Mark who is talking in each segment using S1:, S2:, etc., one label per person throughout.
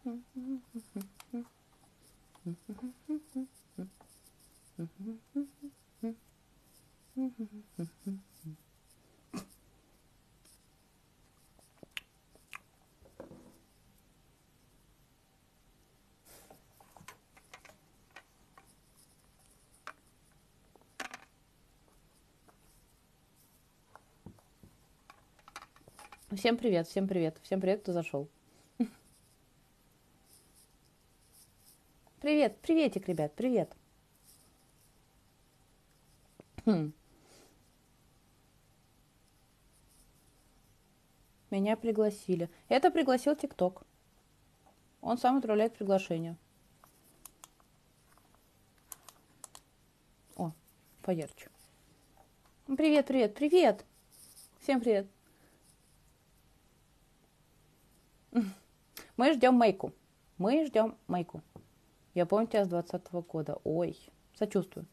S1: Всем привет, всем привет, всем привет, кто зашел. Привет, приветик, ребят, привет. Меня пригласили. Это пригласил ТикТок. Он сам отправляет приглашение. О, поярче. Привет, привет, привет. Всем привет. Мы ждем Майку. Мы ждем Майку. Я помню тебя с 2020 года. Ой, сочувствую.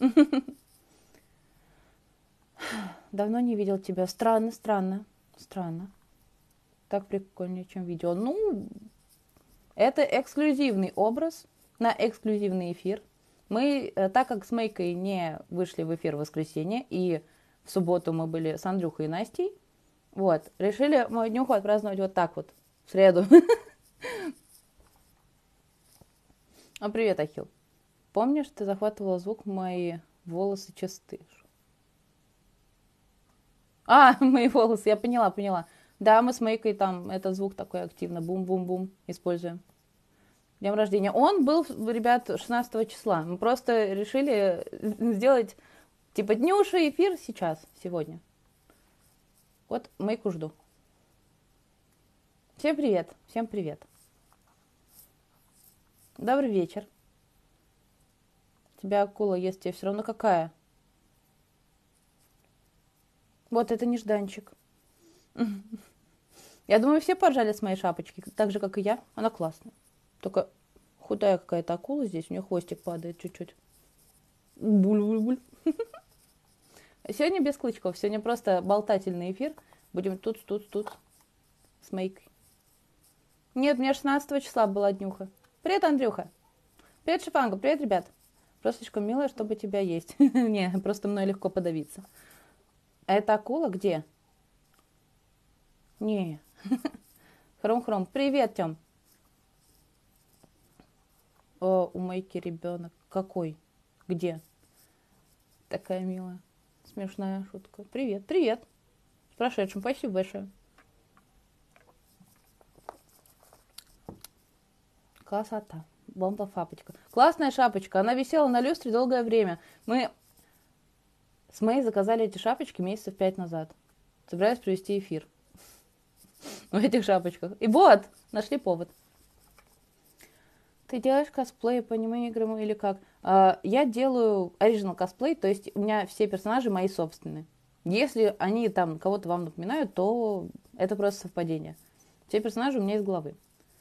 S1: Давно не видел тебя. Странно, странно, странно. Так прикольнее, чем видео. Ну, это эксклюзивный образ на эксклюзивный эфир. Мы, так как с Майкой не вышли в эфир в воскресенье, и в субботу мы были с Андрюхой и Настей, вот, решили мою днюху отпраздновать вот так вот, в среду. А привет, Ахилл. Помнишь, ты захватывала звук «Мои волосы чисты»? А, мои волосы, я поняла. Да, мы с Майкой там этот звук такой активно, бум-бум-бум, используем. Днем рождения. Он был, ребят, 16 числа. Мы просто решили сделать, типа, днюший эфир сейчас, сегодня. Вот Майку жду. Всем привет, всем привет. Добрый вечер. Тебя акула ест, тебе все равно какая? Вот это нежданчик. Я думаю, все поржали с моей шапочки, так же, как и я. Она классная. Только худая какая-то акула здесь, у нее хвостик падает чуть-чуть. Буль-буль-буль. Сегодня без клычков, сегодня просто болтательный эфир. Будем тут с Майкой. Нет, у меня 16 числа была днюха. Привет, Андрюха. Привет, Шипанга. Привет, ребят. Просто слишком милая, чтобы тебя есть. Не, просто мной легко подавиться. А это акула где? Не. Хром-хром. Привет, Тём. О, у Майки ребенок. Какой? Где? Такая милая. Смешная шутка. Привет, привет. С прошедшим. Спасибо большое. Красота. Бомба-шапочка. Классная шапочка. Она висела на люстре долгое время. Мы с Мэй заказали эти шапочки месяцев 5 назад. Собираюсь провести эфир в этих шапочках. И вот, нашли повод. Ты делаешь косплей по аниме-играм или как? Я делаю оригинал косплей, то есть у меня все персонажи мои собственные. Если они там кого-то вам напоминают, то это просто совпадение. Все персонажи у меня из головы.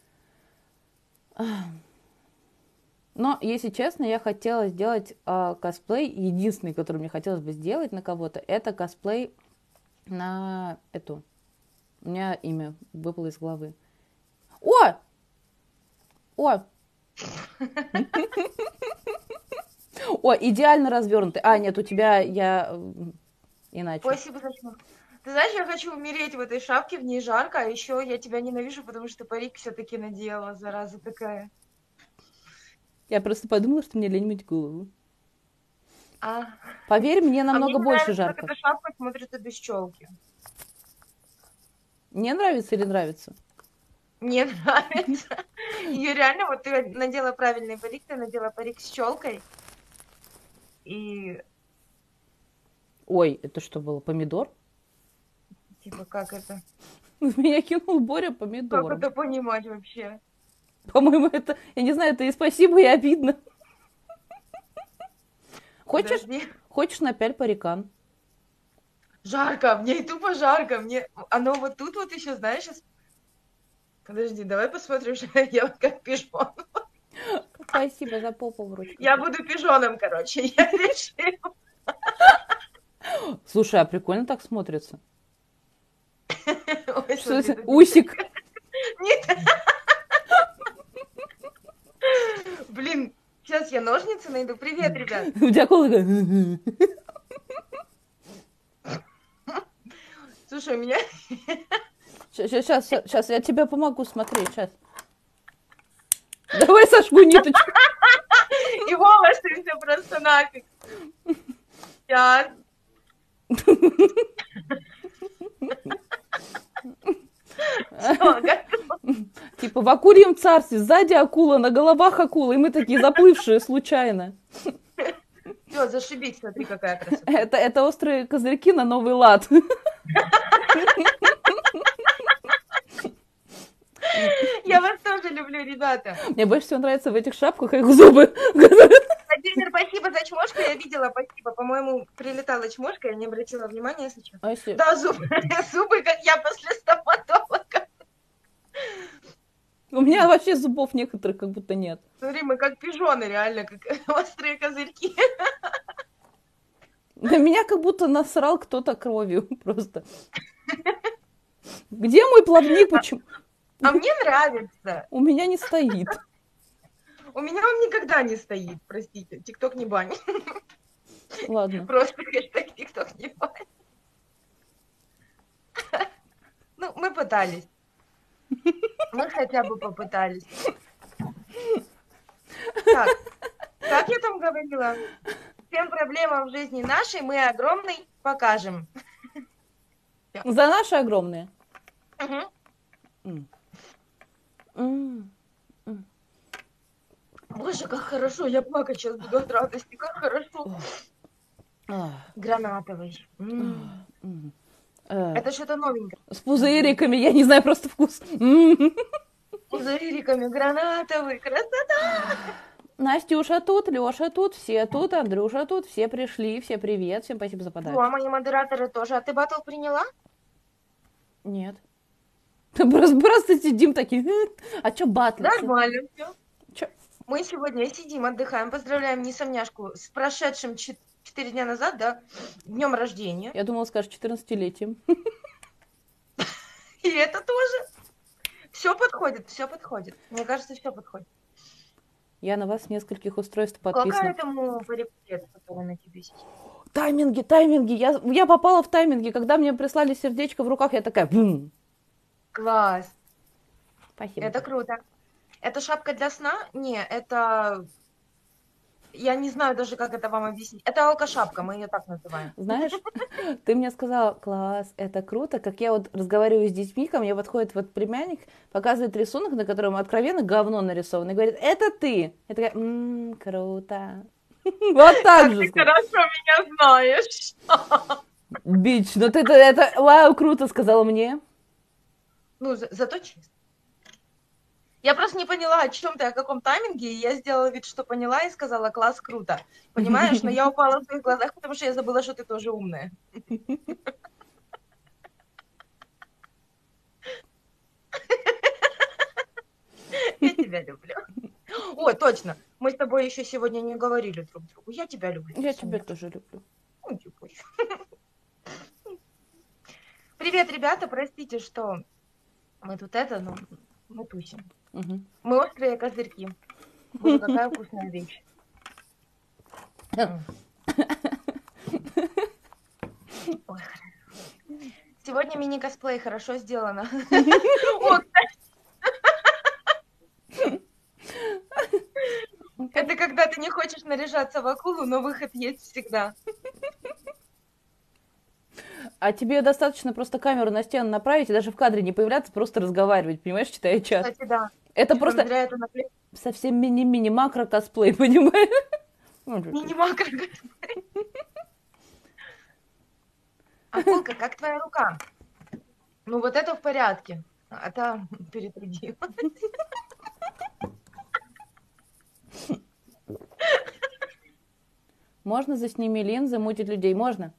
S1: Но, если честно, я хотела сделать косплей. Единственный, который мне хотелось бы сделать на кого-то, это косплей на эту. У меня имя выпало из головы. О! О! О, идеально развернутый. А, нет, у тебя я иначе.
S2: Спасибо, Зачем. Ты знаешь, я хочу умереть в этой шапке, в ней жарко, а еще я тебя ненавижу, потому что парик все-таки надела, зараза такая.
S1: Я просто подумала, что мне лень мыть голову.
S2: А,
S1: Поверь, мне намного
S2: мне
S1: больше
S2: нравится, как
S1: жарко.
S2: эта шапка смотрится без челки.
S1: Не нравится или нравится?
S2: Мне нравится. Ее реально, вот ты надела правильный парик, ты надела парик с челкой. И
S1: Ой, это что было, помидор?
S2: типа, как это?
S1: В меня кинул Боря
S2: Как
S1: помидором.
S2: это понимать вообще?
S1: По-моему, это, я не знаю, это и спасибо, и обидно.
S2: Подожди.
S1: Хочешь напяль парикан?
S2: Жарко, мне и тупо жарко. Мне оно вот тут вот еще, знаешь, сейчас. Подожди, давай посмотрим, что я делаю как пижон.
S1: Спасибо за попу в ручку.
S2: Я буду пижоном, короче, я решила.
S1: Слушай, а прикольно так смотрится.
S2: Ой,
S1: Что
S2: смотри,
S1: это? Усик.
S2: Нет. я ножницы найду. Привет, ребят.
S1: У тебя акула такая...
S2: Слушай, у меня...
S1: Сейчас, я тебе помогу, смотри, сейчас. Давай сожгу ниточку.
S2: И Вова, что все просто нафиг. Сейчас. Всё, готово.
S1: Типа в акульем царстве, сзади акула, на головах акула, и мы такие заплывшие случайно.
S2: Всё, зашибись, смотри, какая красота.
S1: Это острые козырьки на новый лад.
S2: Я вас тоже люблю, ребята.
S1: Мне больше всего нравится в этих шапках их зубы.
S2: Владимир, спасибо за чмошку, я видела, спасибо. По-моему, прилетала чмошка, я не обратила внимания, если что.
S1: А если...
S2: Да, зубы, как я после стоматолога.
S1: У меня вообще зубов некоторых как будто нет.
S2: Смотри, мы как пижоны, реально, как острые козырьки.
S1: На меня как будто насрал кто-то кровью просто. Где мой плавник? Почему?
S2: А мне нравится.
S1: У меня не стоит.
S2: У меня он никогда не стоит, простите. Тикток не бань.
S1: Ладно.
S2: Просто хэштег тикток не бань. Ну, мы пытались. Мы хотя бы попытались. Так, как я там говорила? Всем проблемам в жизни нашей мы огромный покажем.
S1: За наши огромные.
S2: Угу. Боже, как хорошо, я плакать сейчас буду от радости, как хорошо. Гранатовый. Это что-то новенькое.
S1: С пузыриками, я не знаю просто вкус.
S2: С пузыриками, гранатовый, красота!
S1: Настюша тут, Лёша тут, все тут, Андрюша тут, все пришли, все привет, всем спасибо за подарок.
S2: Ну, а мои модераторы тоже. А ты батл приняла?
S1: Нет. Просто сидим такие, а чё батлиться?
S2: Нормально все.
S1: Чё?
S2: Мы сегодня сидим, отдыхаем, поздравляем несомняшку с прошедшим 4 дня назад, да, днем рождения.
S1: Я думала, скажешь, 14-летием.
S2: И это тоже. Все подходит, все подходит. Мне кажется, все подходит.
S1: Я на вас с нескольких устройств подписана.
S2: Какая этому парику лет, который на тебе сидит?
S1: Тайминги. Я попала в тайминги. Когда мне прислали сердечко в руках, я такая, бум.
S2: Класс.
S1: Спасибо.
S2: Это круто. Это шапка для сна? Не, это... Я не знаю даже, как это вам объяснить. Это алкошапка, мы ее так называем.
S1: Знаешь, ты мне сказала, класс, это круто. Как я вот разговариваю с детьми, ко мне подходит вот племянник, показывает рисунок, на котором откровенно говно нарисовано, и говорит, это ты. Я такая, круто. Вот так же.
S2: Ты хорошо меня знаешь.
S1: Бич, ну ты это, вау, круто, сказала мне.
S2: Ну, зато честно. Я просто не поняла, о чем ты, о каком тайминге, и я сделала вид, что поняла, и сказала, класс, круто. Понимаешь, но я упала в твоих глазах, потому что я забыла, что ты тоже умная. Я тебя люблю. О, точно, мы с тобой еще сегодня не говорили друг другу. Я тебя люблю.
S1: Я тебя тоже люблю.
S2: Привет, ребята, простите, что мы тут ну, мы тусим.
S1: Угу.
S2: Мы острые козырьки. Боже, какая вкусная вещь. Ой, сегодня мини-косплей хорошо сделано. Это когда ты не хочешь наряжаться в акулу, но выход есть всегда.
S1: А тебе достаточно просто камеру на стену направить и даже в кадре не появляться, просто разговаривать, понимаешь, читая чат.
S2: Кстати, да.
S1: Это просто совсем мини-макро косплей, понимаешь?
S2: Мини-макро косплей. Акулка, как твоя рука? Ну вот это в порядке. А та перетрудилась.
S1: Можно засними линзы, мутить людей? Можно?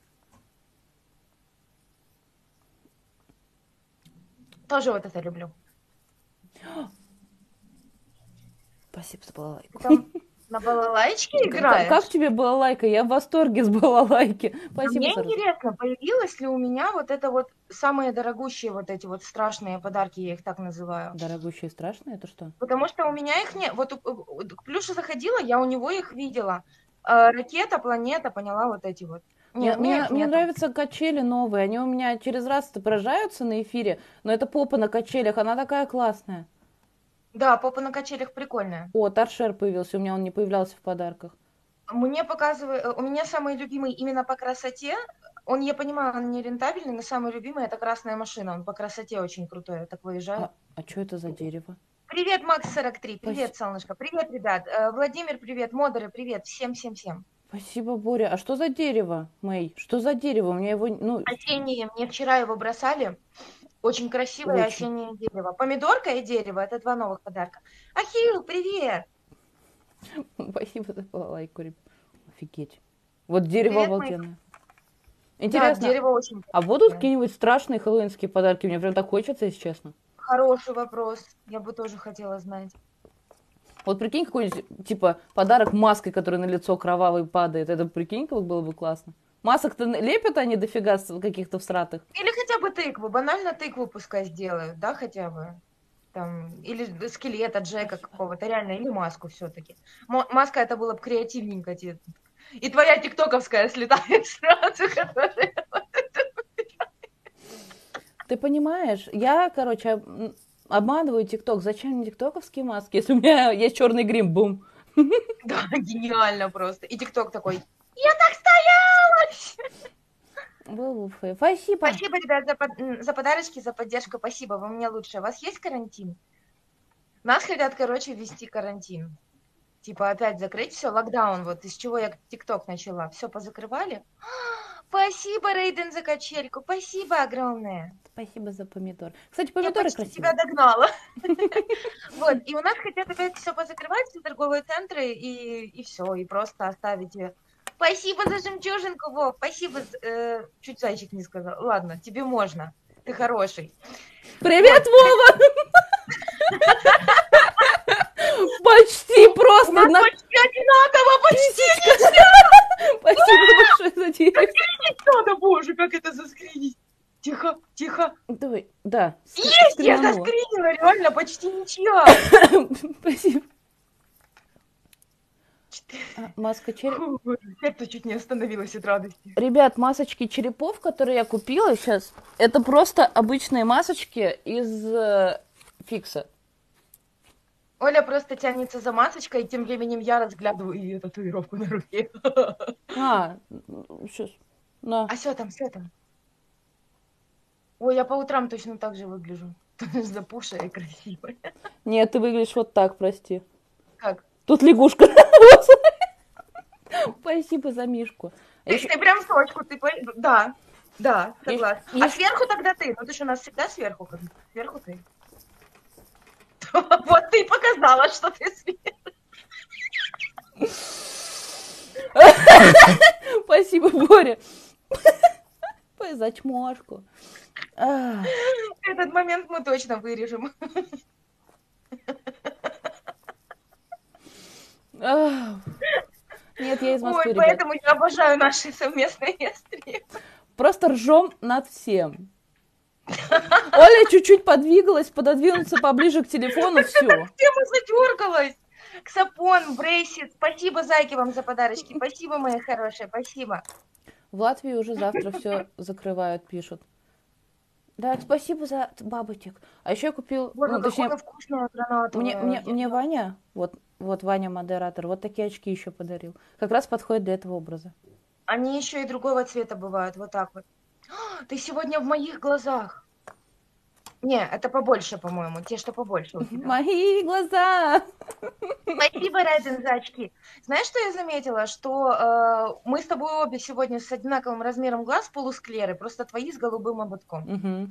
S2: Тоже вот это люблю.
S1: Спасибо за балалайку.
S2: На балалайке
S1: Как
S2: играешь?
S1: тебе балалайка? Я в восторге с балалайки.
S2: А
S1: Спасибо,
S2: мне
S1: Сарусь.
S2: интересно, появилось ли у меня вот это вот самые дорогущие вот эти вот страшные подарки, я их так называю.
S1: Дорогущие и страшные, это что?
S2: Потому что у меня их нет. Вот к Плюшу заходила, я у него их видела. Ракета, планета, поняла, вот эти вот. Не,
S1: Мне,
S2: у меня
S1: мне,
S2: их
S1: мне
S2: нету.
S1: нравятся качели новые. Они у меня через раз поражаются на эфире, но это попа на качелях, она такая классная.
S2: Да, попа на качелях прикольная.
S1: О, торшер появился, у меня он не появлялся в подарках.
S2: Мне показывает, у меня самый любимый именно по красоте. Он, я понимаю, он не рентабельный, но самый любимый это красная машина. Он по красоте очень крутой. Я так выезжаю.
S1: А что это за дерево?
S2: Привет, Макс 43.
S1: Спаси-
S2: Привет, солнышко. Привет, ребят. Владимир, привет. Модеры, привет. Всем.
S1: Спасибо, Боря. А что за дерево, Мэй? Что за дерево? У меня его, ну,
S2: Осенние. Мне вчера его бросали. Очень красивое
S1: очень.
S2: осеннее дерево. Помидорка и дерево – это два новых подарка. Ахилл, привет!
S1: Спасибо за лайку, ребят. Офигеть. Вот дерево
S2: Привет, Майк.
S1: обалденное.
S2: Да,
S1: Интересно,
S2: дерево очень
S1: а будут
S2: красивое.
S1: какие-нибудь страшные хэллоуинские подарки? Мне прям так хочется, если честно.
S2: Хороший вопрос. Я бы тоже хотела знать.
S1: Вот прикинь, какой-нибудь, типа, подарок маской, который на лицо кровавый падает. Это, прикинь, как было бы классно. Масок-то лепят они дофига каких-то всратых.
S2: Или хотя бы тыкву. Банально тыкву пускай сделают, да, хотя бы. Там, или скелета Джека
S1: Спасибо.
S2: какого-то, реально, или маску все-таки. Маска это было бы креативненько. И твоя тиктоковская слетает сразу, которая...
S1: Ты понимаешь, я, короче, обманываю ТикТок. Зачем мне тиктоковские маски, если у меня есть черный грим, бум.
S2: Да, гениально просто. И тикток такой, я так стоялась!
S1: Спасибо.
S2: Спасибо, ребят, за подарочки, за поддержку. Спасибо, вы мне лучше. У вас есть карантин? Нас хотят, короче, ввести карантин. Типа опять закрыть все, локдаун, вот из чего я ТикТок начала. Все позакрывали. Спасибо, Рейден, за качельку. Спасибо огромное.
S1: Спасибо за помидор. Кстати,
S2: Я
S1: помидоры
S2: почти тебя
S1: красивые.
S2: догнала. Вот, и у нас хотят опять все позакрывать, все торговые центры, и все, и просто оставить ее. Спасибо за жемчужинку, Вов, спасибо. Чуть зайчик не сказал. Ладно, тебе можно. Ты хороший.
S1: Привет, Вова! Почти просто.
S2: У нас почти одинаково, почти.
S1: Спасибо большое за дерево.
S2: Надо, боже, как это заскринить. Тихо, тихо.
S1: Давай, да.
S2: Есть, я
S1: скринанула.
S2: заскринила, реально, почти ничья.
S1: Спасибо. Маска черепов.
S2: Сердце чуть не остановилось от радости.
S1: Ребят, масочки черепов, которые я купила сейчас, это просто обычные масочки из фикса.
S2: Оля просто тянется за масочкой, и тем временем я разглядываю ее татуировку на руке.
S1: Сейчас. На.
S2: А что там, что там? Ой, я по утрам точно так же выгляжу. Запушая и красивая.
S1: Нет, ты выглядишь вот так, прости.
S2: Как?
S1: Тут лягушка. Спасибо за Мишку.
S2: Ты прям в точку, Да, согласна. А
S1: Есть-
S2: сверху тогда ты. Ну ты же у нас всегда сверху. Сверху ты. Вот ты и показала, что ты сверху.
S1: Спасибо, Боря. За чмошку.
S2: Этот момент мы точно вырежем.
S1: Нет, я из Москвы,
S2: Ой,
S1: ребят.
S2: поэтому я обожаю наши совместные стримы.
S1: Просто ржем над всем. Оля чуть-чуть подвигалась, пододвинуться поближе к телефону, все.
S2: Тема задергалась. Ксапон, Брейсит, спасибо, зайки, вам за подарочки. Спасибо, мои хорошие, спасибо.
S1: В Латвии уже завтра все закрывают, пишут. Да, спасибо за бабочек. А еще я купил,
S2: Боже,
S1: ну, точнее,
S2: какое вкусное гранатовое.
S1: мне Ваня, вот Ваня модератор, вот такие очки еще подарил. Как раз подходит для этого образа.
S2: Они еще и другого цвета бывают, вот так вот. Ты сегодня в моих глазах. Не, это побольше, по-моему, те, что побольше у тебя.
S1: Мои глаза!
S2: Спасибо, Райден, за очки. Знаешь, что я заметила? Что мы с тобой обе сегодня с одинаковым размером глаз полусклеры, просто твои с голубым ободком.
S1: Угу.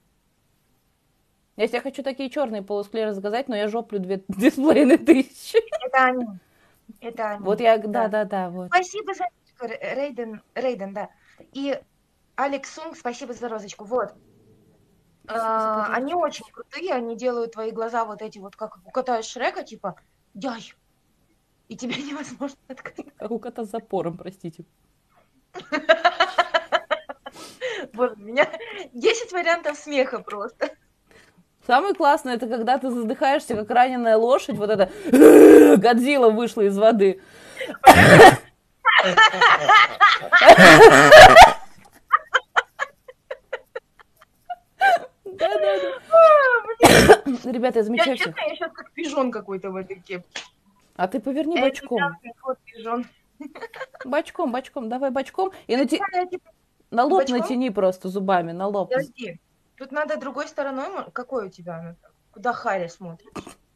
S1: Я хочу такие черные полусклеры заказать, но я жоплю 2500.
S2: Это они. Это они.
S1: Вот я, да, вот.
S2: Спасибо за Рейден, да. И Алекс Сунг, спасибо за розочку. Вот. Они очень крутые, они делают твои глаза вот эти вот, как у кота из Шрека, типа, дяй. и тебя невозможно отказать.
S1: Как у кота с запором, простите.
S2: Вот у меня 10 вариантов смеха просто.
S1: Самое классное, это когда ты задыхаешься, как раненая лошадь, вот это Годзилла вышла из воды. Да-да-да. Ребята, я замечаю всех.
S2: Честно, я сейчас как пижон какой-то в этой кепке.
S1: А ты поверни бочком.
S2: Вот пижон.
S1: Бочком, давай бочком. И
S2: Типа,
S1: на лоб
S2: бочком?
S1: натяни просто зубами, на лоб.
S2: Подожди. Тут надо другой стороной. Какой у тебя? Куда Харри смотрит?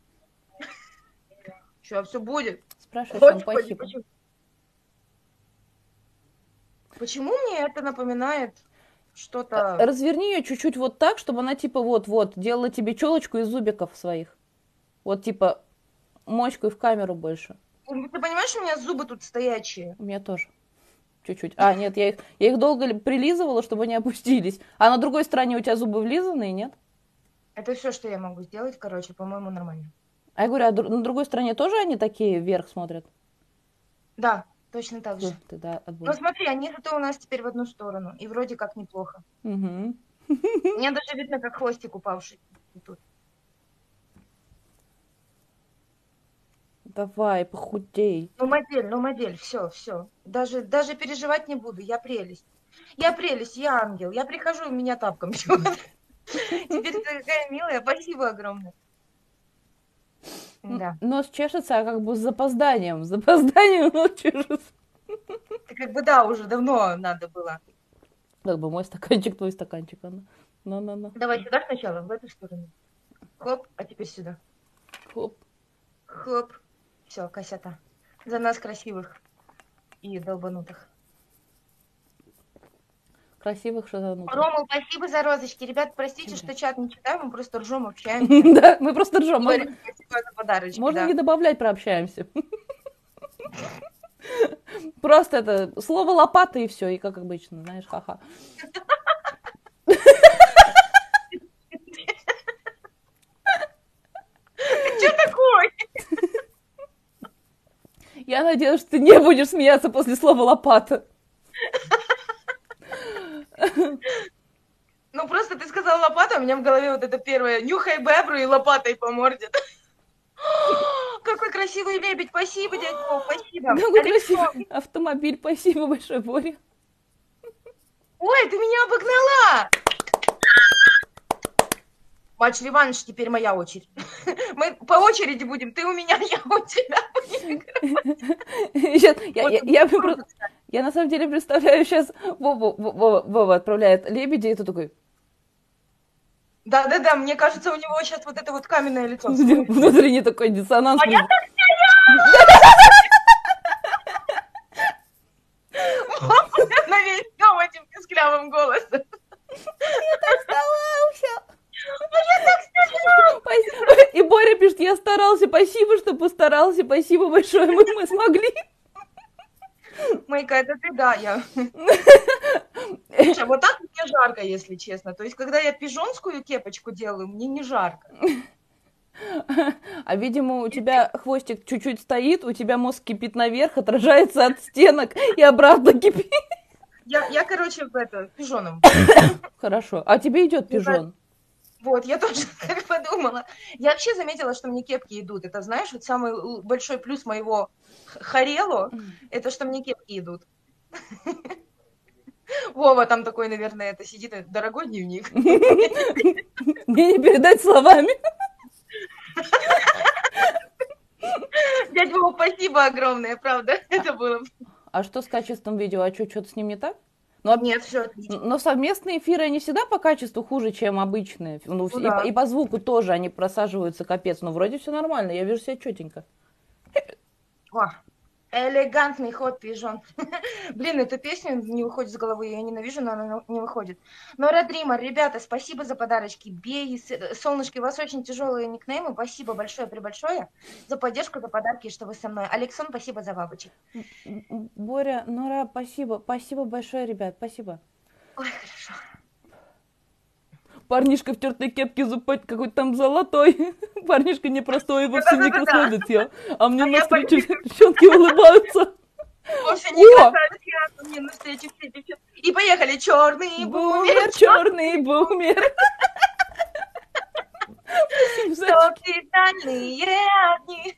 S2: Что, все будет?
S1: Спрашивай,
S2: Господи,
S1: спасибо.
S2: Почему мне это напоминает что-то...
S1: Разверни ее чуть-чуть вот так, чтобы она типа вот-вот делала тебе челочку из зубиков своих. Вот типа мочкой в камеру больше.
S2: Ты понимаешь, у меня зубы тут стоячие?
S1: У меня тоже. Чуть-чуть. А, нет, я их долго прилизывала, чтобы они опустились. А на другой стороне у тебя зубы влизанные, нет? Это
S2: все, что я могу сделать, короче, по-моему, нормально.
S1: А я говорю, а на другой стороне тоже они такие вверх смотрят?
S2: Да, точно так же.
S1: Тогда отбой.
S2: Ну смотри, они зато у нас теперь в одну сторону. И вроде как неплохо.
S1: Угу.
S2: Мне даже видно, как хвостик упавший тут.
S1: Давай, похудей.
S2: Ну, модель, все. Даже переживать не буду, я прелесть. Я ангел. Я прихожу, у меня тапком бьет. Теперь ты такая милая, спасибо огромное. Да.
S1: Нос чешется, а как бы с запозданием. Нос чешется.
S2: Как бы да, уже давно надо было.
S1: Как бы мой стаканчик, твой стаканчик.
S2: Давай сюда сначала, в эту сторону. Хоп, а теперь сюда.
S1: Хоп.
S2: Хоп. Все, красота. За нас красивых и долбанутых.
S1: Красивых шизанутых.
S2: Рома, спасибо за розочки. Ребят, простите, что чат не читаем, мы просто ржем, общаемся.
S1: Да, мы просто ржем. Можно не добавлять про общаемся. Просто это слово лопата и все, и как обычно, знаешь, ха-ха.
S2: Что такое?
S1: Я надеюсь, что ты не будешь смеяться после слова лопата.
S2: Ну, просто ты сказала лопата, у меня в голове вот это первое. Нюхай бебру и лопатой по морде. Какой красивый лебедь. Спасибо, дядь Вов, спасибо.
S1: Какой красивый автомобиль. Спасибо большое, Боря.
S2: Ой, ты меня обогнала! Матч реванш, теперь моя очередь. Мы по очереди будем. Ты у меня, я у
S1: тебя. Я на самом деле представляю сейчас, Вова отправляет лебедя, и ты такой...
S2: Да, мне кажется, у него сейчас вот это вот каменное лицо.
S1: Внутренний такой диссонанс.
S2: А я так стояла! На весь дом этим писклявым голосом.
S1: Я так старался. И Боря пишет, я старался, спасибо, что постарался, спасибо большое, мы смогли.
S2: Майка, это ты, да, я. Слушай, вот так мне жарко, если честно. То есть, когда я пижонскую кепочку делаю, мне не жарко.
S1: А, видимо, у тебя хвостик чуть-чуть стоит, у тебя мозг кипит наверх, отражается от стенок и обратно кипит.
S2: Я короче, пижоном.
S1: Хорошо. А тебе идет пижон?
S2: Вот, я тоже так подумала. Я вообще заметила, что мне кепки идут. Это, знаешь, вот самый большой плюс моего Харело, это что мне кепки идут. Вова там такой, наверное, это сидит, дорогой дневник.
S1: Мне не передать словами.
S2: Дядь Вова, спасибо огромное, правда, это было.
S1: А что с качеством видео? А что-то с ним не так?
S2: Нет, все отлично.
S1: Но совместные эфиры, они всегда по качеству хуже, чем обычные. Да. И по звуку тоже они просаживаются капец. Но вроде все нормально, я вижу себя четенько.
S2: Элегантный ход, пижон. Блин, эта песня не выходит с головы, я ненавижу, но она не выходит. Но Родрима, ребята, спасибо за подарочки. Бей, солнышки, у вас очень тяжелые никнеймы. Спасибо большое за поддержку, за подарки, что вы со мной. Алексон, спасибо за бабочек.
S1: Боря, Нора, спасибо. Спасибо большое, ребят, спасибо.
S2: Ой, хорошо.
S1: парнишка в тертой кепке зубать какой-то там золотой. Парнишка непростой, вовсе не красавец. А мне навстречу девчонки улыбаются.
S2: Вовсе не красавец, я мне навстречу все девчонки. И поехали, черный бумер.
S1: Черный бумер.
S2: Стальные огни.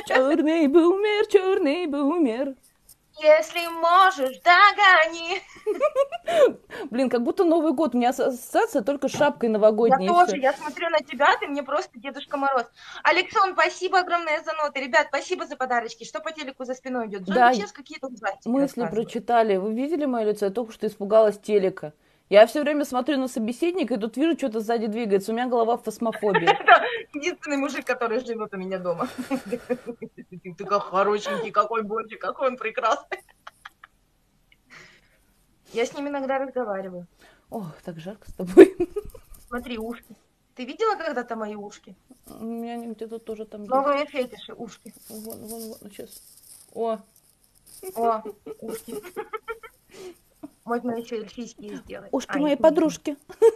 S1: Черный бумер.
S2: Если можешь, догони.
S1: Блин, как будто Новый год. У меня ассоциация только с шапкой новогодней.
S2: Я тоже, я смотрю на тебя, ты мне просто Дедушка Мороз. Алексон, спасибо огромное за ноты. Ребят, спасибо за подарочки. Что по телеку за спиной идет?
S1: Да,
S2: сейчас какие-то ужастики
S1: мысли прочитали. Вы видели мое лицо? Я только что испугалась телека. Я все время смотрю на собеседника, и тут вижу, что-то сзади двигается. У меня голова в фосмофобии.
S2: Это единственный мужик, который живет у меня дома. Ты такой хорошенький, какой божий, какой он прекрасный. Я с ним иногда разговариваю.
S1: Ох, так жарко с тобой.
S2: Смотри, ушки. Ты видела когда-то мои ушки?
S1: У меня они где-то тоже там есть.
S2: Новые фетиши, ушки.
S1: Вон, сейчас. О,
S2: ушки. Можно еще эльфийские сделать.
S1: Ушки моей подружки.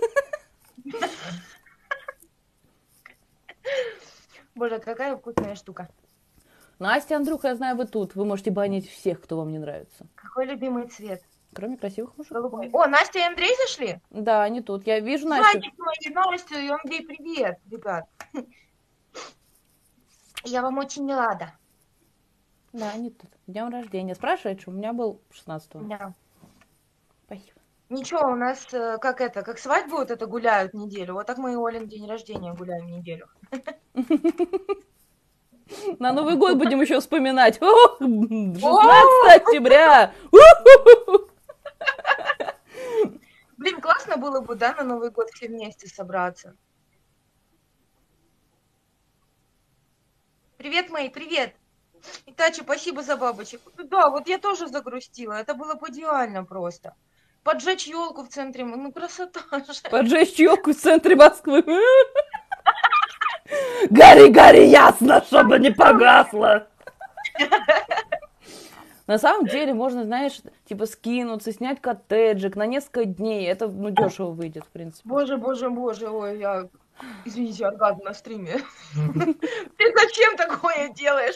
S2: Боже, какая вкусная штука.
S1: Настя, Андрюха, я знаю, вы тут. Вы можете банить всех, кто вам не нравится.
S2: Какой любимый цвет?
S1: Кроме красивых мужиков.
S2: Голубой. О, Настя и Андрей зашли?
S1: Да, они тут. Я вижу Настю.
S2: Зайчик мои, Настя и Андрей, привет, ребят. Я вам очень рада.
S1: Да, они тут. Днем рождения. Спрашивает, что у меня был 16-го.
S2: Да.
S1: Спасибо.
S2: Ничего, у нас как свадьбу вот это гуляют неделю, вот так мы и Олен день рождения гуляем неделю.
S1: На Новый год будем еще вспоминать. 16 октября.
S2: Блин, классно было бы, да, на Новый год все вместе собраться. Привет, мои, привет. Итачи, спасибо за бабочек. Да, вот я тоже загрустила, это было бы идеально просто. Поджечь елку в центре, ну красота же.
S1: Поджечь елку в центре Москвы. Гори, ясно, чтобы не погасло. На самом деле можно, знаешь, типа скинуться, снять коттеджик на несколько дней. Это, дешево выйдет, в принципе.
S2: Боже, ой, я... Извините, оргазм на стриме. Ты зачем такое делаешь?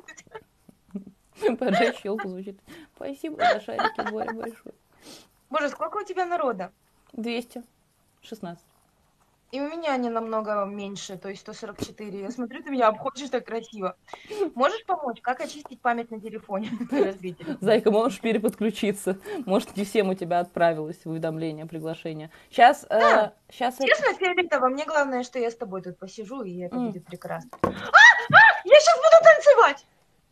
S1: Поджечь елку звучит. Спасибо за шарики, Боря, большое.
S2: Боже, сколько у тебя народа?
S1: 216.
S2: И у меня не намного меньше, то есть 144. Я смотрю, ты меня обходишь так красиво. Можешь помочь? Как очистить память на телефоне?
S1: Зайка, можешь переподключиться? Может, не всем у тебя отправилось уведомление, приглашение. Сейчас...
S2: Честно, фиолетово, мне главное, что я с тобой тут посижу, и это будет прекрасно. Я сейчас буду танцевать!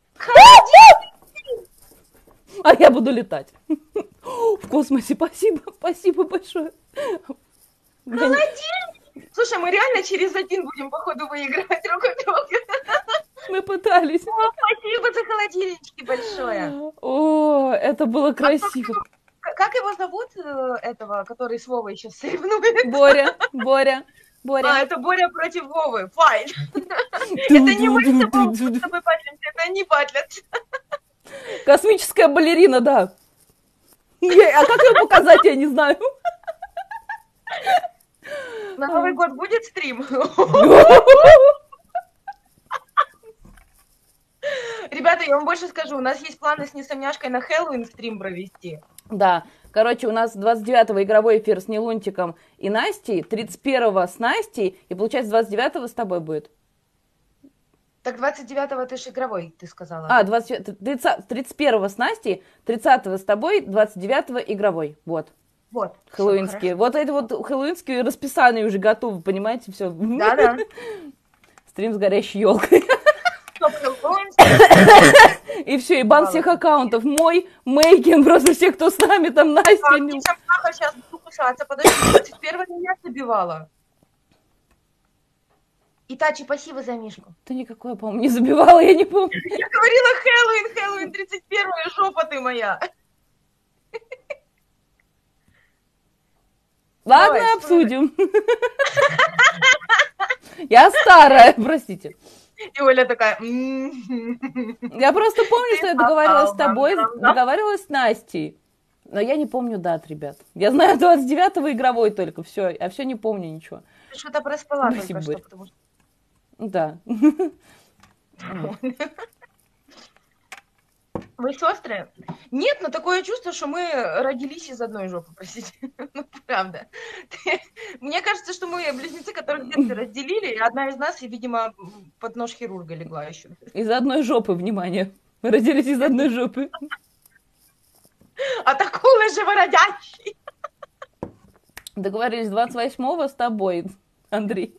S1: А я буду летать. В космосе, спасибо большое.
S2: Холодильник! Слушай, мы реально через один будем, походу, выигрывать руку друга.
S1: Мы пытались.
S2: О, спасибо за холодильнички большое.
S1: О, это было красиво.
S2: Как его зовут, этого, который с Вовой сейчас соревнует?
S1: Боря.
S2: А, это Боря против Вовы. Файт. Это не мы с тобой батлимся, это они батлятся.
S1: Космическая балерина, да. А как ее показать, я не знаю.
S2: На Новый год будет стрим? Ребята, я вам больше скажу, у нас есть планы с Несомняшкой на Хэллоуин стрим провести.
S1: Да, короче, у нас 29-го игровой эфир с Нелунтиком и Настей, 31-го с Настей, и получается 29-го с тобой будет.
S2: Так 29-го ты же игровой, ты сказала.
S1: 31-го с Настей, 30-го с тобой, 29-го игровой, вот.
S2: Вот.
S1: Хэллоуинские. Вот эти вот хэллоуинские расписания уже готовы, понимаете, все.
S2: Да.
S1: Стрим с горящей елкой. И все, и бан всех аккаунтов. Мой, Мейкин, просто все, кто с нами, там Настя.
S2: Сейчас буду кусаться, подожди, 31-го меня забивала. Итачи, спасибо за Мишку.
S1: Ты никакое, по-моему, не забивала, я не помню.
S2: Я говорила Хэллоуин, 31-е, жопа ты моя.
S1: Ладно, давай, обсудим. Я старая, простите.
S2: И Оля такая...
S1: Я просто помню, что я договаривалась с тобой, договаривалась с Настей. Но я не помню дат, ребят. Я знаю 29-го игровой только, все, а все не помню ничего.
S2: Ты что-то проспала
S1: Спасибо,
S2: только что,
S1: Борь.
S2: потому что...
S1: Да. Вот.
S2: Вы сестры? Нет, но такое чувство, что мы родились из одной жопы, простите. Ну, правда. Мне кажется, что мы близнецы, которых в детстве разделили, и одна из нас, видимо, под нож хирурга легла еще.
S1: Из одной жопы, внимание. Мы родились из одной жопы.
S2: А такулы живородящий.
S1: Договорились 28-го с тобой, Андрей.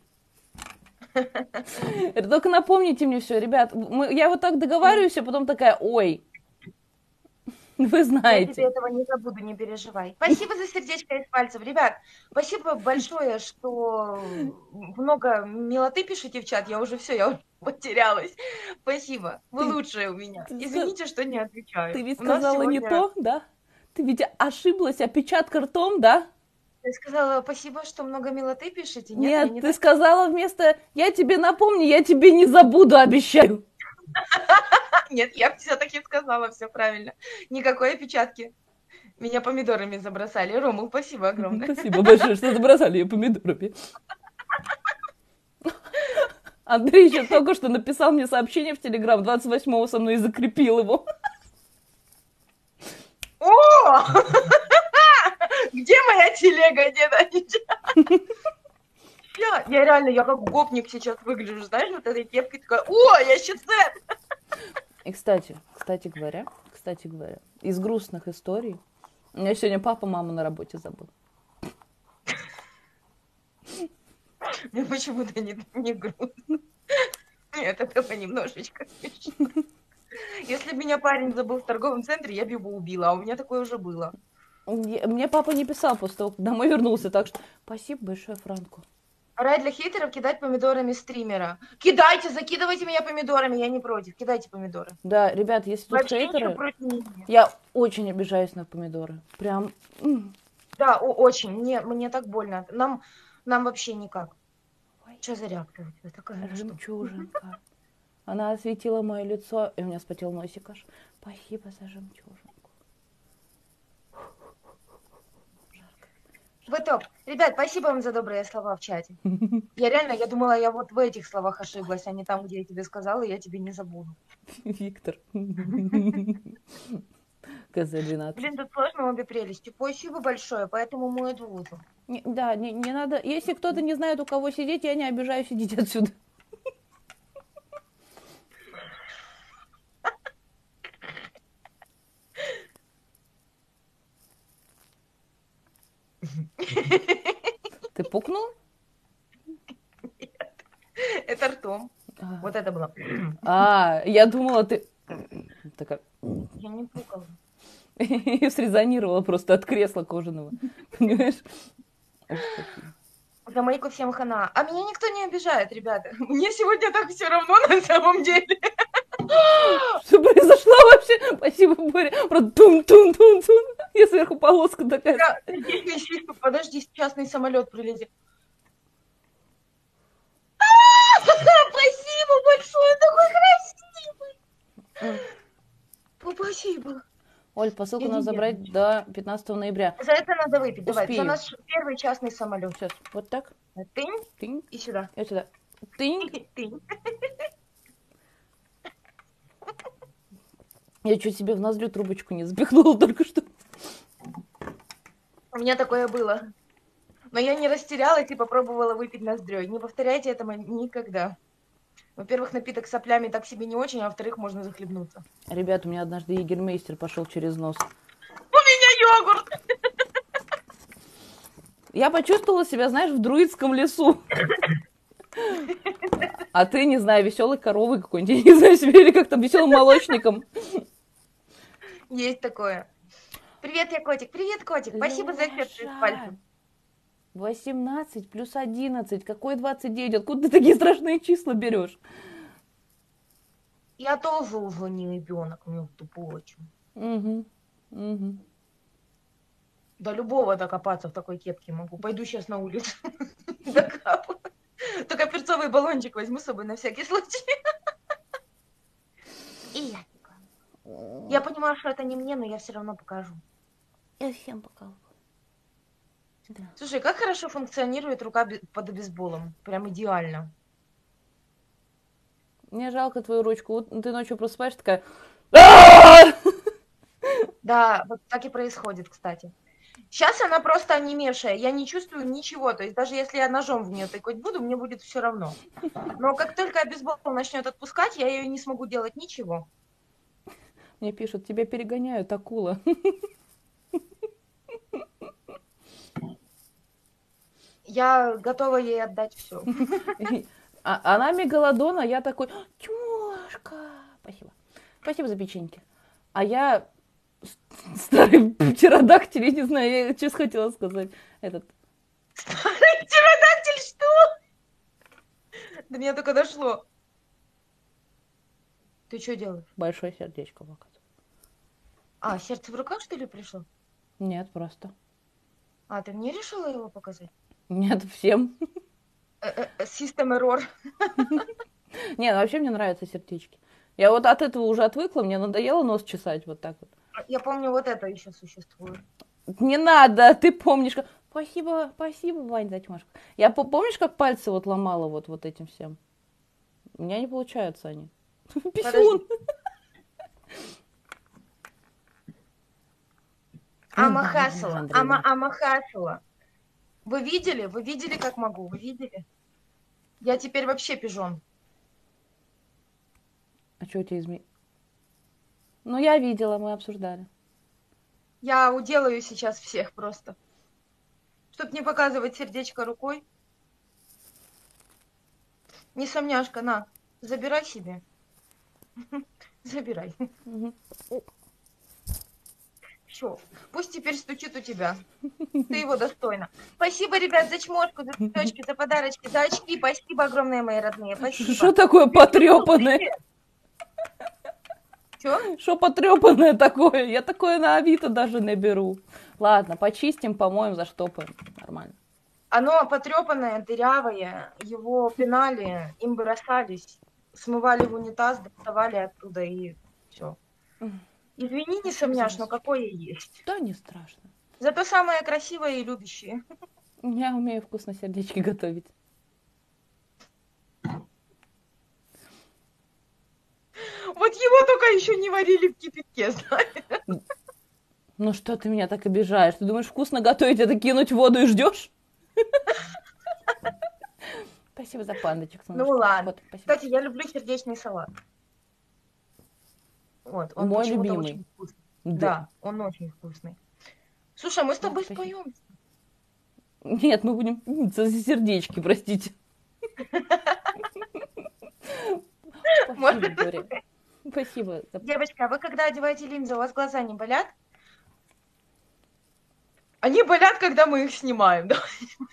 S1: Только напомните мне все, ребят. Я вот так договариваюсь, а потом такая, ой, вы
S2: Я
S1: знаете.
S2: тебе этого не забуду, не переживай. Спасибо за сердечко из пальцев. Ребят, спасибо большое, что много милоты пишете в чат. Я уже все, я уже потерялась. Спасибо. Вы лучшие у меня. Извините, что не отвечаю.
S1: Ты ведь
S2: У нас
S1: сказала не
S2: сегодня...
S1: то, да? Ты ведь ошиблась опечатка ртом, да?
S2: Ты сказала, спасибо, что много милоты пишете.
S1: Нет,
S2: не
S1: ты
S2: так?
S1: сказала вместо «я тебе напомню, я тебе не забуду, обещаю».
S2: Нет, я все-таки сказала все правильно. Никакой опечатки. Меня помидорами забросали. Рому, спасибо огромное.
S1: Спасибо большое, что забросали ее помидорами. Андрей еще только что написал мне сообщение в Телеграм 28-го со мной и закрепил его.
S2: О! Где моя телега, деда? Я реально, я как гопник сейчас выгляжу, знаешь, вот этой кепкой такая, о, я щецет!
S1: И, кстати говоря, из грустных историй, у меня сегодня папа маму на работе забыл.
S2: Мне почему-то не грустно. Нет, это было немножечко смешно. Если бы меня парень забыл в торговом центре, я бы его убила, а у меня такое уже было.
S1: Мне папа не писал после того, как домой вернулся, так что спасибо большое, Франку.
S2: Рай для хейтеров кидать помидорами стримера. Кидайте, закидывайте меня помидорами, я не против. Кидайте помидоры.
S1: Да, ребят, если тут
S2: Вообще
S1: хейтеры,
S2: ничего против не имею.
S1: я очень обижаюсь на помидоры. Прям.
S2: Да, очень. Мне так больно. Нам вообще никак. Что за реакция у тебя такая?
S1: Жемчужинка. Она осветила мое лицо, и у меня вспотел носик аж. Спасибо за жемчужинку.
S2: Вы топ. Ребят, спасибо вам за добрые слова в чате. Я думала, я вот в этих словах ошиблась, а не там, где я тебе сказала, и я тебе не забуду.
S1: Виктор. КЗ-12.
S2: Блин, тут сложно обе прелести. Спасибо большое, поэтому мы это лучше.
S1: Да, не надо. Если кто-то не знает, у кого сидеть, я не обижаюсь, идите отсюда. Ты пукнул?
S2: Нет. Это ртом. Вот это было.
S1: Я думала, ты... Такая...
S2: Я не пукала.
S1: И срезонировала просто от кресла кожаного. Понимаешь?
S2: За майку всем хана. А меня никто не обижает, ребята. Мне сегодня так все равно на самом деле.
S1: Что произошло вообще? Спасибо, Боря. Просто тун-тун-тун-тун. И сверху полоска такая.
S2: Подожди, частный самолет прилетел. Спасибо большое, такой красивый. Спасибо.
S1: Оль, посылку надо забрать до 15 ноября.
S2: За это надо выпить. Давай,
S1: Успею.
S2: за наш первый частный самолет.
S1: Сейчас, вот так.
S2: Тынь.
S1: Тынь.
S2: И сюда.
S1: И сюда. Тынь.
S2: Тынь.
S1: Я чуть себе в ноздрю трубочку не запихнула только что.
S2: У меня такое было. Но я не растерялась и попробовала выпить ноздрёй. Не повторяйте этого никогда. Во-первых, напиток с соплями так себе не очень, а во-вторых, можно захлебнуться.
S1: Ребят, у меня однажды егермейстер пошел через нос.
S2: У меня йогурт!
S1: Я почувствовала себя, знаешь, в друидском лесу. А ты, не знаю, веселой коровой какой-нибудь, я не знаю себе, или как там, веселым молочником.
S2: Есть такое. Привет, я котик. Привет, котик. Спасибо за сердце из пальцев.
S1: 18 плюс 11. Какой 29? Откуда ты такие страшные числа берешь?
S2: Я тоже уже не ребенок, между прочим.
S1: Угу.
S2: До любого докопаться в такой кепке могу. Пойду сейчас на улицу. Докапаю. Только перцовый баллончик возьму с собой на всякий случай. И я. Я понимаю, что это не мне, но я все равно покажу.
S1: Я всем поколку. Да.
S2: Слушай, как хорошо функционирует рука под бейсболом. Прям идеально.
S1: Мне жалко твою ручку. Вот ты ночью просыпаешься такая... «А-а-а!»
S2: Да, вот так и происходит, кстати. Сейчас она просто онемевшая, я не чувствую ничего. То есть даже если я ножом в нее тыкать буду, мне будет все равно. Но как только бейсбол начнет отпускать, я ее не смогу делать ничего.
S1: Мне пишут, тебя перегоняют, акула.
S2: Я готова ей отдать все.
S1: Она мегалодон, а я такой, Тёмушка. Спасибо. Спасибо за печеньки. А я старый птеродактиль, я не знаю, я что хотела сказать. Этот.
S2: Старый птеродактиль, что? До меня только дошло. Ты что делаешь?
S1: Большое сердечко показываю.
S2: А, сердце в руках, что ли, пришло?
S1: Нет, просто.
S2: А, ты мне решила его показать?
S1: Нет, всем.
S2: System error.
S1: Не, ну вообще мне нравятся сердечки. Я вот от этого уже отвыкла, мне надоело нос чесать вот так вот.
S2: Я помню, вот это еще существует.
S1: Не надо, ты помнишь. Спасибо, спасибо, Вань, за тёмушку. Я помнишь, как пальцы вот ломала вот этим всем? У меня не получаются они. Писюн.
S2: Амахасала. Амахасала. Вы видели? Вы видели, как могу? Вы видели? Я теперь вообще пижон.
S1: А что у тебя изменилось? Ну, я видела, мы обсуждали.
S2: Я уделаю сейчас всех просто. Чтоб не показывать сердечко рукой. Несомняшка, на, забирай себе. Забирай. Все, пусть теперь стучит у тебя. Ты его достойна. Спасибо, ребят, за чмошку, за цветочки, за подарочки, за очки. Спасибо огромное, мои родные. Спасибо.
S1: Что такое потрепанное? Что потрепанное такое? Я такое на Авито даже не беру. Ладно, почистим, помоем, заштопаем. Нормально.
S2: Оно потрепанное, дырявое, его пинали, им бросались, смывали в унитаз, доставали оттуда и все. Извини, несомняш, но какое есть.
S1: Да, не страшно.
S2: Зато самое красивое и любящее.
S1: Я умею вкусно сердечки готовить.
S2: Вот его только еще не варили в кипятке, знаешь.
S1: Ну что ты меня так обижаешь? Ты думаешь, вкусно готовить, это кинуть в воду и ждешь? Спасибо за пандочек.
S2: Ну ладно. Кстати, я люблю сердечный салат. Вот, он
S1: мой
S2: почему-то
S1: любимый.
S2: очень вкусный. Да, он очень вкусный. Слушай, мы с тобой споем.
S1: Нет, мы будем за сердечки, простите. Спасибо, Боря. Спасибо.
S2: Девочка, а вы когда одеваете линзы, у вас глаза не болят? Они болят, когда мы их снимаем, да?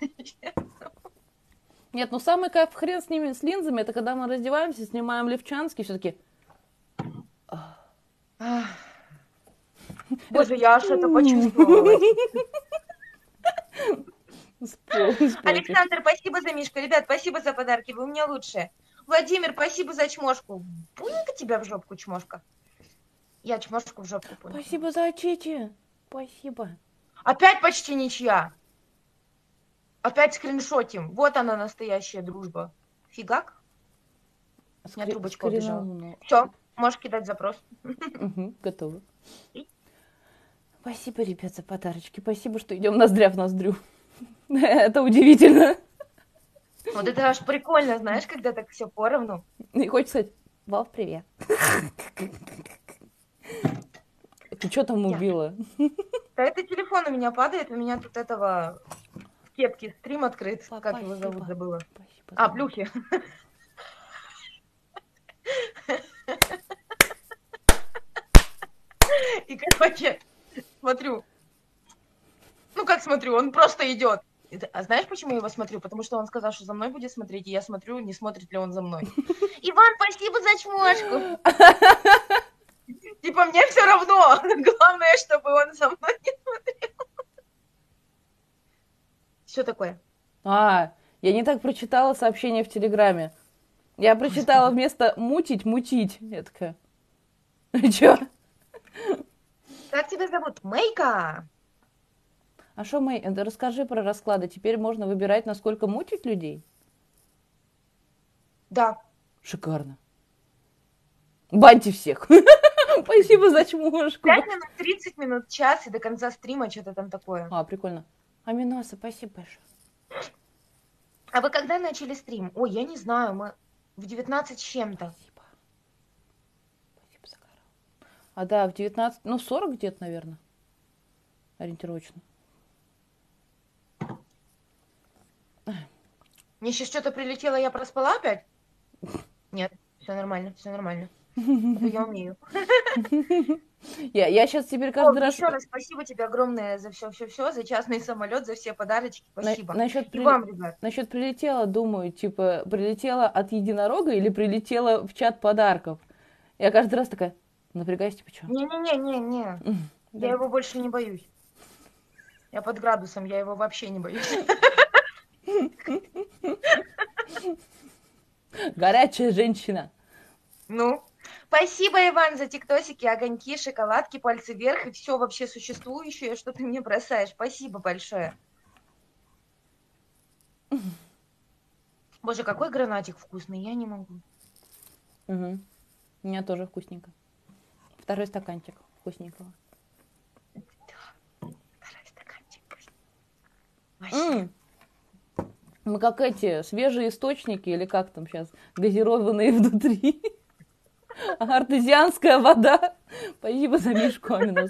S1: Нет, ну самый кайф хрен с ними, с линзами, это когда мы раздеваемся, снимаем лифчанский, все-таки.
S2: Боже, я аж это почувствовала. Александр, спасибо за Мишку. Ребят, спасибо за подарки, вы у меня лучшие. Владимир, спасибо за чмошку. Пунька тебя в жопку, чмошка. Я чмошку в жопку пунька.
S1: Спасибо за очечи. Спасибо.
S2: Опять почти ничья. Опять скриншотим. Вот она, настоящая дружба. Фигак. У меня трубочка убежала. Все, можешь кидать запрос.
S1: Готово. Спасибо, ребят, за подарочки. Спасибо, что идем ноздря в ноздрю. Это удивительно.
S2: Вот это аж прикольно, знаешь, когда так все поровну.
S1: И хочется сказать, Вов, привет. Ты что там убила?
S2: Да это телефон у меня падает, у меня тут этого в кепке стрим открыт. Как его зовут, забыла. А, Плюхи. И, короче, смотрю. Ну, как смотрю, он просто идет. А знаешь, почему я его смотрю? Потому что он сказал, что за мной будет смотреть, и я смотрю, не смотрит ли он за мной. Иван, спасибо за чмошку. Типа, мне все равно. Главное, чтобы он за мной не смотрел. Что такое?
S1: Я не так прочитала сообщение в Телеграме. Я прочитала вместо мутить, мутить. Я такая, чё?
S2: Как тебя зовут? Мейка.
S1: А что мы... Расскажи про расклады. Теперь можно выбирать, насколько мучить людей?
S2: Да.
S1: Шикарно. Баньте всех. Спасибо за чмошку.
S2: 5 минут, 30 минут, час и до конца стрима что-то там такое.
S1: А, прикольно. Аминоса, спасибо большое.
S2: А вы когда начали стрим? Ой, я не знаю, мы в 19 с чем-то.
S1: Спасибо. Спасибо за гору. А да, в 19, ну 40 где-то, наверное. Ориентировочно.
S2: Мне сейчас что-то прилетело, я проспала опять? Нет, все нормально, все нормально. Это я умею.
S1: Я сейчас теперь каждый раз...
S2: Еще раз спасибо тебе огромное за все, за частный самолет, за все подарочки. Спасибо.
S1: Насчет
S2: И вам, ребят.
S1: Насчет прилетела, думаю, типа, прилетела от единорога или прилетела в чат подарков? Я каждый раз такая, напрягаюсь, типа, что?
S2: Не. Я его больше не боюсь. Я под градусом, я его вообще не боюсь.
S1: Горячая женщина.
S2: Ну, спасибо, Иван, за тиктосики, огоньки, шоколадки, пальцы вверх и все вообще существующее, что ты мне бросаешь. Спасибо большое. Боже, какой гранатик вкусный, я не могу.
S1: Угу. У меня тоже вкусненько. Второй стаканчик вкусненького.
S2: Второй стаканчик. Вообще.
S1: Мы как эти свежие источники, или как там сейчас, газированные внутри. Артезианская вода. Спасибо за мишку, Аминос.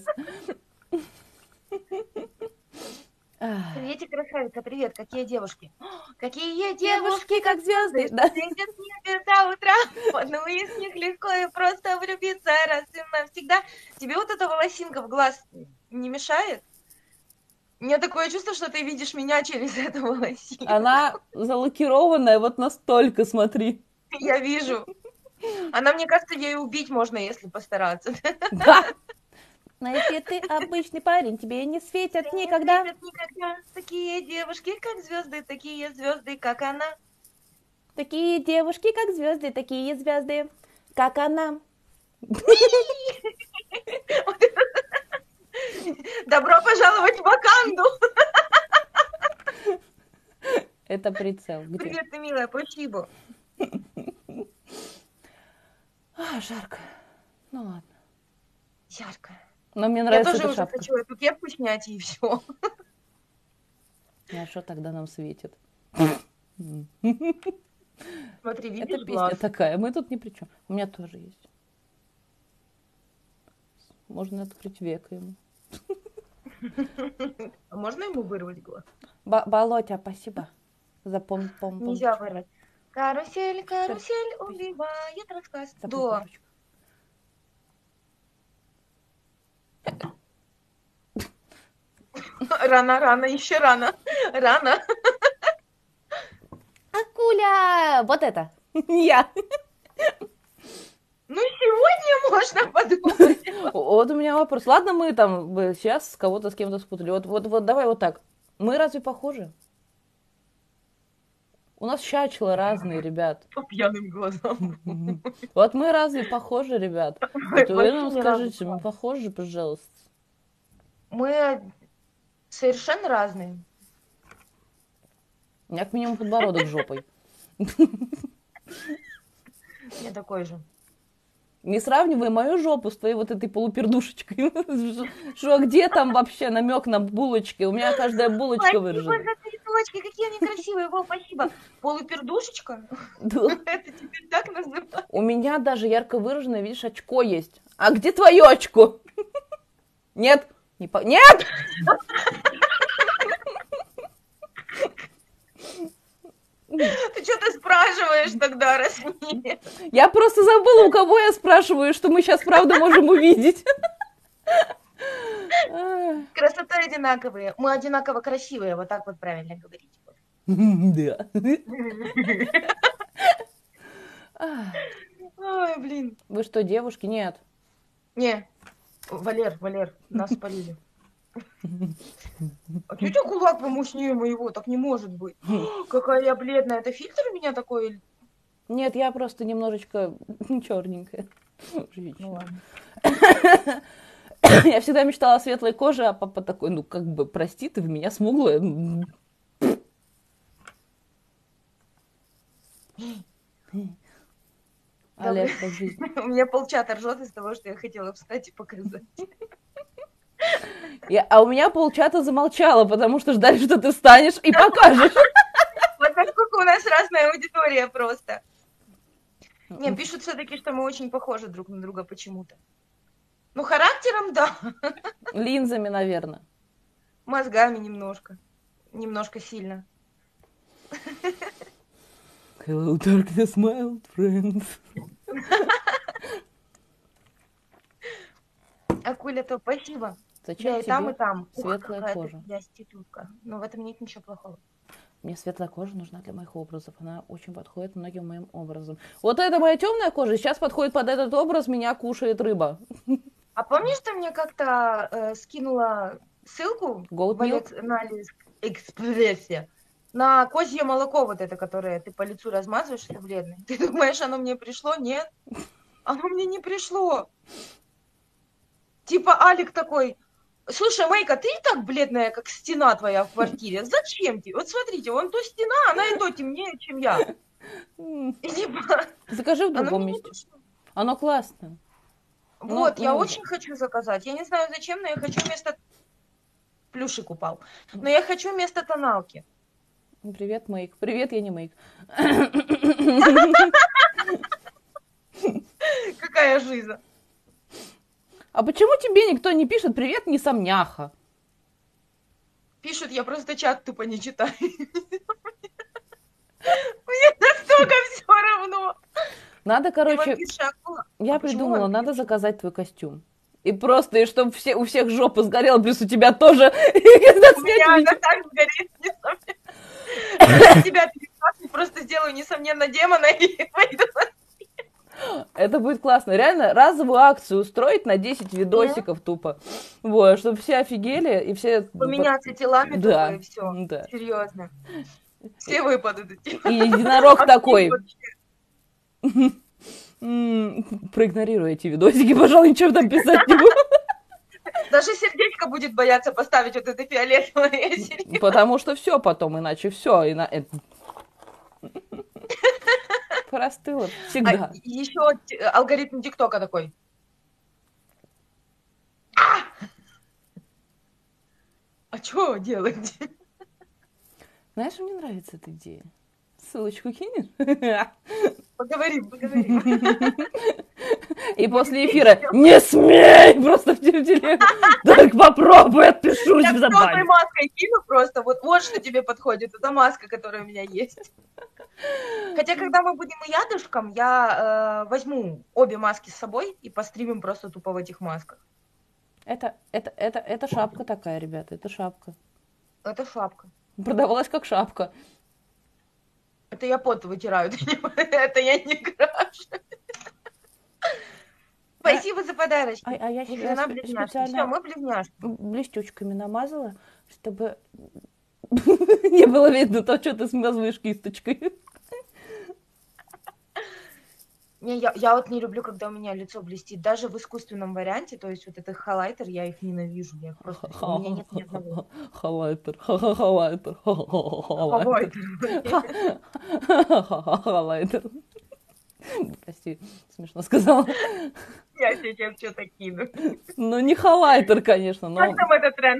S2: Приветик, красавица, привет, какие девушки? Какие
S1: Девушки,
S2: девушки,
S1: как звезды. Да.
S2: светят в небе до утра. В одну из них легко и просто влюбиться раз и навсегда. Тебе вот эта волосинка в глаз не мешает? У меня такое чувство, что ты видишь меня через эту волосинку.
S1: Она залакированная вот настолько, смотри.
S2: Я вижу. Она, мне кажется, ей убить можно, если постараться.
S1: Да. Но если ты обычный парень, тебе не светят никогда.
S2: Такие девушки, как звезды, такие звезды, как она.
S1: Такие девушки, как звезды, такие звезды, как она.
S2: Добро пожаловать в Ваканду!
S1: Это прицел. Где?
S2: Привет, ты милая, спасибо.
S1: Жарко. Ну ладно.
S2: Ярко.
S1: Но мне нравится
S2: Я тоже
S1: эта
S2: уже
S1: шапка.
S2: хочу эту кепку снять и все.
S1: А что тогда нам светит?
S2: Смотри, видишь,
S1: Это песня
S2: глаз?
S1: такая. Мы тут ни при чем. У меня тоже есть. Можно открыть век ему.
S2: А можно ему вырвать глаз?
S1: Болотя, спасибо за пом.
S2: Нельзя вырвать. Карусель, карусель убивает рассказ. Да. Рано, еще рано. Рано.
S1: Акуля! Вот это. Я.
S2: Ну, сегодня можно подумать.
S1: Вот у меня вопрос. Ладно, мы там сейчас кого-то с кем-то спутали. Вот давай вот так. Мы разве похожи? У нас чачело разные, ребят.
S2: По пьяным глазам.
S1: Вот мы разве похожи, ребят? Вот вы нам скажите, мы похожи, пожалуйста.
S2: Мы совершенно разные.
S1: У меня как минимум подбородок жопой.
S2: Я такой же.
S1: Не сравнивай мою жопу с твоей вот этой полупердушечкой. Что, где там вообще намек на булочки? У меня каждая булочка выражена.
S2: Спасибо за цветочки, какие они красивые. Вов, спасибо. Полупердушечка?
S1: Да.
S2: Это теперь так называют?
S1: У меня даже ярко выраженное, видишь, очко есть. А где твое очко? Нет. Нет!
S2: Ты что ты спрашиваешь тогда, раз нет?
S1: Я просто забыла, у кого я спрашиваю, что мы сейчас правда можем увидеть.
S2: Красота одинаковые. Мы одинаково красивые, вот так вот правильно говорить.
S1: Да.
S2: Ой, блин.
S1: Вы что, девушки? Нет.
S2: Не, Валер, нас спалили. А что у тебя кулак помощнее моего? Так не может быть. Какая я бледная. Это фильтр у меня такой?
S1: Нет, я просто немножечко черненькая.
S2: Ну ладно.
S1: Я всегда мечтала о светлой коже, а папа такой, ну, как бы, прости, ты в меня смуглая.
S2: Добрый.
S1: Олег, как жизнь?
S2: У меня полчата ржет из того, что я хотела встать и показать.
S1: А у меня полчата замолчала, потому что ждали, что ты встанешь и покажешь.
S2: Вот насколько у нас разная аудитория просто. Не, пишут все-таки, что мы очень похожи друг на друга почему-то. Ну, характером, да.
S1: Линзами, наверное.
S2: Мозгами немножко. Немножко сильно.
S1: Hello, darkness, my old friend.
S2: Акуля, то спасибо.
S1: Зачем
S2: Я и
S1: тебе
S2: там. Ух,
S1: светлая
S2: какая
S1: кожа?
S2: ты проститутка. Но в этом нет ничего плохого.
S1: Мне светлая кожа нужна для моих образов. Она очень подходит многим моим образом. Вот эта моя темная кожа сейчас подходит под этот образ, меня кушает рыба.
S2: А помнишь, ты мне как-то скинула ссылку
S1: Goat milk?
S2: на Алиэкспрессе на козье молоко вот это, которое ты по лицу размазываешь, это бледное. Ты думаешь, оно мне пришло? Нет. Оно мне не пришло. Типа Алик такой, слушай, Майка, ты и так бледная, как стена твоя в квартире. Зачем тебе? Вот смотрите, вон то стена, она и то темнее, чем я. И типа,
S1: Закажи в
S2: оно
S1: другом
S2: мне не
S1: месте.
S2: пришло.
S1: Оно классное.
S2: Вот, я
S1: Ну,
S2: очень хочу заказать. Я не знаю зачем, но я хочу вместо... Плюшек упал. Но я хочу вместо тоналки.
S1: Привет, Мейк. Привет, я не Мейк.
S2: Какая жизнь.
S1: А почему тебе никто не пишет привет, несомняха?
S2: Пишут, я просто чат тупо не читаю. Мне настолько все равно.
S1: Надо, короче,
S2: Вампирша акула.
S1: я
S2: А почему
S1: придумала, надо
S2: вампирша?
S1: заказать твой костюм. И просто, и чтобы у всех жопа сгорела, плюс у тебя тоже.
S2: У меня она так сгорит, несомненно. Я тебя перекрашу, просто сделаю, несомненно, демона и пойду.
S1: Это будет классно. Реально, разовую акцию устроить на 10 видосиков тупо. Вот, чтобы все офигели и все...
S2: Поменяться телами
S1: Да,
S2: тупо и все.
S1: да.
S2: Серьезно. Все выпадут эти.
S1: И единорог такой.
S2: вообще.
S1: Проигнорирую эти видосики, пожалуй, ничего там писать не буду.
S2: Даже сердечко будет бояться поставить вот это фиолетовое. Серьезно.
S1: Потому что все потом, иначе все. Простыло всегда.
S2: Еще алгоритм ТикТока такой. А что делать?
S1: Знаешь, мне нравится эта идея. Ссылочку кинешь?
S2: Поговорим, поговорим.
S1: И после эфира не смей! Просто в телегу. Так попробуй, отпишусь
S2: Я
S1: в
S2: с
S1: забаве.
S2: тёплой маской кину просто. Вот что тебе подходит. Это маска, которая у меня есть. Хотя, когда мы будем ядышком, я возьму обе маски с собой и постримим просто тупо в этих масках.
S1: Это шапка такая, ребята, это шапка.
S2: Это шапка.
S1: Продавалась как шапка.
S2: Это я пот вытираю. Это я не крашу. Спасибо за подарочки.
S1: А я
S2: Ни хрена
S1: себя
S2: близняшки.
S1: специально
S2: Все, мы близняшки.
S1: блестючками намазала, чтобы не было видно то, что ты смазываешь кисточкой.
S2: Не, я вот не люблю, когда у меня лицо блестит. Даже в искусственном варианте, то есть вот этот хайлайтер, я их ненавижу. Я их просто... У меня нет ни одного.
S1: Хайлайтер. Хайлайтер. Хайлайтер. Прости, смешно сказала.
S2: Я сейчас что-то кину.
S1: Ну, не хайлайтер, конечно, но...
S2: Как там этот тренд?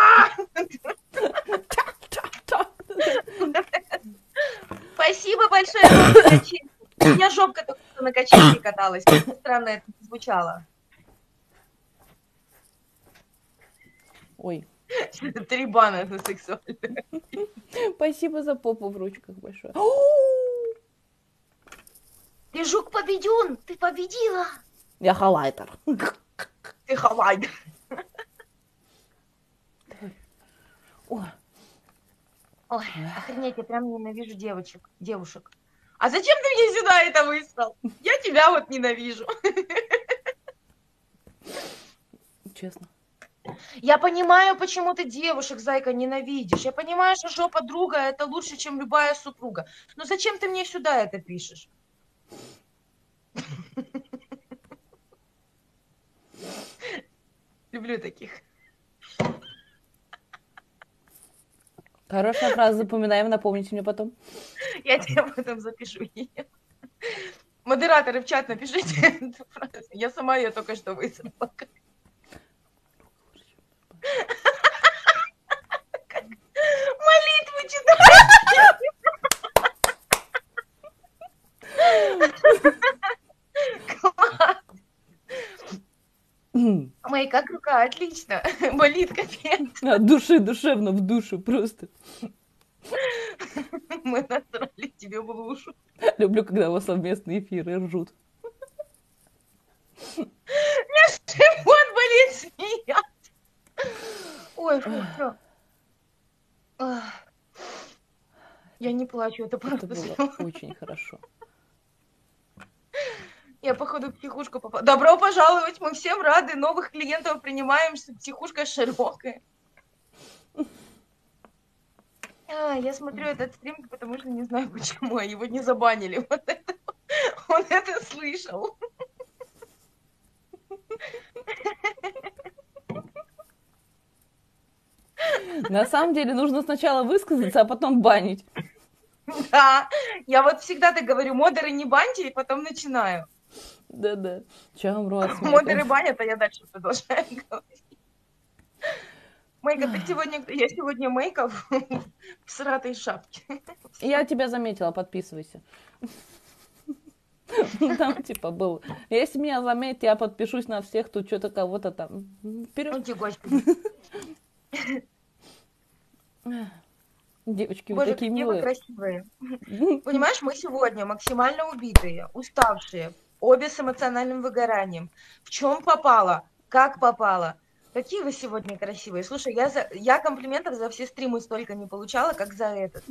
S2: Спасибо большое вам за качели. У меня жопка только что на качельке каталась. Как странно это звучало.
S1: Ой.
S2: 3 бана за сексуально.
S1: Спасибо за попу в ручках большое.
S2: Ты жук победен, ты победила.
S1: Я хайлайтер.
S2: Ты хайлайтер.
S1: Ой.
S2: Ой, охренеть, я прям ненавижу девушек. А зачем ты мне сюда это выслал? Я тебя вот ненавижу.
S1: Честно.
S2: Я понимаю, почему ты девушек, зайка, ненавидишь. Я понимаю, что жопа друга это лучше, чем любая супруга. Но зачем ты мне сюда это пишешь? Люблю таких.
S1: Хорошая фраза, запоминаем, напомните мне потом.
S2: Я тебе потом запишу ее. Модераторы в чат напишите эту фразу. Я сама ее только что высыпала. Молитвы читаю. Мои, как рука? Отлично. Болит капец.
S1: От души, душевно, в душу просто.
S2: Мы насрали тебе в лужу.
S1: Люблю, когда у вас совместные эфиры ржут.
S2: Меня живот болит смеяться. Ой, фу. Я не плачу, это
S1: Это
S2: просто
S1: было
S2: слёзы.
S1: очень хорошо.
S2: Я, походу, в психушку попала. Добро пожаловать, мы всем рады. Новых клиентов принимаем, психушка широкая. Я смотрю этот стрим, потому что не знаю почему, а его не забанили. Вот это, он это слышал.
S1: На самом деле нужно сначала высказаться, а потом банить.
S2: Да, я вот всегда так говорю, модеры не баньте, и потом начинаю.
S1: Да-да. Чем рот
S2: Модеры банят, а я дальше продолжаю говорить. Мейка, я сегодня Мейка в сратой шапке.
S1: Я тебя заметила, подписывайся. Там типа был. Если меня заметят, я подпишусь на всех, тут что-то кого-то там. Вперед.
S2: Ой, господи.
S1: Девочки, вы
S2: Боже,
S1: такие
S2: какие вы
S1: милые.
S2: красивые. Понимаешь, мы сегодня максимально убитые, уставшие, обе с эмоциональным выгоранием. В чем попало? Как попало? Какие вы сегодня красивые. Слушай, я комплиментов за все стримы столько не получала, как за этот.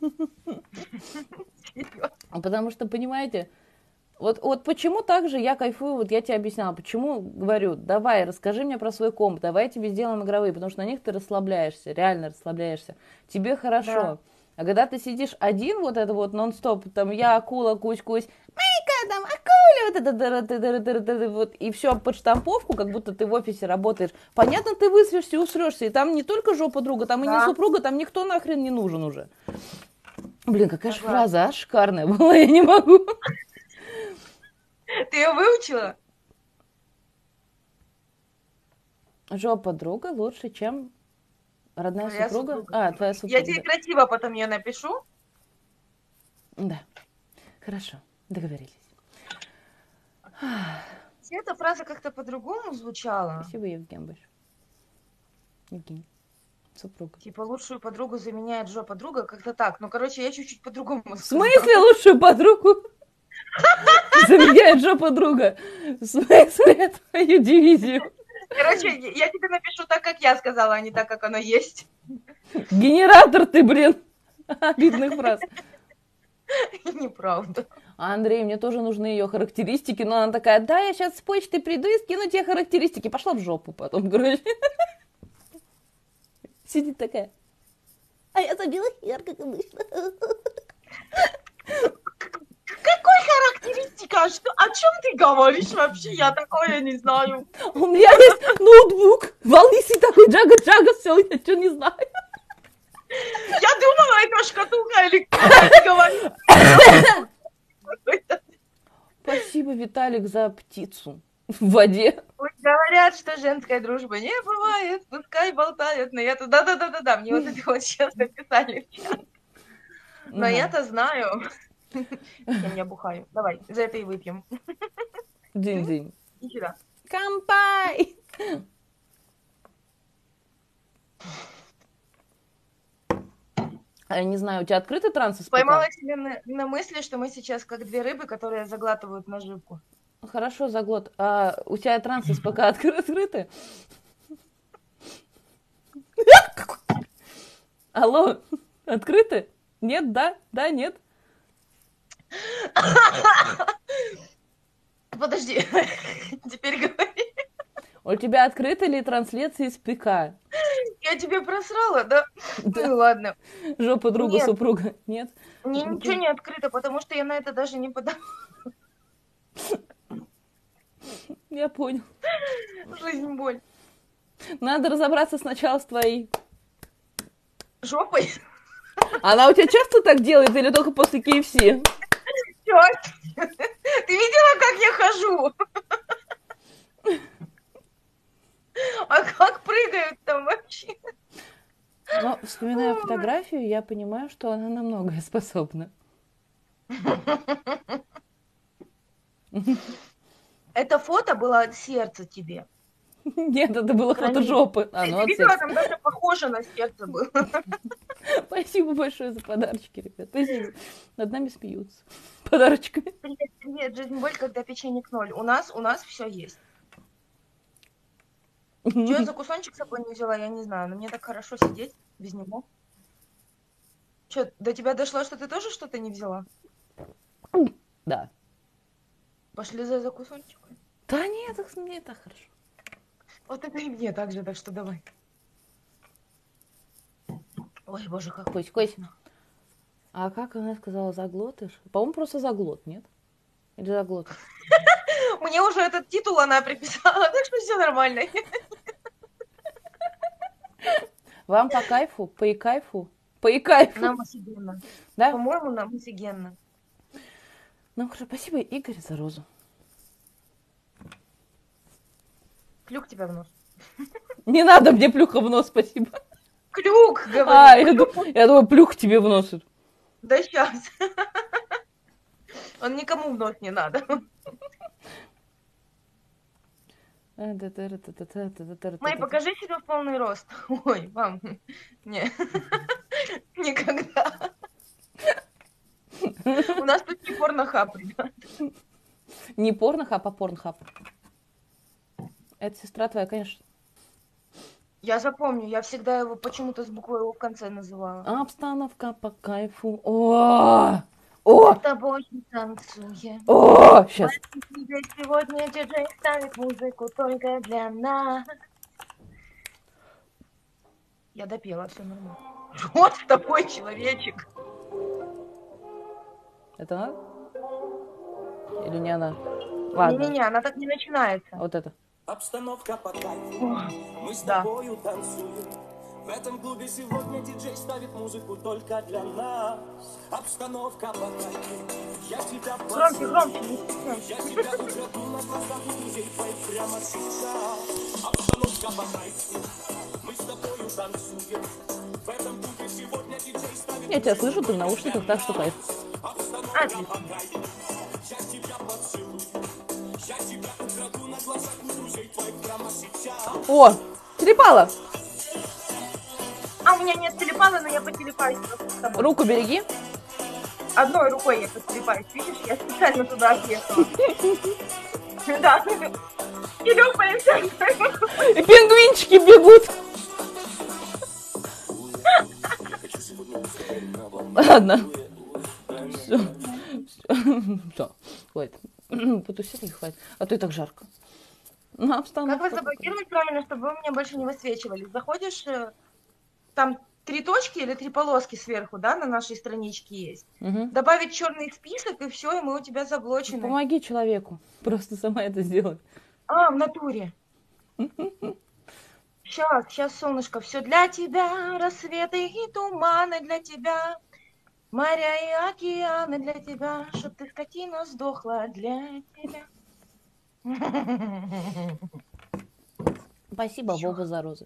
S1: Потому что, понимаете, вот почему так же я кайфую, вот я тебе объясняла, почему говорю, давай, расскажи мне про свой комп, давай я тебе сделаем игровые, потому что на них ты расслабляешься, реально расслабляешься, тебе хорошо.
S2: Да.
S1: А когда ты сидишь один, вот это вот нон-стоп, там я акула, кусь-кусь, Майка, там акуля, вот, и все под штамповку, как будто ты в офисе работаешь. Понятно, ты высрешься и усрешься, и там не только жопа друга, там и не супруга, там никто нахрен не нужен уже. Блин, какая же фраза, а, шикарная была, я не могу.
S2: Ты ее выучила?
S1: Жопа друга лучше, чем родная
S2: Твоя
S1: супруга?
S2: супруга.
S1: А, твоя супруга.
S2: Я тебе красиво потом ее напишу.
S1: Да. Хорошо, договорились.
S2: Эта фраза как-то по-другому звучала.
S1: Спасибо, Евгений большое. Евгений. Супруга.
S2: Типа лучшую подругу заменяет жопа друга, как-то так. Ну, короче, я чуть-чуть по-другому
S1: В
S2: сказала.
S1: смысле лучшую подругу заменяет жопа друга? В смысле твою дивизию?
S2: Короче, я тебе напишу так, как я сказала, а не так, как оно есть.
S1: Генератор ты, блин, обидных фраз.
S2: Неправда.
S1: А Андрей, мне тоже нужны ее характеристики, но она такая, да, я сейчас с почты приду и скину тебе характеристики. Пошла в жопу потом, короче. Сидит такая. А я забила хер, как обычно.
S2: Какой характеристика? О чем ты говоришь вообще? Я такое не знаю.
S1: У меня есть ноутбук, волнистый такой, джага-джага, все, я что не знаю.
S2: Я думала, это шкатулка электронная, говорит.
S1: Спасибо, Виталик, за птицу в воде.
S2: Говорят, что женская дружба не бывает, пускай болтают, но я-то... Да-да-да-да, мне вот это вот сейчас написали в чат. Но я-то знаю. Я не бухаю. Давай, за это и выпьем.
S1: Дзинь-дзинь.
S2: И сюда.
S1: Кампай! Я не знаю, у тебя открытый транс из ПК?
S2: Поймала себя на мысли, что мы сейчас как две рыбы, которые заглатывают наживку.
S1: Хорошо, заглот. А у тебя транс из ПК открыты? Алло, открыты? Нет, да? Да, нет?
S2: Подожди, теперь говори.
S1: У тебя открыты ли трансляции из ПК?
S2: Я тебе просрала, да? Ну ладно.
S1: Жопа друга,
S2: Нет.
S1: супруга. Нет?
S2: Мне ничего не открыто, потому что я на это даже не подала.
S1: Я понял.
S2: Жизнь боль.
S1: Надо разобраться сначала с твоей.
S2: Жопой?
S1: Она у тебя часто так делает или только после KFC?
S2: Чёрт! Ты видела, как я хожу? А как прыгают там вообще?
S1: Но, вспоминая фотографию, я понимаю, что она на многое способна.
S2: Это фото было от сердца тебе.
S1: Нет, это было фото жопы.
S2: Ты
S1: Ну, от
S2: видела,
S1: сердца.
S2: там даже похоже на сердце было.
S1: Спасибо большое за подарочки, ребят. Спасибо. Над нами смеются. Подарочками.
S2: Привет, жизнь боль, когда печенек ноль. У нас все есть. Что я за кусочек с собой не взяла, я не знаю. Но мне так хорошо сидеть без него. Что, до тебя дошло, что ты тоже что-то не взяла?
S1: Да.
S2: Пошли за кусочек.
S1: Да нет, мне так хорошо.
S2: Вот это и мне так же, так что давай. Ой, боже, как
S1: Кость, Кость. А как она сказала, заглотишь? По-моему, просто заглот, нет? Или заглотишь?
S2: Мне уже этот титул она приписала, так что все нормально.
S1: Вам по кайфу? По и кайфу? По и кайфу.
S2: Нам офигенно.
S1: Да?
S2: По-моему, нам офигенно.
S1: Ну, хорошо, спасибо, Игорь, за розу.
S2: Клюк тебя в нос.
S1: Не надо мне плюха в нос, спасибо.
S2: Клюк, говорю.
S1: Я думаю, плюх тебе в нос.
S2: Да сейчас. Он никому в нос не надо. Мэй, покажи себя в полный рост. Ой, вам. Не. Никогда. У нас тут не порнохаб, ребят.
S1: Не порнохаб, а порнхаб. Это сестра твоя, конечно.
S2: Я запомню, я всегда его почему-то с буквой О в конце называла.
S1: Обстановка по кайфу. О! О!
S2: С тобой танцуем.
S1: О! Сейчас.
S2: Сегодня диджей ставит музыку только для нас. Я допела, все нормально. Вот такой человечек.
S1: Это она? Или не она? Ладно.
S2: Не-не-не, она так не начинается.
S1: Вот это.
S3: Обстановка по кайфу, мы с тобою танцуем. В этом клубе сегодня диджей ставит музыку только для нас. Обстановка по кайфу, я тебя поцелую. Я тебя украду на глазах у друзей твоих прямо сейчас. Обстановка по кайфу, мы с тобою танцуем. В этом клубе сегодня диджей ставит.
S1: Я тебя слышу, ты в наушниках, так что кайф.
S2: Отлично.
S3: Я тебя поцелую. Я тебя украду на глазах у друзей твоих прямо сейчас.
S1: О! Телепала!
S2: А у меня нет телепана, но я потелепаюсь просто с тобой.
S1: Руку береги.
S2: Одной рукой я потелепаюсь, видишь? Я специально туда отъехала. Да. Телепаемся.
S1: И пингвинчики бегут. Ладно. Все. Хватит. Потусить не хватит. А то и так жарко. Ну, обстановка.
S2: Как вас заблокировать правильно, чтобы вы меня больше не высвечивали? Заходишь, там 3 точки или 3 полоски сверху, да, на нашей страничке есть. Добавить черный список, и все, и мы у тебя заблочены.
S1: Помоги человеку. Просто сама это сделай.
S2: А, в натуре. Сейчас, солнышко, все для тебя, рассветы и туманы для тебя, моря и океаны для тебя, чтоб ты, скотина, сдохла для тебя.
S1: Спасибо, Боба, за розы.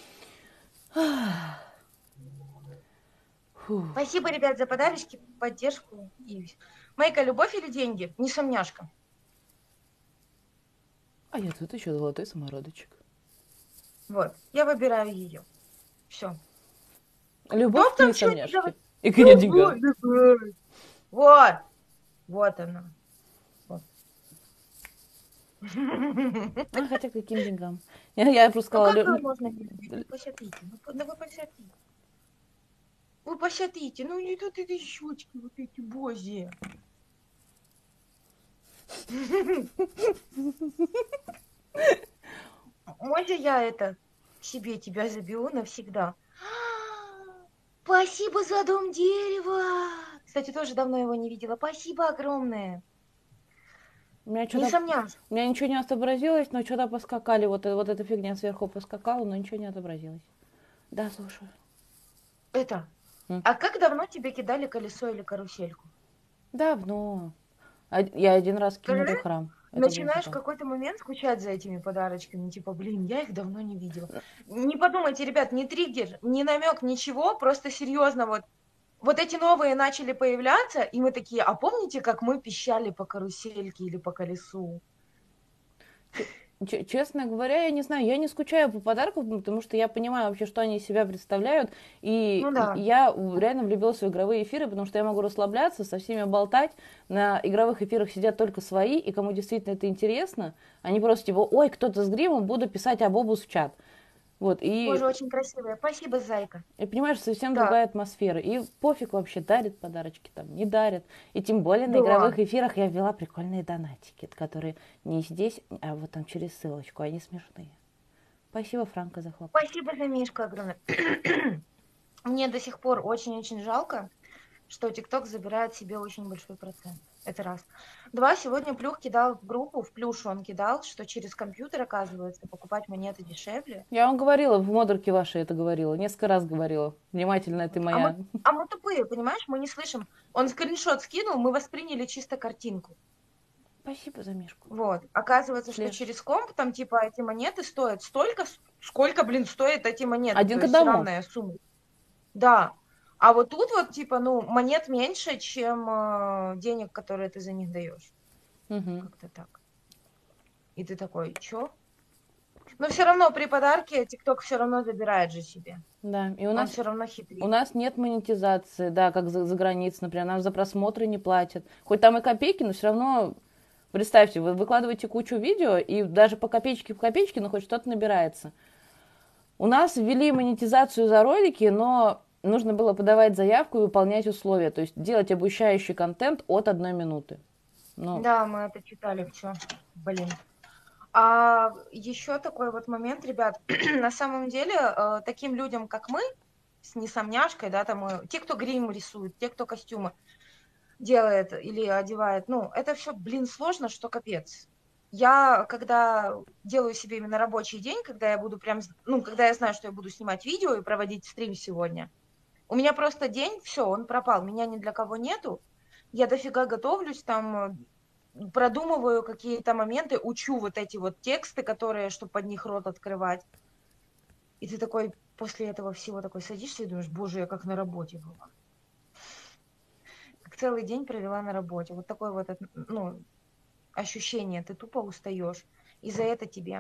S2: Спасибо, ребят, за подарочки, поддержку. Майка, любовь или деньги? Несомняшка.
S1: А я тут еще золотой самородочек.
S2: Вот, я выбираю ее. Все.
S1: Любовь к несомняшке. И к
S2: ее
S1: деньгам.
S2: Вот. Вот она. Вот.
S1: А, хотя каким деньгам? Я просто сказала...
S2: Ну, как можно не любить? Вы посмотрите. Ну, вы посмотрите. Вы посмотрите. Ну, не тут эти щечки, вот эти бози. Можно я это себе тебя заберу навсегда? Спасибо за дом дерева. Кстати, тоже давно его не видела. Спасибо огромное.
S1: У меня
S2: Не
S1: что-то...
S2: сомневаюсь.
S1: У меня ничего не отобразилось, но что-то поскакали. Вот эта фигня сверху поскакала, но ничего не отобразилось. Да, слушаю.
S2: Это.
S1: М.
S2: А как давно тебе кидали колесо или карусельку?
S1: Давно. Я один раз кинула
S2: Скажи,
S1: храм. Это было
S2: начинаешь в
S1: забавно.
S2: какой-то момент скучать за этими подарочками. Типа, блин, я их давно не видела. Не подумайте, ребят, не триггер, не намек, ничего. Просто серьезно, вот эти новые начали появляться, и мы такие, а помните, как мы пищали по карусельке или по колесу?
S1: Честно говоря, я не знаю, я не скучаю по подаркам, потому что я понимаю вообще, что они из себя представляют.
S2: Ну
S1: И
S2: да.
S1: я реально влюбилась в игровые эфиры, потому что я могу расслабляться, со всеми болтать. На игровых эфирах сидят только свои, и кому действительно это интересно, они просто типа, ой, кто-то с гримом, буду писать обобус в чат. Вот,
S2: Боже, очень красивая. Спасибо, зайка.
S1: и понимаешь, совсем
S2: Да,
S1: другая атмосфера. И пофиг вообще, дарят подарочки там, не дарят. И тем более на
S2: да.
S1: игровых эфирах я ввела прикольные донатики, которые не здесь, а вот там через ссылочку, они смешные. Спасибо, Франко, за хлоп.
S2: Спасибо за мишку огромное. Мне до сих пор очень-очень жалко, что ТикТок забирает себе очень большой процент. Это раз. Два, сегодня Плюх кидал в группу, в Плюшу он кидал, что через компьютер, оказывается, покупать монеты дешевле.
S1: Я вам говорила, в модерке вашей это говорила, несколько раз говорила. Внимательно ты
S2: А мы,
S1: моя.
S2: а мы тупые, понимаешь, мы не слышим. Он скриншот скинул, мы восприняли чисто картинку.
S1: Спасибо за мишку.
S2: Вот. Оказывается, что
S1: Слез.
S2: через комп там типа эти монеты стоят столько, сколько, блин, стоят эти монеты.
S1: Один
S2: То
S1: к
S2: есть
S1: одному.
S2: равная сумма. Да. А вот тут вот типа, ну, монет меньше, чем денег, которые ты за них даешь.
S1: Угу.
S2: Как-то так. И ты такой, чё? Но все равно при подарке ТикТок все равно забирает же себе.
S1: Да, и у
S2: Он
S1: нас,
S2: все равно
S1: у
S2: хитрит.
S1: нас нет монетизации, да, как за границей, например, нам за просмотры не платят. Хоть там и копейки, но все равно, представьте, вы выкладываете кучу видео, и даже по копеечке, но хоть что-то набирается. У нас ввели монетизацию за ролики, но нужно было подавать заявку и выполнять условия, то есть делать обучающий контент от 1 минуты. Ну,
S2: Да, мы это читали, все. Блин. А еще такой вот момент, ребят, на самом деле, таким людям, как мы, с несомняшкой, да, там, те, кто грим рисует, те, кто костюмы делает или одевает, ну, это все, блин, сложно, что капец. Я, когда делаю себе именно рабочий день, когда я буду прям, ну, когда я знаю, что я буду снимать видео и проводить стрим сегодня, у меня просто день, все, он пропал, меня ни для кого нету, я дофига готовлюсь, там, продумываю какие-то моменты, учу вот эти вот тексты, которые, чтобы под них рот открывать. И ты такой после этого всего такой садишься и думаешь, боже, я как на работе была. Как целый день провела на работе. Вот такое вот, ну, ощущение, ты тупо устаешь. И за это тебе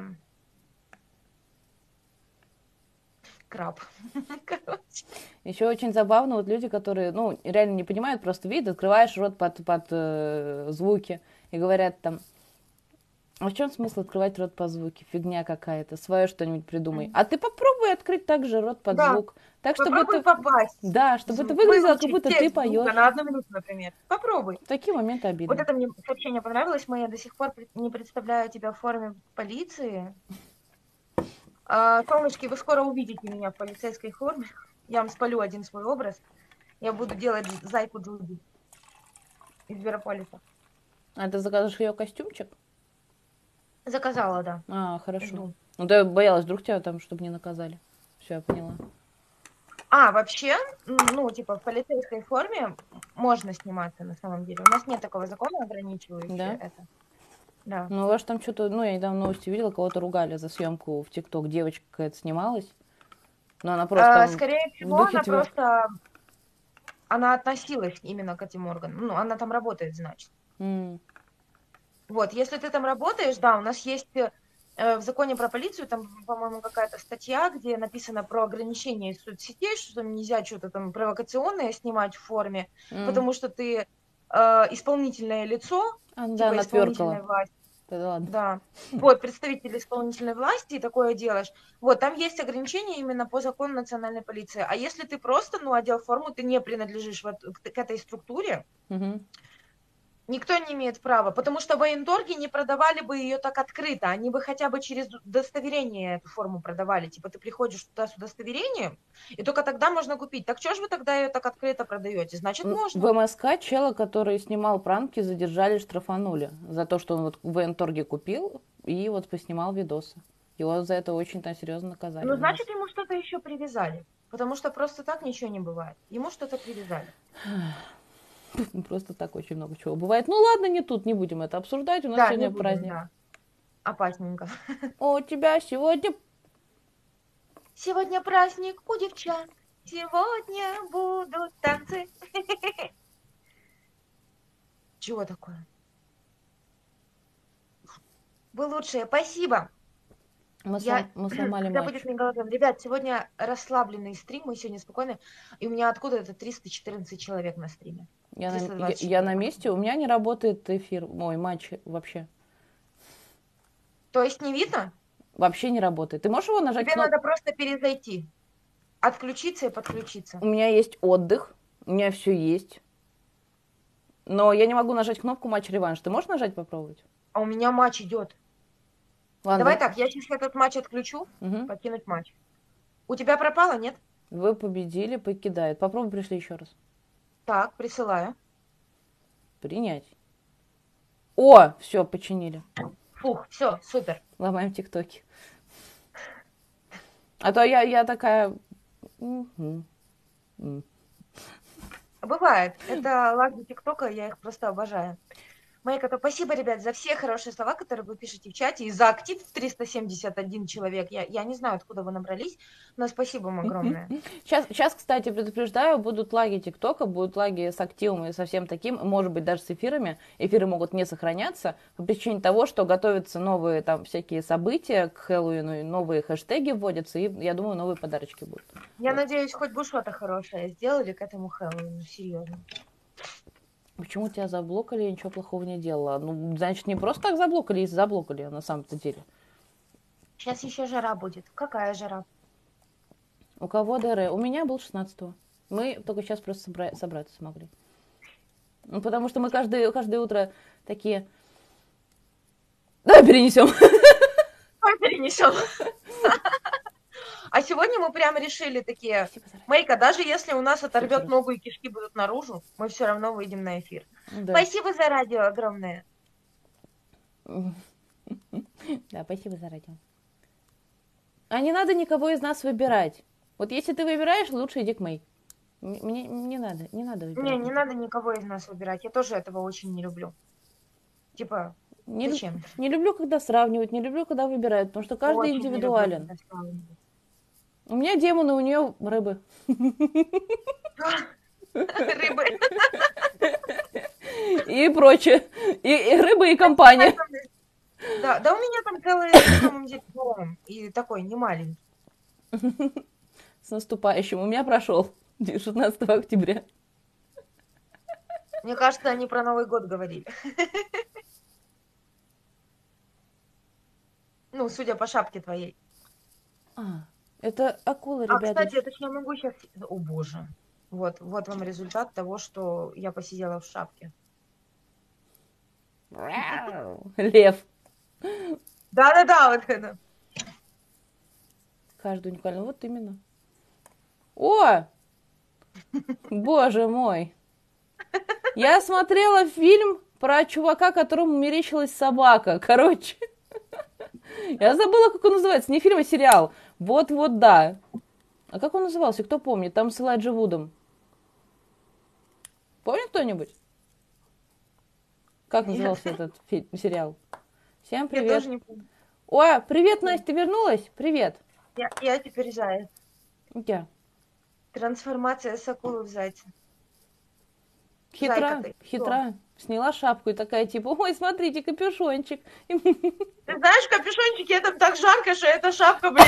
S2: краб. Короче.
S1: еще очень забавно, вот люди, которые, ну, реально не понимают, просто видят, открываешь рот под звуки и говорят там, а в чем смысл открывать рот по звуке? Фигня какая-то, свое что-нибудь придумай. А ты попробуй открыть также рот под
S2: Да,
S1: звук. Так, чтобы
S2: попробуй
S1: это,
S2: попасть
S1: да,
S2: в
S1: чтобы это
S2: звук,
S1: выглядело, как
S2: выучить
S1: будто ты
S2: текст звука
S1: поешь.
S2: на 1 минуту, например. Попробуй.
S1: В такие моменты
S2: Вот
S1: обидно.
S2: это мне сообщение понравилось, мы я до сих пор не представляю тебя в форме полиции. Солнышки, вы скоро увидите меня в полицейской форме. Я вам спалю один свой образ. Я буду делать зайку Джуди из Зверополиса.
S1: А ты закажешь ее костюмчик?
S2: Заказала, да.
S1: А, хорошо.
S2: Жду.
S1: Ну, да я боялась, вдруг тебя там, чтобы не наказали. Все, я поняла.
S2: Вообще, ну, типа, в полицейской форме можно сниматься на самом деле. У нас нет такого закона, ограничивающего
S1: Да?
S2: это. Да.
S1: Ну, у вас там что-то, ну, я недавно новости видела, кого-то ругали за съемку в ТикТок. Девочка какая-то снималась. Но она просто
S2: Скорее
S1: в
S2: всего,
S1: духе
S2: она
S1: тверд.
S2: просто, она относилась именно к этим органам. Ну, она там работает, значит. Вот, если ты там работаешь, да, у нас есть в законе про полицию, там, по-моему, какая-то статья, где написано про ограничение соцсетей, что там нельзя что-то там провокационное снимать в форме, потому что ты исполнительное лицо,
S1: А, да,
S2: типа
S1: натверкала.
S2: исполнительной власти.
S1: Да ладно.
S2: Да. Вот, представитель исполнительной власти, и такое делаешь. Вот, там есть ограничения именно по закону национальной полиции. А если ты просто, ну, одел форму, ты не принадлежишь к этой структуре,
S1: Угу.
S2: Никто не имеет права, потому что военторги не продавали бы ее так открыто, они бы хотя бы через удостоверение эту форму продавали. Типа ты приходишь туда с удостоверением, и только тогда можно купить. Так что ж вы тогда ее так открыто продаете? Значит, можно.
S1: В МСК чела, который снимал пранки, задержали, штрафанули за то, что он вот в военторге купил и вот поснимал видосы. Его за это очень-то серьезно наказали.
S2: Ну, значит, ему что-то еще привязали. Потому что просто так ничего не бывает. Ему что-то привязали.
S1: Просто так очень много чего бывает. Ну ладно, не тут, не будем это обсуждать. У нас
S2: Да,
S1: сегодня
S2: не будем,
S1: праздник.
S2: да. Опасненько.
S1: О, у тебя сегодня...
S2: Сегодня праздник у девчат. Сегодня будут танцы. Чего такое? Вы лучшие, спасибо.
S1: Мы сломали
S2: Когда
S1: матч.
S2: будет мегалодон? Ребят, сегодня расслабленный стрим, мы сегодня спокойно. И у меня откуда это 314 человек на стриме?
S1: Я на месте, у меня не работает эфир, мой матч вообще.
S2: То есть не видно?
S1: Вообще не работает. Ты можешь его нажать?
S2: Тебе надо просто перезайти. Отключиться и подключиться.
S1: У меня есть отдых, у меня все есть. Но я не могу нажать кнопку матч-реванш. Ты можешь нажать попробовать?
S2: А у меня матч идет.
S1: Ладно.
S2: Давай так, я сейчас этот матч отключу, покинуть матч. У тебя пропало, нет?
S1: Вы победили, покидает. Попробуй, пришли еще раз.
S2: Так, присылаю.
S1: Принять. О, все, починили.
S2: Фух, все, супер.
S1: Ломаем тиктоки. А то я такая...
S2: Бывает. Это лаги ТикТока, я их просто обожаю. Майка, то спасибо, ребят, за все хорошие слова, которые вы пишете в чате, и за актив в 371 человек. Я не знаю, откуда вы набрались, но спасибо вам огромное.
S1: Сейчас, кстати, предупреждаю, будут лаги ТикТока, будут лаги с активом и со всем таким, может быть, даже с эфирами. Эфиры могут не сохраняться по причине того, что готовятся новые там всякие события к Хэллоуину, новые хэштеги вводятся, и, я думаю, новые подарочки будут.
S2: Я надеюсь, хоть бы что-то хорошее сделали к этому Хэллоуину, серьезно.
S1: Почему тебя заблокали? Я ничего плохого не делала. Ну, значит, не просто так заблокали, если заблокали, на самом-то деле.
S2: Сейчас еще жара будет. Какая жара?
S1: У кого ДР? У меня был 16-го. Мы только сейчас просто собраться смогли. Ну, потому что мы каждое утро такие... Давай перенесем.
S2: Давай перенесем. А сегодня мы прямо решили такие, Майка, даже если у нас оторвет ногу и кишки будут наружу, мы все равно выйдем на эфир. Да. Спасибо за радио огромное.
S1: Да, спасибо за радио. А не надо никого из нас выбирать. Вот если ты выбираешь, лучше иди к Мэй. Мне не надо выбирать.
S2: Не надо никого из нас выбирать. Я тоже этого очень не люблю. Типа, зачем?
S1: Не люблю, когда сравнивают, не люблю, когда выбирают, потому что каждый очень индивидуален. У меня демоны, у нее рыбы.
S2: Рыбы.
S1: И прочее. И рыбы, и компания.
S2: Да, у меня там целый, на самом деле, дом. И такой, не маленький.
S1: С наступающим. У меня прошел 16 октября.
S2: Мне кажется, они про Новый год говорили. Ну, судя по шапке твоей.
S1: Это акулы, ребята.
S2: Кстати, это я могу сейчас... О, боже. Вот вам результат того, что я посидела в шапке.
S1: Лев.
S2: Да, вот это.
S1: Каждый уникальный. Вот именно. О! Боже мой. Я смотрела фильм про чувака, которому мерещилась собака. Короче. Я забыла, как он называется. Не фильм, а сериал. Вот, да. А как он назывался? Кто помнит? Там с Элайджа Вудом. Помнит кто-нибудь? Как назывался этот сериал? Всем привет.
S2: Я тоже не помню.
S1: О, привет, Настя, ты вернулась? Привет.
S2: Я теперь заяц.
S1: Я.
S2: Трансформация с акулы в зайца.
S1: Хитра. Сняла шапку и такая, типа, ой, смотрите, капюшончик.
S2: Ты знаешь, капюшончики, это так жарко, что эта шапка, блин.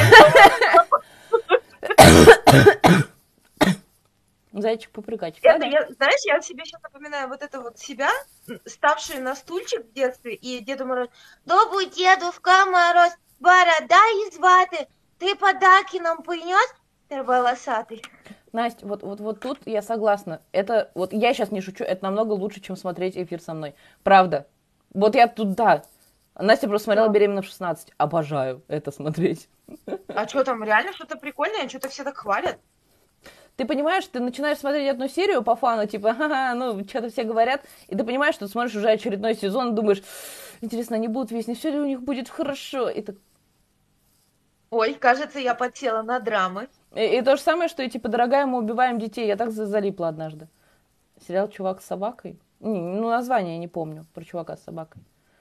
S1: Зайчик попрыгать.
S2: Знаешь, я себе сейчас напоминаю вот это вот себя, ставшую на стульчик в детстве, и Деду Мороз. Добрый Дедушка Мороз, борода из ваты, ты подарки нам принес? Ты волосатый.
S1: Настя, вот тут я согласна. Это, вот я сейчас не шучу, это намного лучше, чем смотреть эфир со мной. Правда. Вот я тут, да. Настя просто смотрела
S2: Да.
S1: «Беременна в 16». Обожаю это смотреть.
S2: А что там, реально что-то прикольное? Что-то все так хвалят?
S1: Ты понимаешь, ты начинаешь смотреть одну серию по фану, типа, ха-ха, ну, что-то все говорят, и ты понимаешь, что ты смотришь уже очередной сезон, и думаешь, интересно, они будут весь, не все ли у них будет хорошо? И, так...
S2: Ой, кажется, я подсела на драмы.
S1: и то же самое, что и, типа, дорогая, мы убиваем детей. Я так залипла однажды. Сериал «Чувак с собакой». Ну, название я не помню, про чувака с собакой.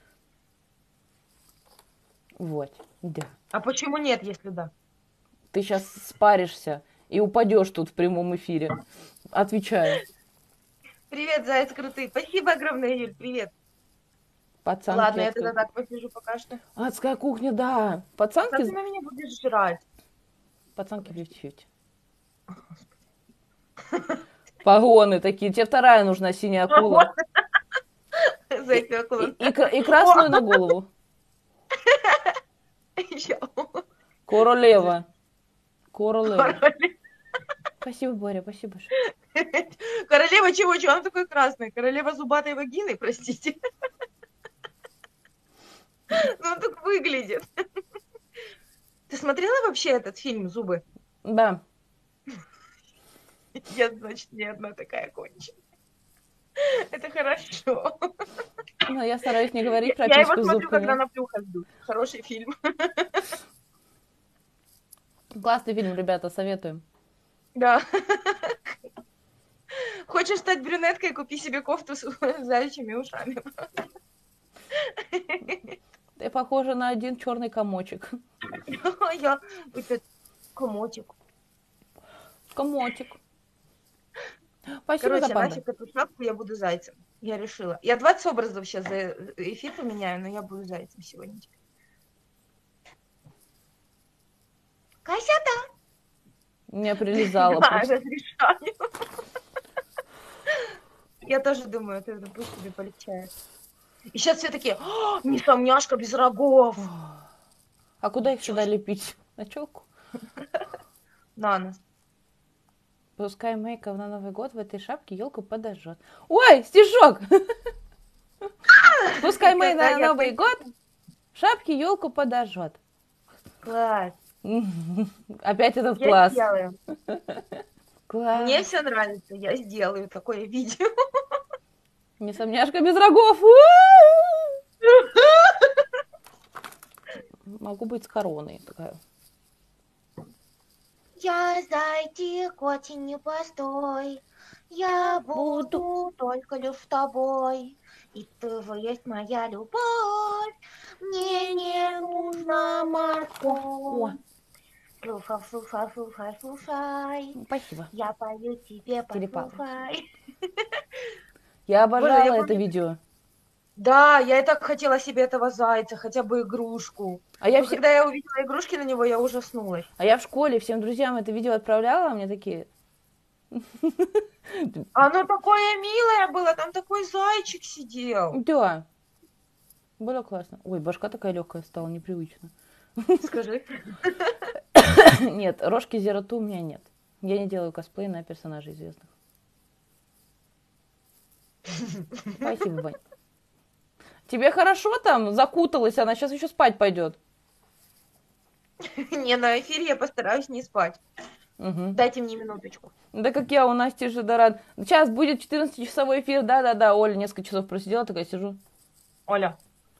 S1: Вот, да.
S2: А почему нет, если да?
S1: Ты сейчас спаришься и упадешь тут в прямом эфире. Отвечаю.
S2: Привет, заяц крутый. Спасибо огромное, Юль, привет.
S1: Пацанки.
S2: Ладно, я тогда так посижу пока что.
S1: Адская кухня, да.
S2: Как ты
S1: Пацанки...
S2: на меня будешь жрать?
S1: Пацанки 50-50. Погоны такие. Тебе вторая нужна синяя акула.
S2: Зайцы акула.
S1: И красную на голову. Королева. Королева. Спасибо, Боря, спасибо.
S2: Королева чего? Чего она такой красный? Королева зубатой вагины, простите. Ну, он так выглядит. Ты смотрела вообще этот фильм «Зубы»?
S1: Да.
S2: Я, значит, не одна такая конченая. Это хорошо.
S1: Но я стараюсь не говорить про
S2: Я его
S1: письку с
S2: смотрю, когда
S1: зубками.
S2: на плюхах жду. Хороший фильм.
S1: Классный фильм, ребята, советуем.
S2: Да. Хочешь стать брюнеткой, купи себе кофту с заячьими ушами.
S1: Ты похожа на один черный комочек.
S2: Я этот комочек.
S1: Комочек. Спасибо
S2: Короче,
S1: за панда.
S2: нафиг эту шапку, я буду зайцем. Я решила. Я 20 образов сейчас за эфир поменяю, но я буду зайцем сегодня. Красота!
S1: Меня прилизала
S2: Да,
S1: просто.
S2: разрешаю. Я тоже думаю, это пусть тебе полегчает. И сейчас все такие, несомняшка без рогов.
S1: А куда их сюда лепить? На челку?
S2: На нос.
S1: Пускай Мейков на Новый год в этой шапке елку подожжет. Ой, стишок! Пускай Мэй на Новый год в шапке елку подожжет.
S2: Класс.
S1: Опять этот
S2: Я
S1: класс.
S2: сделаю.
S1: Класс.
S2: Мне все нравится, я сделаю такое видео.
S1: Несомняшка без рогов. Могу быть с короной такая.
S2: Я зайчик очень непростой. Я буду только лишь с тобой. И ты есть моя любовь. Мне не нужна морковь. Слушай, слушай, слушай, слушай.
S1: Спасибо.
S2: Я пою тебе,
S1: Телепат.
S2: послушай.
S1: Я обожала
S2: я
S1: это видео.
S2: Да, я и так хотела себе этого зайца, хотя бы игрушку.
S1: А я,
S2: Но когда я увидела игрушки на него, я ужаснулась.
S1: а я в школе всем друзьям это видео отправляла, а мне такие...
S2: Оно такое милое было, там такой зайчик сидел.
S1: Да. Было классно. Ой, башка такая легкая стала, непривычно.
S2: Скажи.
S1: Нет, рожки Зерату у меня нет. Я не делаю косплей на персонажей известных. Спасибо, Вань. Тебе хорошо там? Закуталась она, сейчас еще спать пойдет.
S2: Не, на эфире я постараюсь не спать.
S1: Угу.
S2: Дайте мне минуточку.
S1: Да как я, у Насти же Доран. Сейчас будет 14-часовой эфир, да-да-да. Оля несколько часов просидела, такая сижу.
S2: Оля.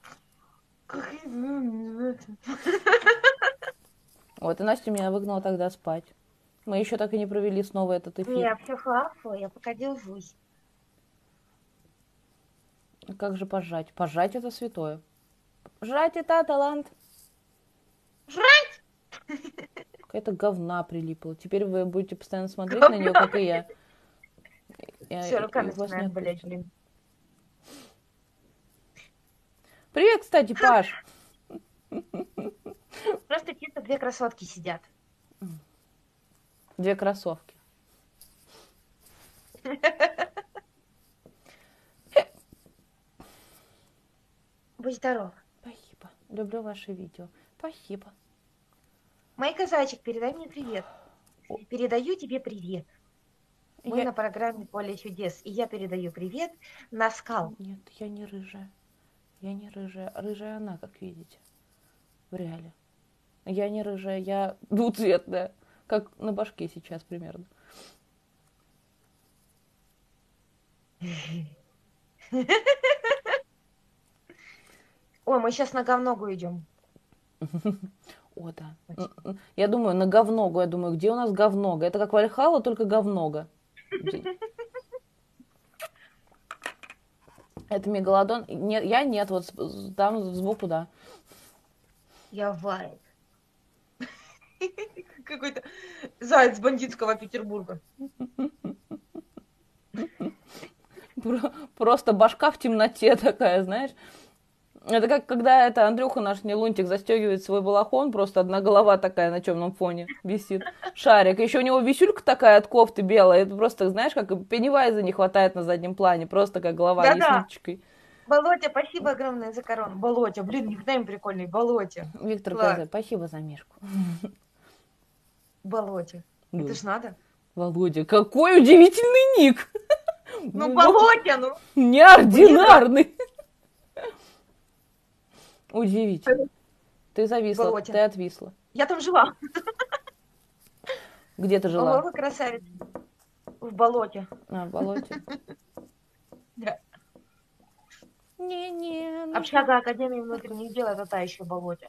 S1: Вот, и Настя меня выгнала тогда спать. Мы еще так и не провели снова этот эфир.
S2: Нет, все хорошо, я пока держусь.
S1: Как же пожать? Пожать это святое. Жрать это талант.
S2: Жрать!
S1: Какая-то говна прилипла. Теперь вы будете постоянно смотреть на нее, как и я.
S2: Все, рука
S1: И вас не
S2: начинает болеть,
S1: отпустит.
S2: блин.
S1: Привет, кстати, Паш.
S2: Просто чисто две красотки сидят.
S1: Две кроссовки.
S2: Будь здоров.
S1: Спасибо. Люблю ваши видео. Спасибо.
S2: Майка Зайчик, передай мне привет. Передаю тебе привет. Мы на программе «Поле чудес», и я передаю привет на скал.
S1: Нет, я не рыжая. Я не рыжая. Рыжая она, как видите, в реале. Я не рыжая, я двуцветная, как на башке сейчас примерно.
S2: Ой, мы сейчас на говногу идем.
S1: О, да. Я думаю, на говногу. Я думаю, где у нас говнога? Это как Вальхалла, только говнога. Это мегалодон. Нет, я нет, вот там сбоку, да.
S2: Я вайб. Какой-то заяц бандитского Петербурга.
S1: Просто башка в темноте такая, знаешь. Это как когда это Андрюха наш не лунтик застегивает свой балахон, просто одна голова такая на темном фоне висит. Шарик. Еще у него висюлька такая от кофты белая. Это просто, знаешь, как Пеннивайза не хватает на заднем плане. Просто как голова ясничкой.
S2: Болотя, спасибо огромное за корону. Болотя, блин, никнейм прикольный. Болотя.
S1: Виктор Каза, спасибо за мишку.
S2: Болотя.
S1: Да.
S2: Это ж надо.
S1: Володя, какой удивительный ник!
S2: Ну, Болотя, ну.
S1: Неординарный. Удивительно. Ты зависла,
S2: Болотя.
S1: ты отвисла.
S2: Я там жила.
S1: Где ты жила?
S2: О, вы красавица. В болоте.
S1: А, в болоте.
S2: Да.
S1: Не-не.
S2: Общага Академии внутренних дел — это та еще болоте.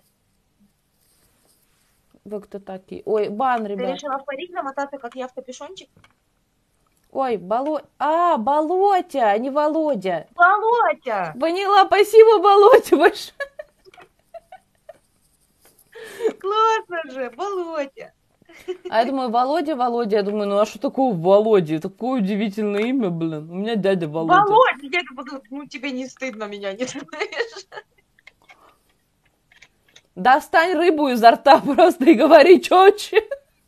S1: Вы кто такие? Ой, бан,
S2: Ты
S1: ребят.
S2: решила в парик замотаться, как я в капюшончик?
S1: Ой, Болотя, а не Володя.
S2: Болотя!
S1: Поняла, спасибо, Болотя, большое.
S2: Классно же, Болотя.
S1: А я думаю, Володя. Я думаю, ну а что такое Володя? Такое удивительное имя, блин. У меня дядя Володя.
S2: Володя, я подумала, ну тебе не стыдно меня, не знаешь?
S1: Достань рыбу изо рта просто и говори четче.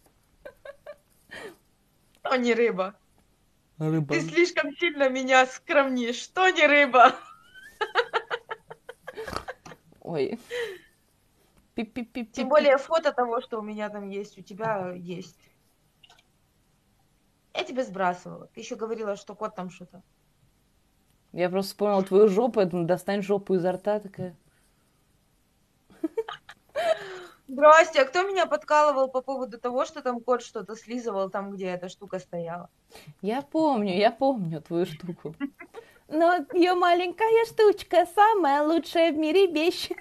S2: Что не рыба?
S1: Рыба.
S2: Ты слишком сильно меня скромнишь. Что не рыба?
S1: Ой. Пип-пип-пип-пип.
S2: Тем более фото того, что у меня там есть, у тебя есть. Я тебе сбрасывала. Ты еще говорила, что кот там что-то.
S1: Я просто вспомнила твою жопу, я думаю, достань жопу изо рта такая.
S2: Здрасте, а кто меня подкалывал по поводу того, что там кот что-то слизывал там, где эта штука стояла?
S1: Я помню твою штуку. Но ее маленькая штучка самая лучшая в мире вещь.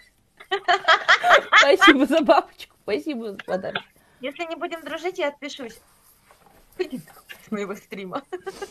S1: Спасибо за бабочку, спасибо за подарок.
S2: Если не будем дружить, я отпишусь. Иди с моего стрима.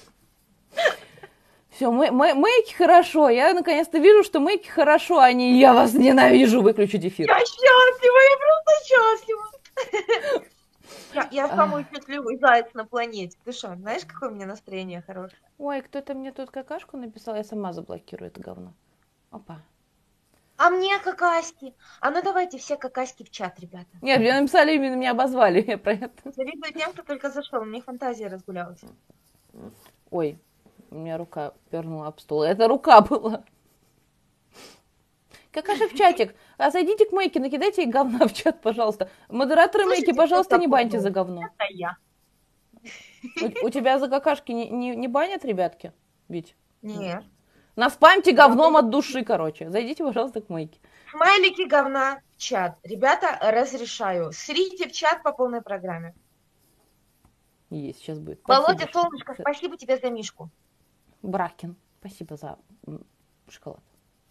S1: Все, Мэйки хорошо. Я наконец-то вижу, что Мэйки хорошо, а не я вас ненавижу. Выключить эфир.
S2: Я счастлива, я просто счастлива. Я самый счастливый заяц на планете. Ты что, знаешь, какое у меня настроение хорошее?
S1: Ой, кто-то мне тут какашку написал, я сама заблокирую это говно. Опа.
S2: А мне какаськи. А ну давайте все какаськи в чат, ребята.
S1: Нет, мне написали, именно меня обозвали. Я про это.
S2: Завидую тем, кто только зашел. У меня фантазия разгулялась.
S1: Ой, у меня рука пернула об стол. Это рука была. Какашек в чатик. А зайдите к Мэйке, накидайте ей говна в чат, пожалуйста. Модераторы Мэйки, пожалуйста, не баньте за говно.
S2: Это я.
S1: У тебя за какашки не банят, ребятки? Вить?
S2: Нет.
S1: Наспамьте говном от души, короче. Зайдите, пожалуйста, к Мэйке.
S2: Смайлики говна в чат. Ребята, разрешаю. Срите в чат по полной программе.
S1: Есть, сейчас будет.
S2: Володя,
S1: Спасибо.
S2: солнышко, спасибо тебе за мишку.
S1: Бракин, спасибо за шоколад.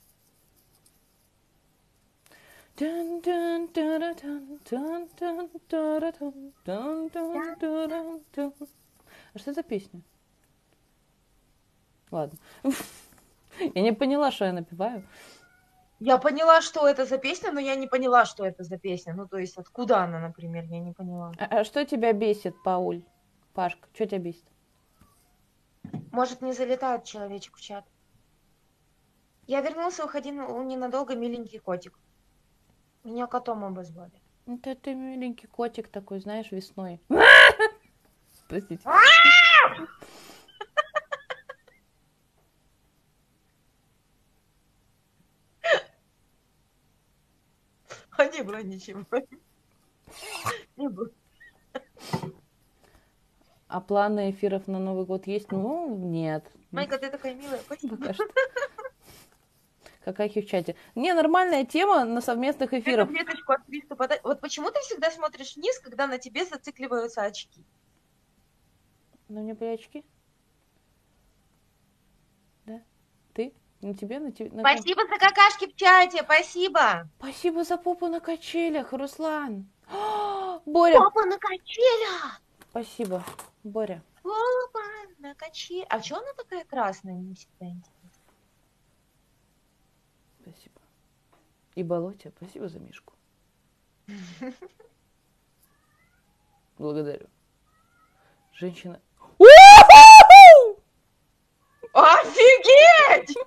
S1: А что за песня? Ладно. Я не поняла, что я напеваю.
S2: Я поняла, что это за песня, но я не поняла, что это за песня. Ну, то есть, откуда она, например, я не поняла.
S1: А что тебя бесит, Пауль? Пашка, что тебя бесит?
S2: Может, не залетает человечек в чат. Я вернулся, уходил ненадолго, миленький котик. Меня котом обозвали.
S1: Это ты миленький котик такой, знаешь, весной. Простите.
S2: А не было ничего. Не было.
S1: А планы эфиров на Новый год есть? Ну, нет.
S2: Майка, ты такая милая, спасибо.
S1: Пока что. Какахи в чате. Не, нормальная тема на совместных
S2: Эту
S1: эфирах.
S2: клеточку от приступа. Вот почему ты всегда смотришь вниз, когда на тебе зацикливаются очки?
S1: На мне были очки? Да? Ты? На тебе? На тебе?
S2: Спасибо за какашки в чате, спасибо.
S1: Спасибо за попу на качелях, Руслан. Боря.
S2: Попа на качелях.
S1: Спасибо, Боря.
S2: Попа на качелях. А чего она такая красная? Мне всегда интересно.
S1: Спасибо. И Болотя, спасибо за мишку. Благодарю. Женщина.
S2: Офигеть!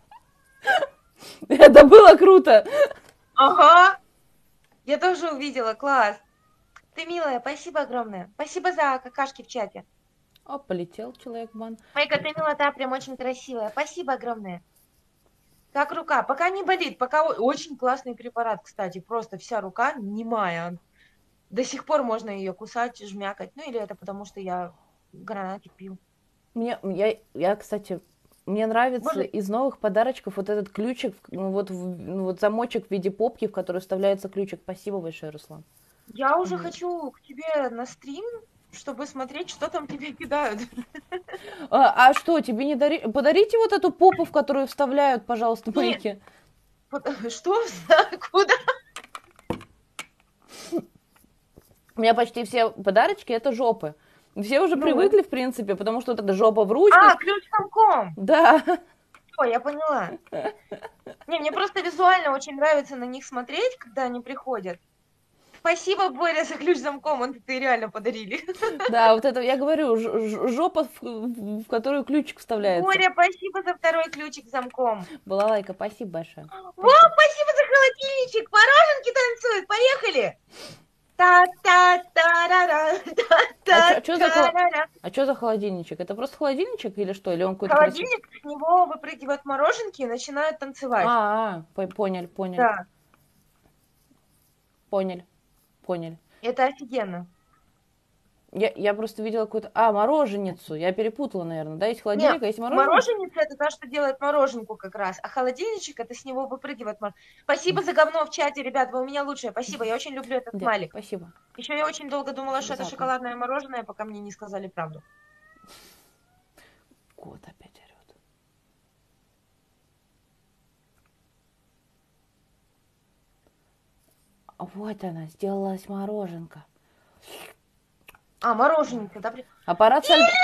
S1: Это было круто.
S2: Ага. Я тоже увидела, класс. Ты милая, спасибо огромное. Спасибо за какашки в чате.
S1: О, полетел человек-бан.
S2: Майка, ты милота, прям очень красивая. Спасибо огромное. Как рука? Пока не болит, пока очень классный препарат, кстати. Просто вся рука немая. До сих пор можно ее кусать, жмякать. Ну или это потому, что я гранаты пью.
S1: Кстати, мне нравится
S2: Боже.
S1: из новых подарочков вот этот ключик, вот замочек в виде попки, в который вставляется ключик. Спасибо большое, Руслан.
S2: Я уже хочу к тебе на стрим, чтобы смотреть, что там тебе кидают.
S1: А что, тебе не подарите вот эту попу, в которую вставляют, пожалуйста, майки?
S2: Что? Куда?
S1: У меня почти все подарочки это жопы. Все уже привыкли, в принципе, потому что вот эта жопа в ручках.
S2: А, ключ с замком.
S1: Да.
S2: Ой, я поняла. Не, мне просто визуально очень нравится на них смотреть, когда они приходят. Спасибо, Боря, за ключ с замком, он ты реально подарили.
S1: Да, вот это, я говорю, жопа, в которую ключик вставляется.
S2: Боря, спасибо за второй ключик с замком.
S1: Балалайка, спасибо большое.
S2: Вау, спасибо за холодильничек, мороженки танцуют, поехали.
S1: А что за холодильничек? Это просто холодильничек или что? Или он какой-то
S2: холодильник, с него выпрыгивают мороженки и начинают танцевать.
S1: Понял.
S2: Да.
S1: Понял.
S2: Это офигенно.
S1: Я просто видела какую-то... мороженицу. Я перепутала, наверное. Да, есть холодильник,
S2: Нет,
S1: а есть мороженое?
S2: мороженица это та, что делает мороженку как раз. А холодильничек это с него выпрыгивает. Спасибо за говно в чате, ребят. Вы у меня лучшие. Спасибо, я очень люблю этот смайлик.
S1: Спасибо.
S2: Еще я очень долго думала, что это шоколадное мороженое, пока мне не сказали правду.
S1: Кот опять орет. Вот она, сделалась мороженка.
S2: Мороженица, да?
S1: Аппарат со льдом.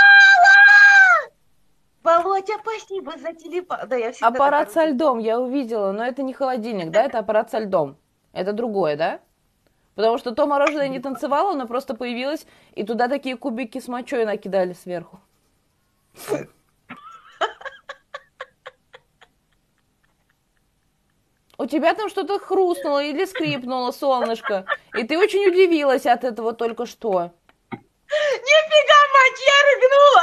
S2: Володя, спасибо за телепат. Да, я всегда
S1: Аппарат со льдом, я увидела, но это не холодильник, да, это аппарат со льдом. Это другое, да? Потому что то мороженое не танцевало, оно просто появилось, и туда такие кубики с мочой накидали сверху. У тебя там что-то хрустнуло или скрипнуло, солнышко, и ты очень удивилась от этого только что.
S2: Нифига, мать, я рыгнула!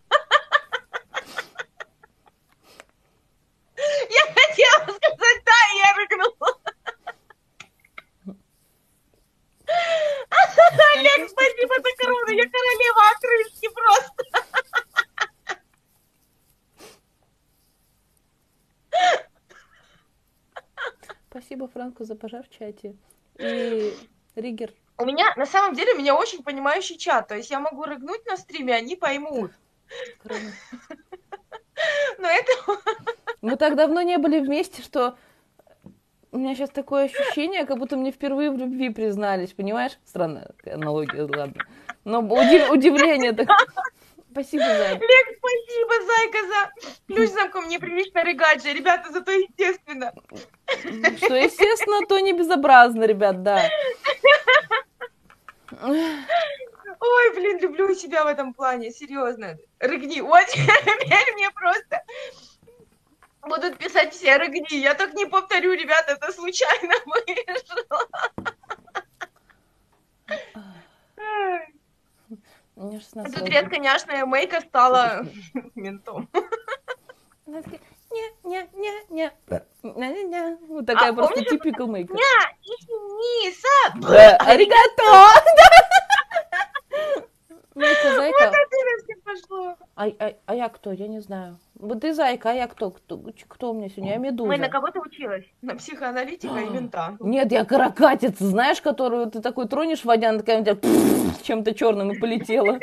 S2: Я хотела сказать да, и я рыгнула. Олег, спасибо за корону, я королева отрыжки просто.
S1: Спасибо, Франку, за пожар в чате. И Ригер.
S2: На самом деле, у меня очень понимающий чат. То есть я могу рыгнуть на стриме, они поймут. Но это...
S1: Мы так давно не были вместе, что у меня сейчас такое ощущение, как будто мне впервые в любви признались, понимаешь? Странная аналогия, ладно. Но удивление такое. Спасибо, Зайка.
S2: Лек, спасибо, Зайка, за ключ замком. Мне прилично рыгать же, ребята, зато естественно.
S1: Что естественно, то не безобразно, ребят, да.
S2: Ой, блин, люблю себя в этом плане, серьезно. Рыгни. Вот теперь мне просто будут писать все рыгни. Я так не повторю, ребята, это случайно вышло.
S1: Мне 16
S2: Тут резко няшная Майка стала ментом.
S1: Не. Вот такая просто типикал Майка.
S2: Ня, извини,
S1: Аригато! Митя, зайка.
S2: Пошло.
S1: А я кто? Я не знаю. Вот ты зайка, а я кто? Кто у меня сегодня? Я
S2: Мы на
S1: медуза.
S2: кого ты училась? На психоаналитика и мента.
S1: Нет, я каракатица, знаешь, которую ты такой тронешь, водяна, такая у тебя чем-то черным и полетела.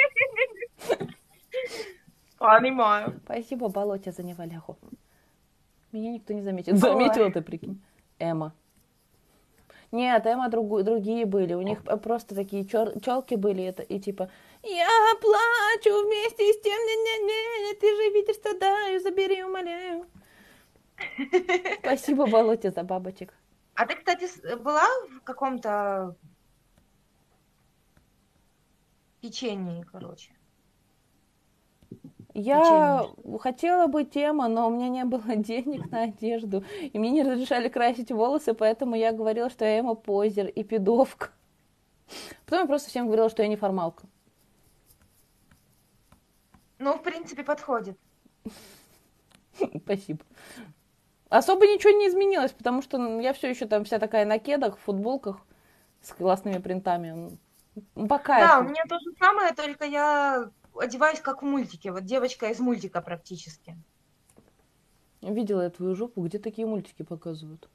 S2: Понимаю.
S1: Спасибо, болоте, за неваляху. Меня никто не заметит. Заметила ты, прикинь. Эмма. Нет, Эмма другие были. У них просто такие челки были. Это, и типа, я плачу вместе с тем, ты же видишь, страдаю, забери, умоляю. Спасибо, болоте, за бабочек.
S2: А ты, кстати, была в каком-то печенье, короче?
S1: Я хотела быть Эмма, но у меня не было денег на одежду. И мне не разрешали красить волосы, поэтому я говорила, что я Эмма Позер и пидовка. Потом я просто всем говорила, что я не формалка.
S2: Ну, в принципе, подходит.
S1: Спасибо. Особо ничего не изменилось, потому что я все еще там вся такая на кедах, в футболках с классными принтами. Пока.
S2: Да, у меня то же самое, только я одеваюсь как в мультике. Вот девочка из мультика практически.
S1: Видела я твою жопу, где такие мультики показывают.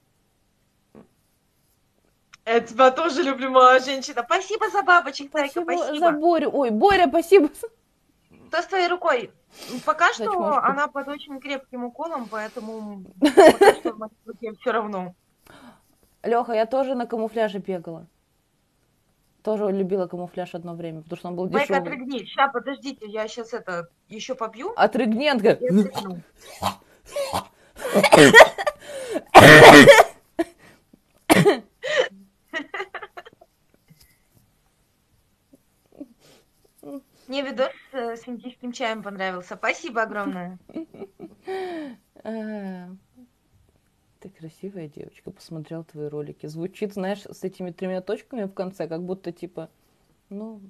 S2: Я тебя тоже люблю, моя женщина. Спасибо за бабочек, Зайка, спасибо.
S1: За Борю. Ой, Боря, спасибо.
S2: Что с твоей рукой? Пока что
S1: Зачмошку.
S2: она под очень крепким уколом, поэтому пока что в моей руке все равно.
S1: Леха, я тоже на камуфляже бегала. Тоже любила камуфляж одно время, потому что он был
S2: Майка,
S1: дешевый.
S2: отрыгни. Сейчас, подождите, я сейчас это еще попью.
S1: Отрыгни, он говорит.
S2: и отрыгну. Мне видос с индийским чаем понравился. Спасибо огромное.
S1: Ты красивая девочка, посмотрел твои ролики. Звучит, знаешь, с этими 3 точками в конце, как будто типа, ну...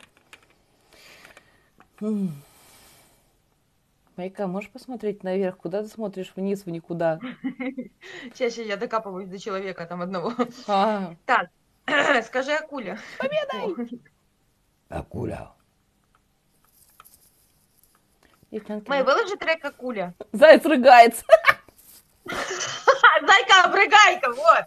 S1: Майка, можешь посмотреть наверх? Куда ты смотришь? Вниз, в никуда.
S2: Сейчас я докапываюсь до человека там одного.
S1: А,
S2: Так, скажи Акуля.
S1: победой! Акуля. Девчонки,
S2: Мэй, выложи трек Акуля.
S1: заяц рыгается.
S2: Зайка, обрыгайка, вот.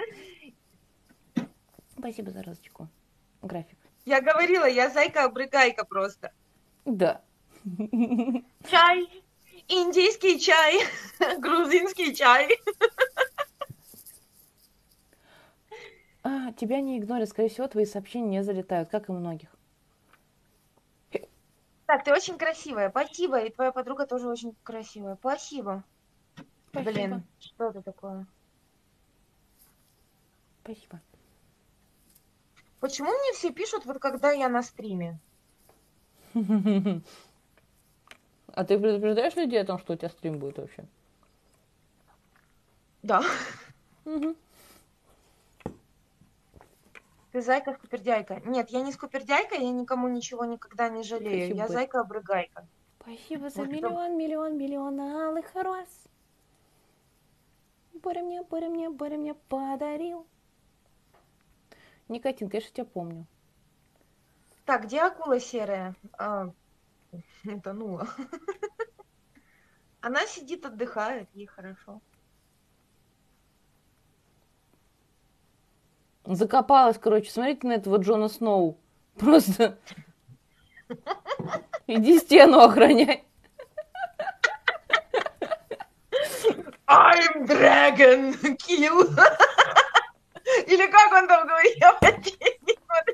S1: Спасибо за розочку. График.
S2: Я говорила, я зайка, обрыгайка просто.
S1: Да.
S2: Чай, индийский чай, грузинский чай.
S1: Тебя не игнорят, скорее всего, твои сообщения не залетают, как и многих.
S2: Так, ты очень красивая, спасибо, и твоя подруга тоже очень красивая, спасибо.
S1: Спасибо.
S2: Блин, что это такое?
S1: Спасибо.
S2: Почему мне все пишут, вот когда я на стриме?
S1: А ты предупреждаешь людей о том, что у тебя стрим будет вообще?
S2: Да.
S1: Угу.
S2: Ты зайка, скупердяйка. Нет, я не скупердяйка, я никому ничего никогда не жалею.
S1: Спасибо.
S2: Я зайка-обрыгайка.
S1: Спасибо за
S2: Вот
S1: миллион алых роз. Боря мне подарил. Никотин, конечно, тебя помню.
S2: Так, где акула серая? Утонула. Она сидит, отдыхает, ей хорошо.
S1: Закопалась, короче. Смотрите на этого Джона Сноу. Просто иди стену охраняй.
S2: I'm dragon kill. Или как он там говорит? Я вообще не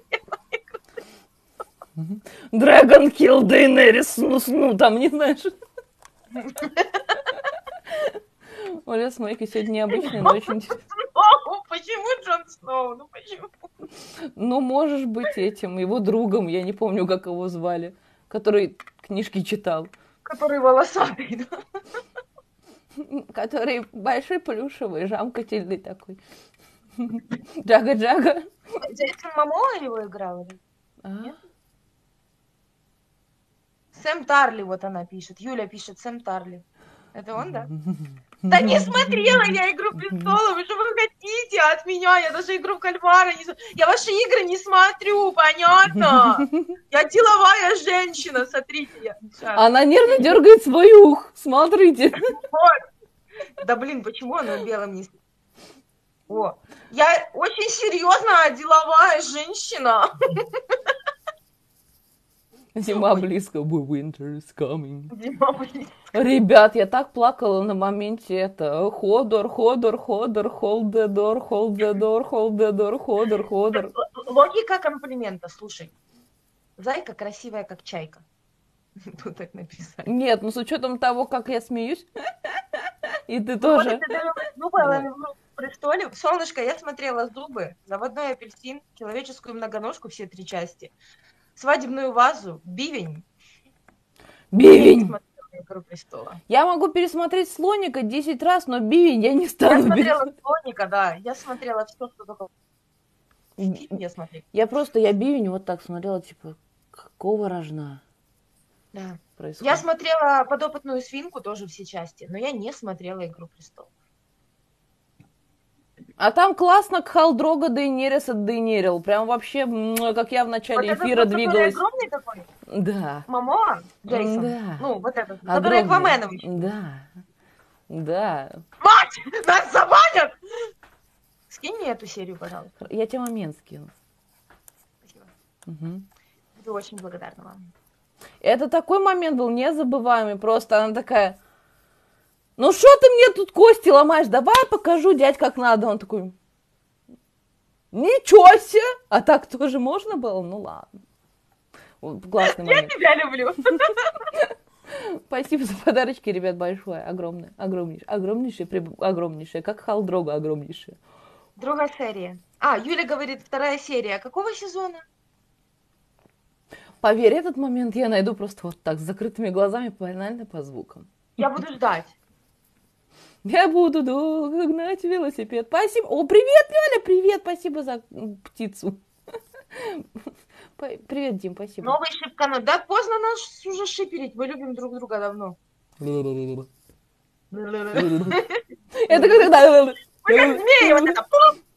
S2: смотрела.
S1: Dragon Kill Daenerys, сну, там, не знаешь. Оля с Майкой сегодня необычная, но очень...
S2: Почему Джон Сноу? Ну почему?
S1: Ну, можешь быть этим, его другом, я не помню, как его звали, который книжки читал.
S2: Который волосатый, да?
S1: Который большой плюшевый, жамкательный такой. Джага-джага.
S2: Джейсон Момоа его играл? Нет? Сэм Тарли, вот она пишет. Юля пишет, Сэм Тарли. Это он, да? Да не смотрела я «Игру престолов», что вы хотите от меня? Я даже «Игру в кальмара» не смотрю. Я ваши игры не смотрю, понятно? Я деловая женщина, смотрите. Сейчас.
S1: Она нервно дергает свой ух. Смотрите.
S2: Да блин, почему оно белым не... О, я очень серьезная деловая женщина.
S1: Зима близко. Winter is coming.
S2: Зима близко.
S1: Ребят, я так плакала на моменте это. Ходор, ходор, ходор, hold the door, hold the door, hold the door, ходор, ходор.
S2: Логика комплимента, слушай. Зайка красивая, как чайка. Тут так написано.
S1: Нет, ну с учетом того, как я смеюсь, и ты
S2: Вот
S1: тоже.
S2: это было в «Игру престолов». Солнышко, я смотрела «Зубы», «Заводной апельсин», «Человеческую многоножку», все 3 части, «Свадебную вазу», «Бивень». Я не
S1: Бивень!
S2: смотрела «Игру престолов».
S1: Я могу пересмотреть «Слоника» 10 раз, но бивень я не
S2: Я
S1: стану
S2: смотрела
S1: пересмотреть.
S2: «Слоника», да. Я смотрела все, что только... Я смотрела.
S1: Я бивень вот так смотрела, типа, какого рожна
S2: Да.
S1: происходит.
S2: Я смотрела «Подопытную свинку», тоже все части, но я не смотрела «Игру престолов».
S1: А там классно Кхал-Дрога Дейнериса Дейнерил. Прям вообще, как я в начале
S2: Вот
S1: эфира
S2: этот, который
S1: двигалась.
S2: огромный такой?
S1: Да.
S2: Мамоан? Джейсон?
S1: Да.
S2: Ну, вот этот, который
S1: Огромный.
S2: Акваменович.
S1: Да. Да.
S2: Мать! Нас забанят! Скинь мне эту серию, пожалуйста.
S1: Я тебе момент скину.
S2: Спасибо.
S1: Угу.
S2: Буду очень благодарна вам.
S1: Это такой момент был незабываемый. Просто она такая, ну что ты мне тут кости ломаешь? Давай покажу, дядь, как надо. Он такой, ничего себе! А так тоже можно было? Ну ладно. Классный
S2: Я
S1: момент.
S2: тебя люблю.
S1: Спасибо за подарочки, ребят, большое. Огромное, огромнейшее, как Халдрога огромнейшее.
S2: Другая серия. А, Юля говорит, 2 серия. Какого сезона?
S1: Поверь, этот момент я найду просто вот так, с закрытыми глазами, банально по звукам.
S2: Я буду ждать.
S1: Я буду долго гнать велосипед. Спасибо. О, привет, Лёля, привет. Спасибо за птицу. Привет, Дим, спасибо.
S2: Новый шипканут. Да поздно нас уже шиперить. Мы любим друг друга давно.
S1: Это когда...
S2: Мы как змеи, вот это.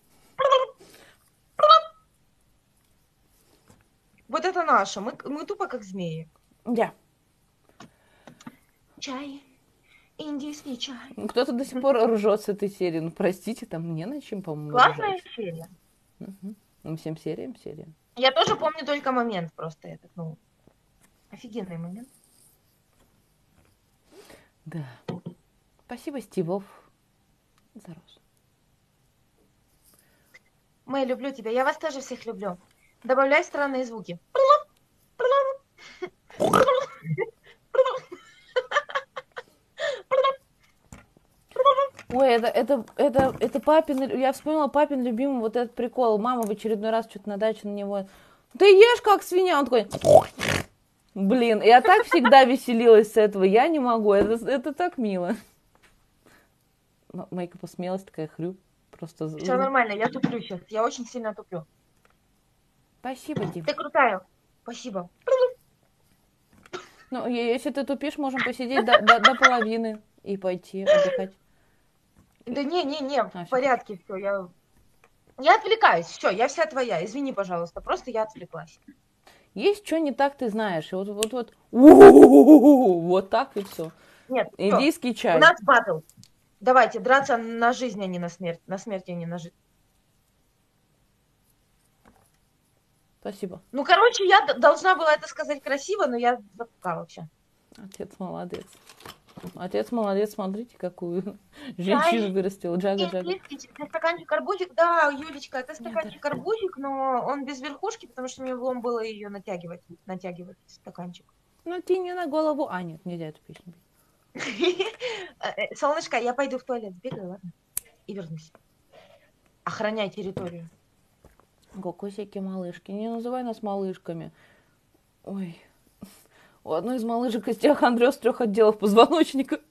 S2: Вот это наше. Мы тупо как змеи.
S1: Да.
S2: Чай. Индийский чай.
S1: Кто-то до сих пор ржет с этой серии. Ну, простите, там мне на чем, по-моему,
S2: Классная
S1: ржать.
S2: серия.
S1: Ну, всем сериям серия.
S2: Я тоже помню только момент просто этот, ну, офигенный момент.
S1: Да. Спасибо, Стивов, за розу.
S2: Мэй, люблю тебя. Я вас тоже всех люблю. Добавляй странные звуки.
S1: Ой, это папин, я вспомнила папин любимый вот этот прикол. Мама в очередной раз что-то на даче на него. Ты ешь как свинья, он такой. Блин, я так всегда веселилась с этого, я не могу, это так мило. Майка посмеялась, такая хрю. Просто...
S2: Все нормально, я туплю сейчас. Я очень сильно туплю.
S1: Спасибо, Дим.
S2: Ты крутая. Спасибо.
S1: Ну, если ты тупишь, можем посидеть до половины и пойти отдыхать.
S2: Да не, в порядке все. Я отвлекаюсь, все, я вся твоя. Извини, пожалуйста, просто я отвлеклась.
S1: Есть что не так, ты знаешь. И вот так и все.
S2: Нет,
S1: индийский чай.
S2: У нас батл. Давайте драться на жизнь, а не на смерть. На смерть, а не на жизнь.
S1: Спасибо.
S2: Ну, короче, я должна была это сказать красиво, но я запукала все.
S1: Отец молодец. Отец молодец, смотрите, какую женщину вырастил. Джага.
S2: Это стаканчик арбузик. Да, Юлечка, это стаканчик арбузик, но он без верхушки, потому что мне влом было ее натягивать стаканчик.
S1: Ну, ты не на голову. А, нет, нельзя эту песню петь.
S2: Солнышко, я пойду в туалет, сбегаю, ладно? И вернусь. Охраняй территорию.
S1: Кокосики, малышки. Не называй нас малышками. Ой. У одной из малышек остеохондроз 3 отделов позвоночника.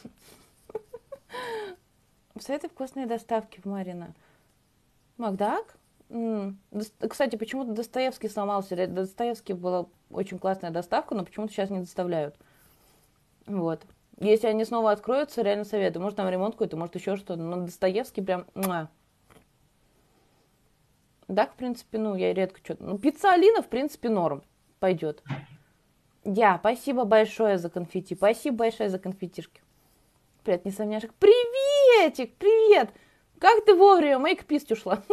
S1: Советы вкусные доставки в Марина. Макдак? Кстати, почему-то Достоевский сломался. Достоевский была очень классная доставка, но почему-то сейчас не доставляют. Вот. Если они снова откроются, реально советую. Может, там ремонт какой-то, может, еще что-то. Но Достоевский прям... муа. Да, в принципе, ну, я редко что-то... Ну, пицца Алина, в принципе, норм. Пойдет. Спасибо большое за конфетти. Спасибо большое за конфетишки. Привет, несомняшек. Приветик, привет. Как ты вовремя? Мейк писть ушла.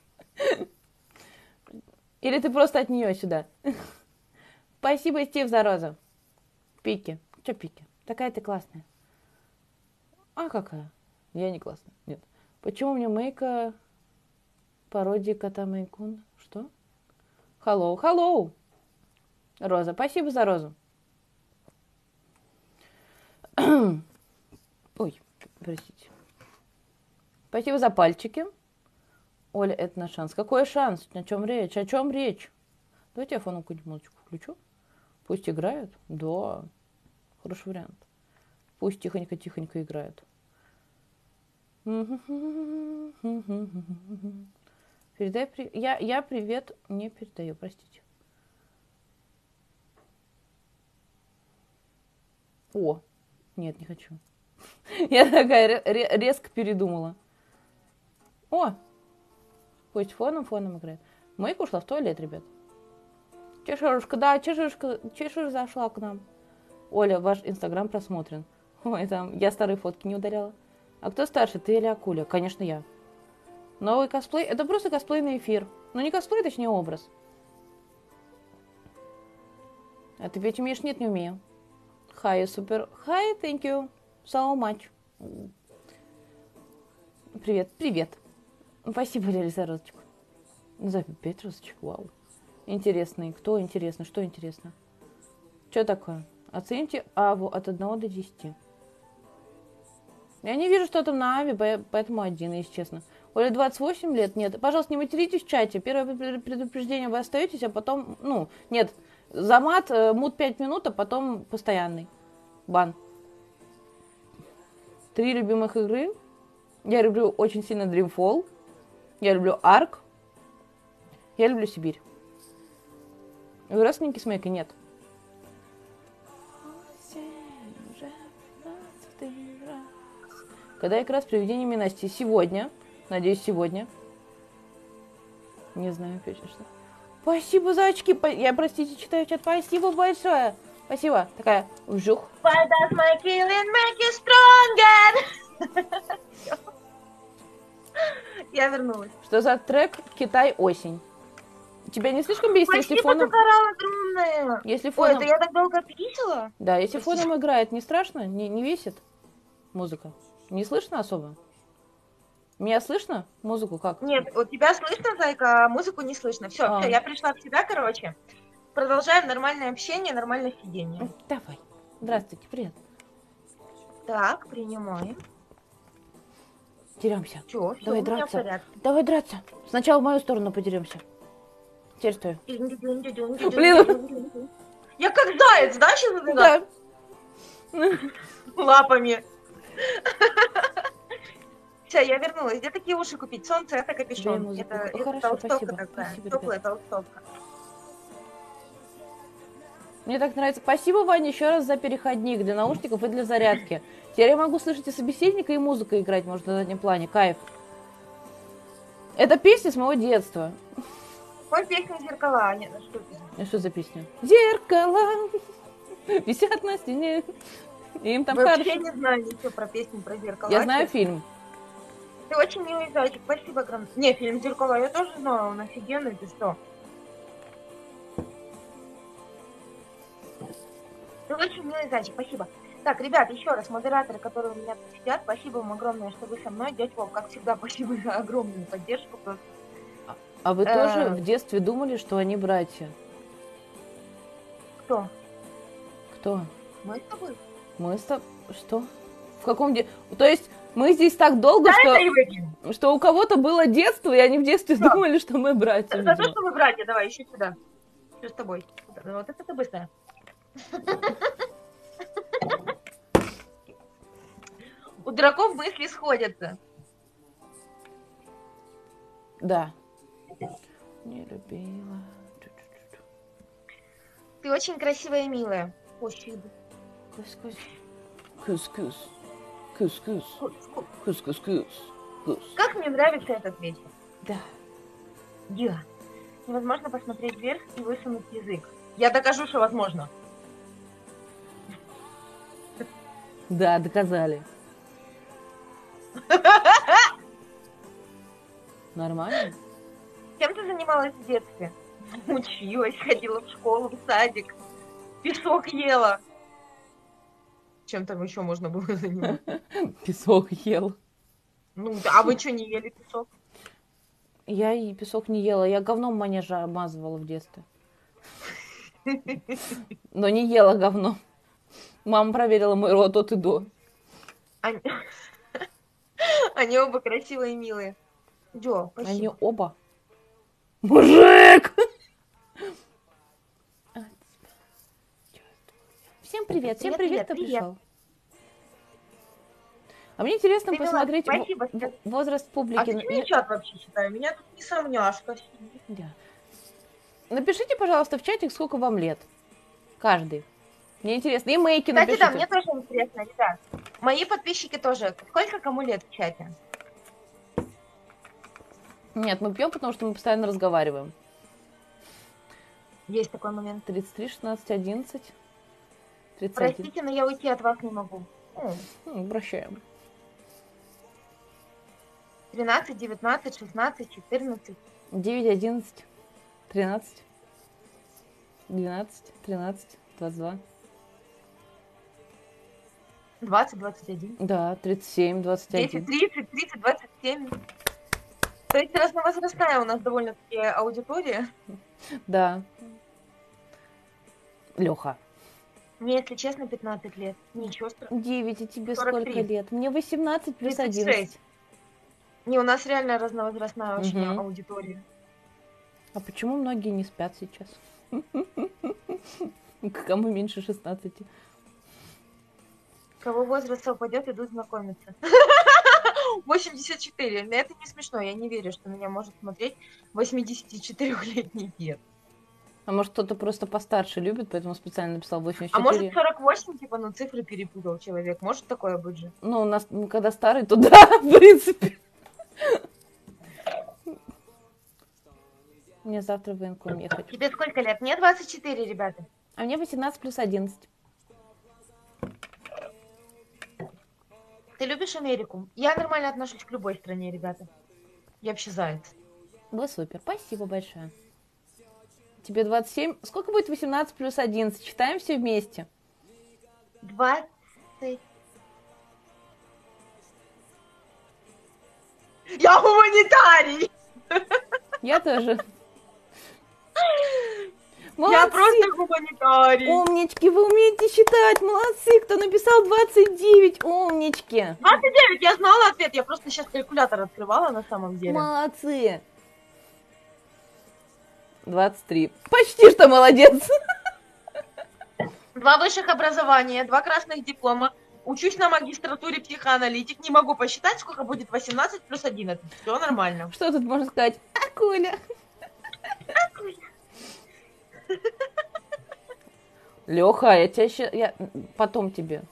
S1: Или ты просто от нее сюда? Спасибо, Стив, за розу. Пики. Че Пики? Такая ты классная. А какая? Я не классная. Нет. Почему мне Мейка пародия кота Мейкун? Что? Hello. Роза. Спасибо за розу. Ой, простите. Спасибо за пальчики. Оля, это наш шанс. Какой шанс? О чем речь? О чем речь? Давайте я фоном какую-нибудь музычку включу. Пусть играют. Да. Хороший вариант. Пусть тихонько-тихонько играют. Передай я привет не передаю, простите. О, нет, не хочу. Я такая резко передумала. О, пусть фоном играет. Мэйк ушла в туалет, ребят. Чеширушка, да, Чешир зашла к нам. Оля, ваш инстаграм просмотрен. Ой, там, я старые фотки не удаляла. А кто старше, ты или Акуля? Конечно, я. Новый косплей? Это просто косплей на эфир. Ну, не косплей, точнее, образ. А ты ведь умеешь? Нет, не умею. Hi, супер. Hi, thank you so much. Привет. Спасибо, Лили, за розочку. За 5 розочек, вау. Интересный. Кто интересно? Что интересно? Что такое? Оцените Аву от 1 до 10. Я не вижу, что там на Аве, поэтому 1, если честно. Оля, 28 лет? Нет. Пожалуйста, не материтесь в чате. Первое предупреждение, вы остаетесь, а потом... Ну, нет. За мат, мут 5 минут, а потом постоянный. Бан. 3 любимых игры. Я люблю очень сильно Dreamfall. Я люблю Ark. Я люблю Сибирь. Вы родственники с Мэйкой? Нет. Когда игра с привидениями Насти? Сегодня. Надеюсь, сегодня. Не знаю, конечно. Спасибо за очки. Я, простите, читаю чат. Спасибо большое. Спасибо. Такая вжух.
S2: Why does my killing make you stronger? Я вернулась.
S1: Что за трек «Китай. Осень»? Тебя не слишком бесит, если фоном...
S2: огромное.
S1: Если
S2: Ой,
S1: фоном...
S2: это я так долго писала?
S1: Да, если фоном играет, не страшно? Не весит музыка? Не слышно особо? Меня слышно? Музыку как?
S2: Нет, у тебя слышно, зайка, а музыку не слышно. Все, я пришла в себя, короче. Продолжаем нормальное общение, нормальное сидение.
S1: Давай. Здравствуйте, привет.
S2: Так, принимаем.
S1: Деремся.
S2: Чё,
S1: Давай драться. Давай драться. Сначала в мою сторону подеремся. Теперь стой.
S2: Блин. Я как заяц, да, сейчас?
S1: Да.
S2: Лапами. Все, я вернулась. Где такие уши купить? Солнце, это капюшон. Это
S1: хорошо,
S2: толстовка
S1: спасибо.
S2: такая.
S1: Спасибо,
S2: Теплая
S1: ребят.
S2: толстовка.
S1: Мне так нравится. Спасибо, Ваня, еще раз за переходник для наушников и для зарядки. Теперь я могу слышать и собеседника, и музыка играть, может, на заднем плане. Кайф. Это песня с моего детства.
S2: Какой песня «Зеркала»? Нет,
S1: Что за песня? Зеркала висят на стене. Им там
S2: Вы
S1: хорошо.
S2: вообще не знаю ничего про песню про зеркала.
S1: Я знаю фильм.
S2: Ты очень милый зайчик, спасибо огромное. Не, фильм «Зеркала» я тоже знаю, он офигенный, ты что? Ты очень милый зайчик, спасибо. Так, ребят, еще раз, модераторы, которые у меня тут сидят, спасибо вам огромное, что вы со мной. Дядь Вов, как всегда, спасибо за огромную поддержку.
S1: А вы тоже в детстве думали, что они братья?
S2: Кто?
S1: Кто?
S2: Мы с тобой?
S1: Мы с тобой... Что? В каком детстве? То есть мы здесь так долго, что у кого-то было детство, и они в детстве думали, что мы братья.
S2: За то, что мы братья, давай, ищи сюда. Что с тобой? Вот это ты быстро. У дураков мысли сходятся.
S1: Да. Не любила.
S2: Ты очень красивая и милая. Спасибо.
S1: Господи. Кус-кус. Кус-кус. Кус-кус-кус. Кус.
S2: Как мне нравится этот вечер.
S1: Да.
S2: Да. Невозможно посмотреть вверх и высунуть язык. Я докажу, что возможно.
S1: Да, доказали. Нормально?
S2: Чем ты занималась в детстве? Училась, ходила в школу, в садик. Песок ела. Чем там еще можно было заниматься?
S1: Песок ел.
S2: Ну, а вы что, не ели песок?
S1: Я и песок не ела. Я говном манежа обмазывала в детстве. Но не ела говно. Мама проверила мой рот от и до.
S2: Они оба красивые и милые. Джо,
S1: Они
S2: спасибо.
S1: оба. Мужик! Всем привет, всем привет, кто пришел. А мне интересно
S2: Ты милая,
S1: посмотреть
S2: спасибо.
S1: возраст
S2: А
S1: публики.
S2: ты не чат вообще считаю? Меня тут не сомняшка.
S1: Да. Напишите, пожалуйста, в чатик, сколько вам лет. Каждый. Мне интересно. И мейки
S2: Кстати,
S1: напишите.
S2: да, мне тоже интересно, ребят. Мои подписчики тоже. Сколько кому лет в чате?
S1: Нет, мы пьем, потому что мы постоянно разговариваем.
S2: Есть такой момент.
S1: 33, 16, 11. 31.
S2: Простите, но я уйти от вас не могу.
S1: Обращаем.
S2: 13, 19, 16, 14.
S1: 9, 11, 13, 12, 13, 22.
S2: 20, 21.
S1: Да, 37, 21.
S2: 10, 30, 30, 27. То есть разновозрастная у нас довольно-таки аудитория.
S1: Да. Леха.
S2: Мне, если честно, 15 лет. Ничего страшного.
S1: 9, а тебе
S2: 43.
S1: сколько лет? Мне 18 плюс
S2: 36.
S1: 11.
S2: Не, у нас реально разновозрастная очень
S1: Мгм.
S2: аудитория.
S1: А почему многие не спят сейчас? Кому меньше 16?
S2: Кого возраст совпадет, идут знакомиться. 84. Это не смешно. Я не верю, что меня может смотреть 84-летний дед.
S1: А может, кто-то просто постарше любит, поэтому специально написал 84?
S2: А может 48, типа, ну цифры перепутал человек. Может такое быть же?
S1: Ну, у нас, когда старый, то да, в принципе. Мне завтра в военком ехать.
S2: Тебе сколько лет? Мне 24, ребята.
S1: А мне 18 плюс 11.
S2: Ты любишь Америку? Я нормально отношусь к любой стране, ребята. Я вообще заяц.
S1: Вы супер, спасибо большое. Тебе 27. Сколько будет 18 плюс 11? Читаем все вместе.
S2: 20. Я гуманитарий!
S1: Я тоже.
S2: Я
S1: Молодцы.
S2: просто гуманитарий.
S1: Умнички, вы умеете считать. Молодцы, кто написал 29. Умнички.
S2: 29, я знала ответ. Я просто сейчас калькулятор открывала на самом деле.
S1: Молодцы. 23. Почти что молодец.
S2: 2 высших образования, 2 красных диплома. Учусь на магистратуре психоаналитик. Не могу посчитать, сколько будет 18 плюс 11. Все нормально.
S1: Что тут можно сказать? Акуля. Леха, я тебя сейчас... Я... Потом тебе.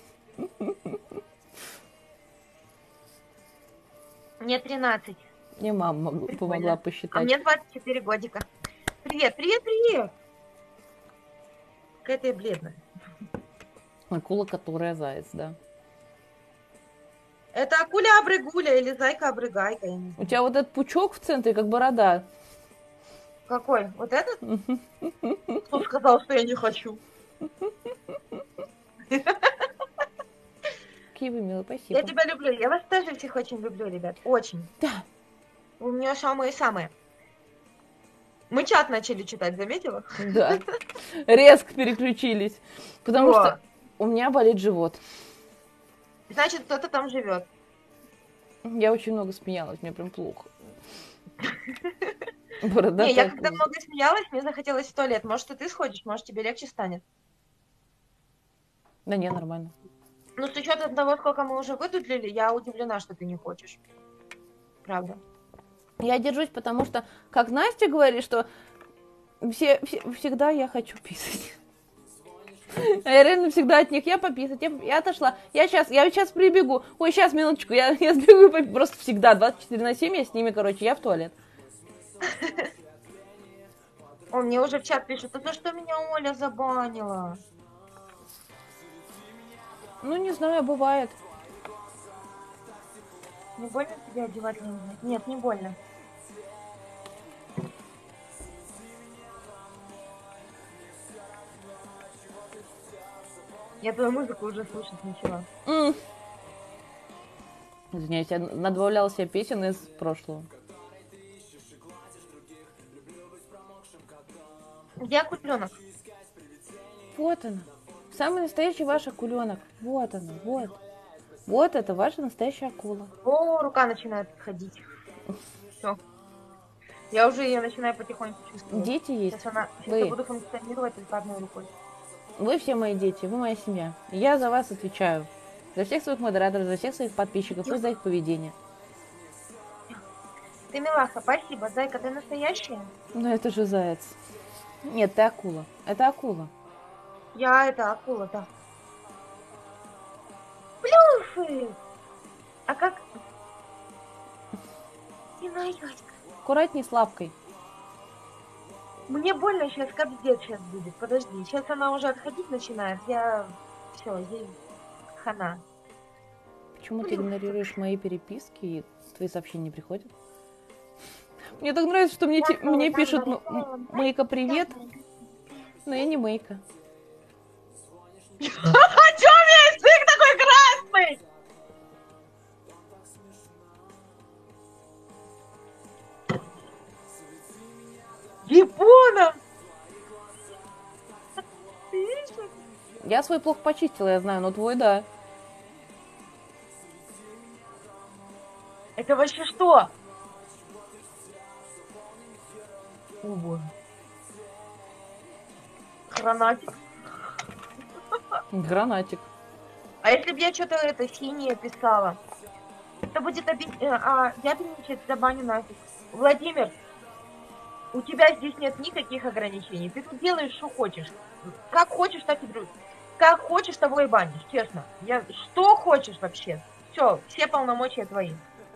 S2: Мне 13.
S1: Мне мама помогла
S2: А
S1: посчитать.
S2: мне 24 годика. Привет, привет, привет. Какая-то я бледная.
S1: Акула, которая заяц, да.
S2: Это акуля-обрыгуля или зайка-обрыгайка, я не
S1: У
S2: знаю.
S1: тебя вот этот пучок в центре, как борода.
S2: Какой? Вот этот? Кто сказал, что я не хочу?
S1: Какие вы милые, спасибо.
S2: Я тебя люблю. Я вас тоже всех очень люблю, ребят. Очень.
S1: Да.
S2: Вы у меня самые-самые. Мы чат начали читать, заметила?
S1: Да. Резко переключились. Потому
S2: О.
S1: что у меня болит живот.
S2: Значит, кто-то там живет.
S1: Я очень много смеялась, мне прям плохо. Борода
S2: Не, я
S1: так
S2: когда много смеялась, мне захотелось в туалет. Может, и ты сходишь, может, тебе легче станет.
S1: Да не, нормально.
S2: Ну, с учетом того, сколько мы уже выдудлили, я удивлена, что ты не хочешь. Правда.
S1: Я держусь, потому что, как Настя говорит, что всегда я хочу писать. А я реально всегда от них. Я пописать, я отошла. Я сейчас прибегу. Ой, сейчас, минуточку. Я сбегу и просто всегда. 24/7 я с ними, короче, я в туалет.
S2: Он мне уже в чат пишет, а за что меня Оля забанила?
S1: Ну, не знаю, бывает.
S2: Не больно тебе одевать линзы? Нет, не больно. Я твою музыку уже слушать начала.
S1: Извиняюсь, я надбавляла себе песен из прошлого.
S2: Где акуленок?
S1: Вот она. Самый настоящий ваш акуленок. Вот она, вот. Вот это ваша настоящая акула.
S2: О, рука начинает ходить. Все. Я уже ее начинаю потихоньку чувствовать.
S1: Дети есть.
S2: Сейчас я буду функционировать только одной рукой.
S1: Вы все мои дети, вы моя семья. Я за вас отвечаю. За всех своих модераторов, за всех своих подписчиков и за их поведение.
S2: Ты милаха, спасибо. Зайка, ты настоящая?
S1: Ну это же заяц. Нет, ты акула. Это акула.
S2: Это акула, да. Плюши! А как? Не моя яйка.
S1: Аккуратней с лапкой.
S2: Мне больно сейчас, капздец сейчас будет. Подожди, сейчас она уже отходить начинает. Все, ей хана.
S1: Почему ты игнорируешь мои переписки и твои сообщения не приходят? Мне так нравится, что мне пишут Мейка, привет. Но я не Мейка.
S2: А чё у меня язык такой красный? Япона!
S1: Я свой плохо почистила, я знаю, но твой да.
S2: Это вообще что? О боже. Гранатик.
S1: Гранатик.
S2: А если бы я что-то синее писала? Это будет ябедничать забаню нафиг. Владимир, у тебя здесь нет никаких ограничений. Ты тут делаешь, что хочешь. Как хочешь, так и друг. Как хочешь, того и банишь, честно. Что хочешь вообще. Все полномочия твои.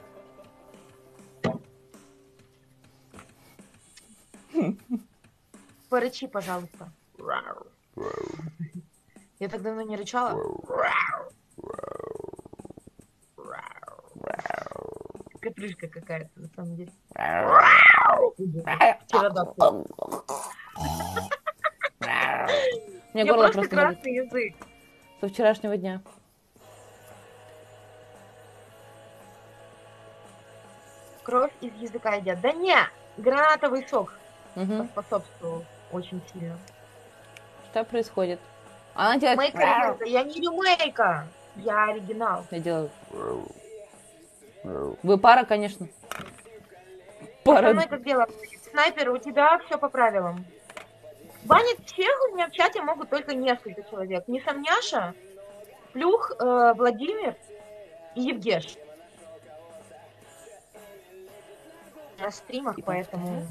S2: Порычи, пожалуйста. Я так давно не рычала. Капришка какая-то, на самом деле. Птеродактиль.
S1: Мне
S2: Я
S1: горло
S2: просто
S1: просто болит.
S2: красный язык.
S1: Со вчерашнего дня.
S2: Кровь из языка идет. Да не, гранатовый сок
S1: Угу.
S2: способствовал очень сильно.
S1: Что происходит? Она делает...
S2: Мейка, я не ремейка, я оригинал.
S1: Я делаю... Вы пара, конечно.
S2: Со
S1: Пара.
S2: мной как дело? Снайпер, у тебя все по правилам. Банить всех у меня в чате могут только несколько человек. Несомняша, Плюх, Владимир и Евгеш. На стримах, поэтому...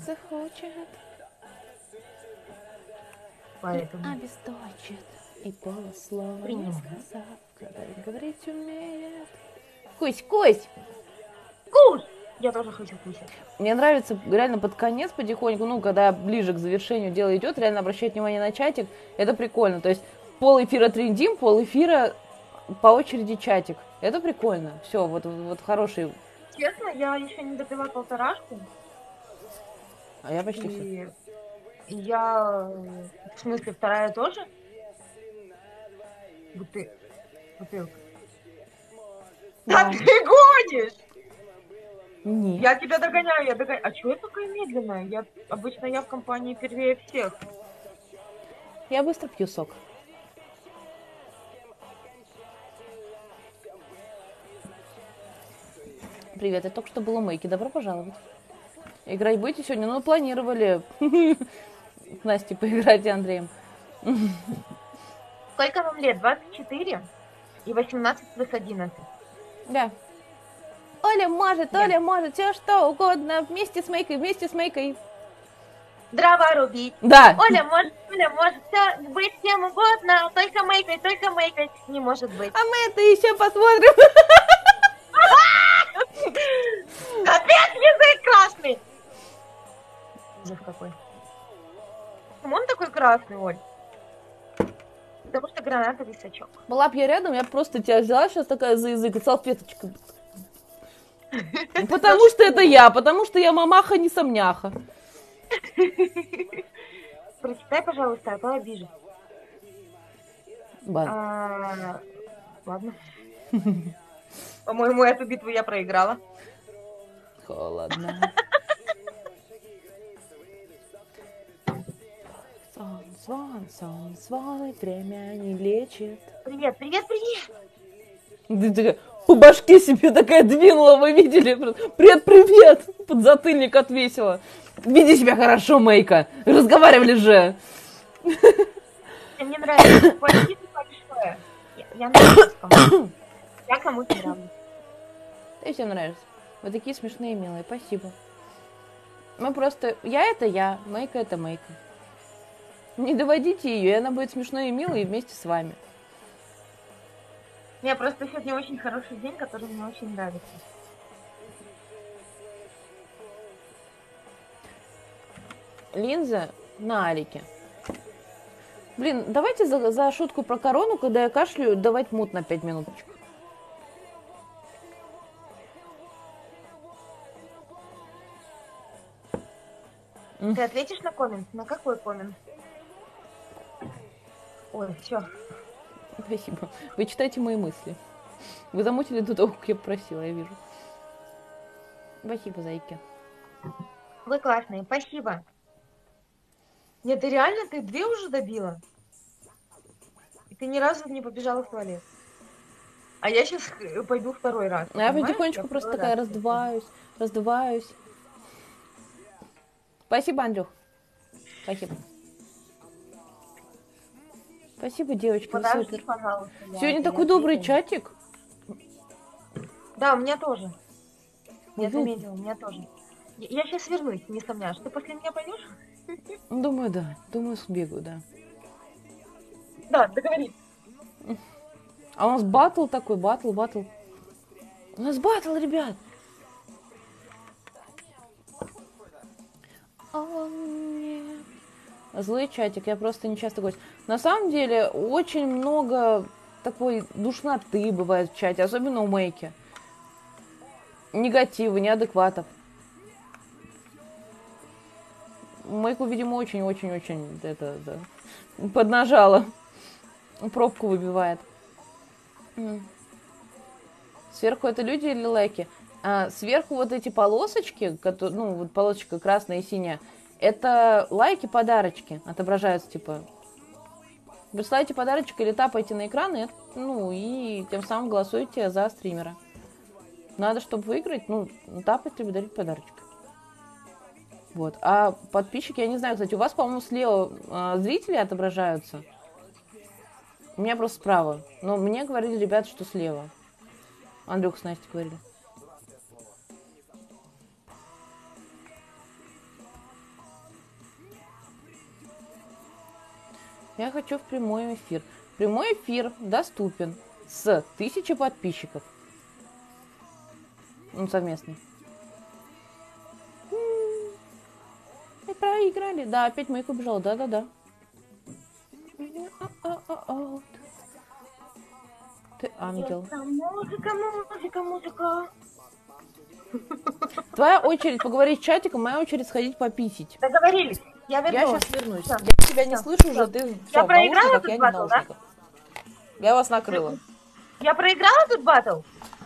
S1: Обесточит. И полуслова не сказав, говорить умеет. Кусь!
S2: Кусь! Я тоже хочу кусить.
S1: Мне нравится реально под конец потихоньку, ну, когда ближе к завершению дело идет, реально обращать внимание на чатик. Это прикольно. То есть пол эфира трендим, пол эфира по очереди чатик. Это прикольно. Все, вот хороший.
S2: Честно, я еще не допила полторашку.
S1: А я почти все.
S2: И я... В смысле, вторая тоже? Бутылка. Да ты гонишь!
S1: Нет.
S2: Я тебя догоняю, А чего я такая медленная? Обычно я в компании первее всех.
S1: Я быстро пью сок. Привет, это только что было Мейки. Добро пожаловать. Играть будете сегодня? Ну, планировали с Настей поиграть и Андреем.
S2: Сколько вам лет? 24 и 18 плюс 11.
S1: Да. Оля может, все что угодно. Вместе с Мейкой.
S2: дрова рубить.
S1: Да.
S2: Оля может все быть кем угодно, только мейкать не может быть.
S1: А мы это еще посмотрим.
S2: Опять язык красный! Ужас какой. Почему он такой красный, Оль? Потому что гранатовый сачок.
S1: Была бы я рядом, я бы просто тебя взяла сейчас такая за язык и салфеточкой. Потому что это я, потому что я мамаха, не сомняха.
S2: Прочитай, пожалуйста, а то обижу.
S1: Ладно.
S2: Ладно. По-моему, эту битву я проиграла.
S1: Холодно. Сон, и время не лечит.
S2: Привет.
S1: Ты такая по башке себе такая двинула, вы видели? Привет! Подзатыльник отвесила. Веди себя хорошо, Мейка. Разговаривали же.
S2: Мне нравится. Спасибо большое. Я нравлюсь кому-то. Я кому-то нравлюсь.
S1: Ты всем нравишься. Вы такие смешные и милые. Спасибо. Мы просто... Я это я, Мейка это Мейка. Не доводите ее, и она будет смешной и милой вместе с вами.
S2: У меня просто сегодня очень хороший день, который мне очень нравится.
S1: Линза на Алике. Блин, давайте за шутку про корону, когда я кашляю, давать мут на 5 минуточек.
S2: Ты ответишь на коммент? На какой коммент? Ой, все.
S1: Спасибо. Вы читаете мои мысли. Вы замутили до того, как я просила, я вижу. Спасибо, зайки.
S2: Вы классные, спасибо. Нет, ты 2 уже добила? И ты ни разу не побежала в туалет. А я сейчас пойду 2-й раз.
S1: А я потихонечку просто такая раздуваюсь. Спасибо, Андрюх. Спасибо. Спасибо, девочки, вы супер.
S2: Пожалуйста.
S1: Сегодня такой добрый чатик.
S2: Да, у меня тоже. Я
S1: Угу.
S2: заметила, у меня тоже. Я сейчас вернусь, не сомневаюсь. Ты после меня пойдешь?
S1: Думаю, да. Думаю, сбегаю, да.
S2: Да, договорились.
S1: А у нас батл такой, батл. У нас батл, ребят. О, нет. Злой чатик, я просто не часто гость. На самом деле, очень много такой душноты бывает в чате, особенно у Мэйки. Негатива, неадекватов. Мэйку, видимо, очень-очень-очень это, да, поднажала. Пробку выбивает. Сверху это люди или лайки? А сверху вот эти полосочки, которые, ну, вот полосочка красная и синяя, это лайки, подарочки отображаются, типа. Присылайте подарочек или тапайте на экран, и, ну, и тем самым голосуйте за стримера. Надо, чтобы выиграть, ну, тапать либо дарить подарочек. Вот. А подписчики, я не знаю, кстати, у вас, по-моему, слева зрители отображаются. У меня просто справа. Но мне говорили ребята, что слева. Андрюха с Настей говорили. Я хочу в прямой эфир. Прямой эфир доступен с 1000 подписчиков. Ну, совместный. Мы проиграли. Да, опять Мэйк убежал. Да. Ты ангел.
S2: Музыка.
S1: Твоя очередь поговорить с чатиком, моя очередь сходить пописить.
S2: Договорились. Я
S1: Я
S2: вернусь.
S1: сейчас вернусь.
S2: Всё.
S1: Я тебя не
S2: Всё.
S1: слышу уже, ты
S2: Я
S1: всё, в
S2: проиграла
S1: наушниках,
S2: тут
S1: я не в
S2: батл, да?
S1: наушниках. Я вас накрыла.
S2: Я проиграла тут батл?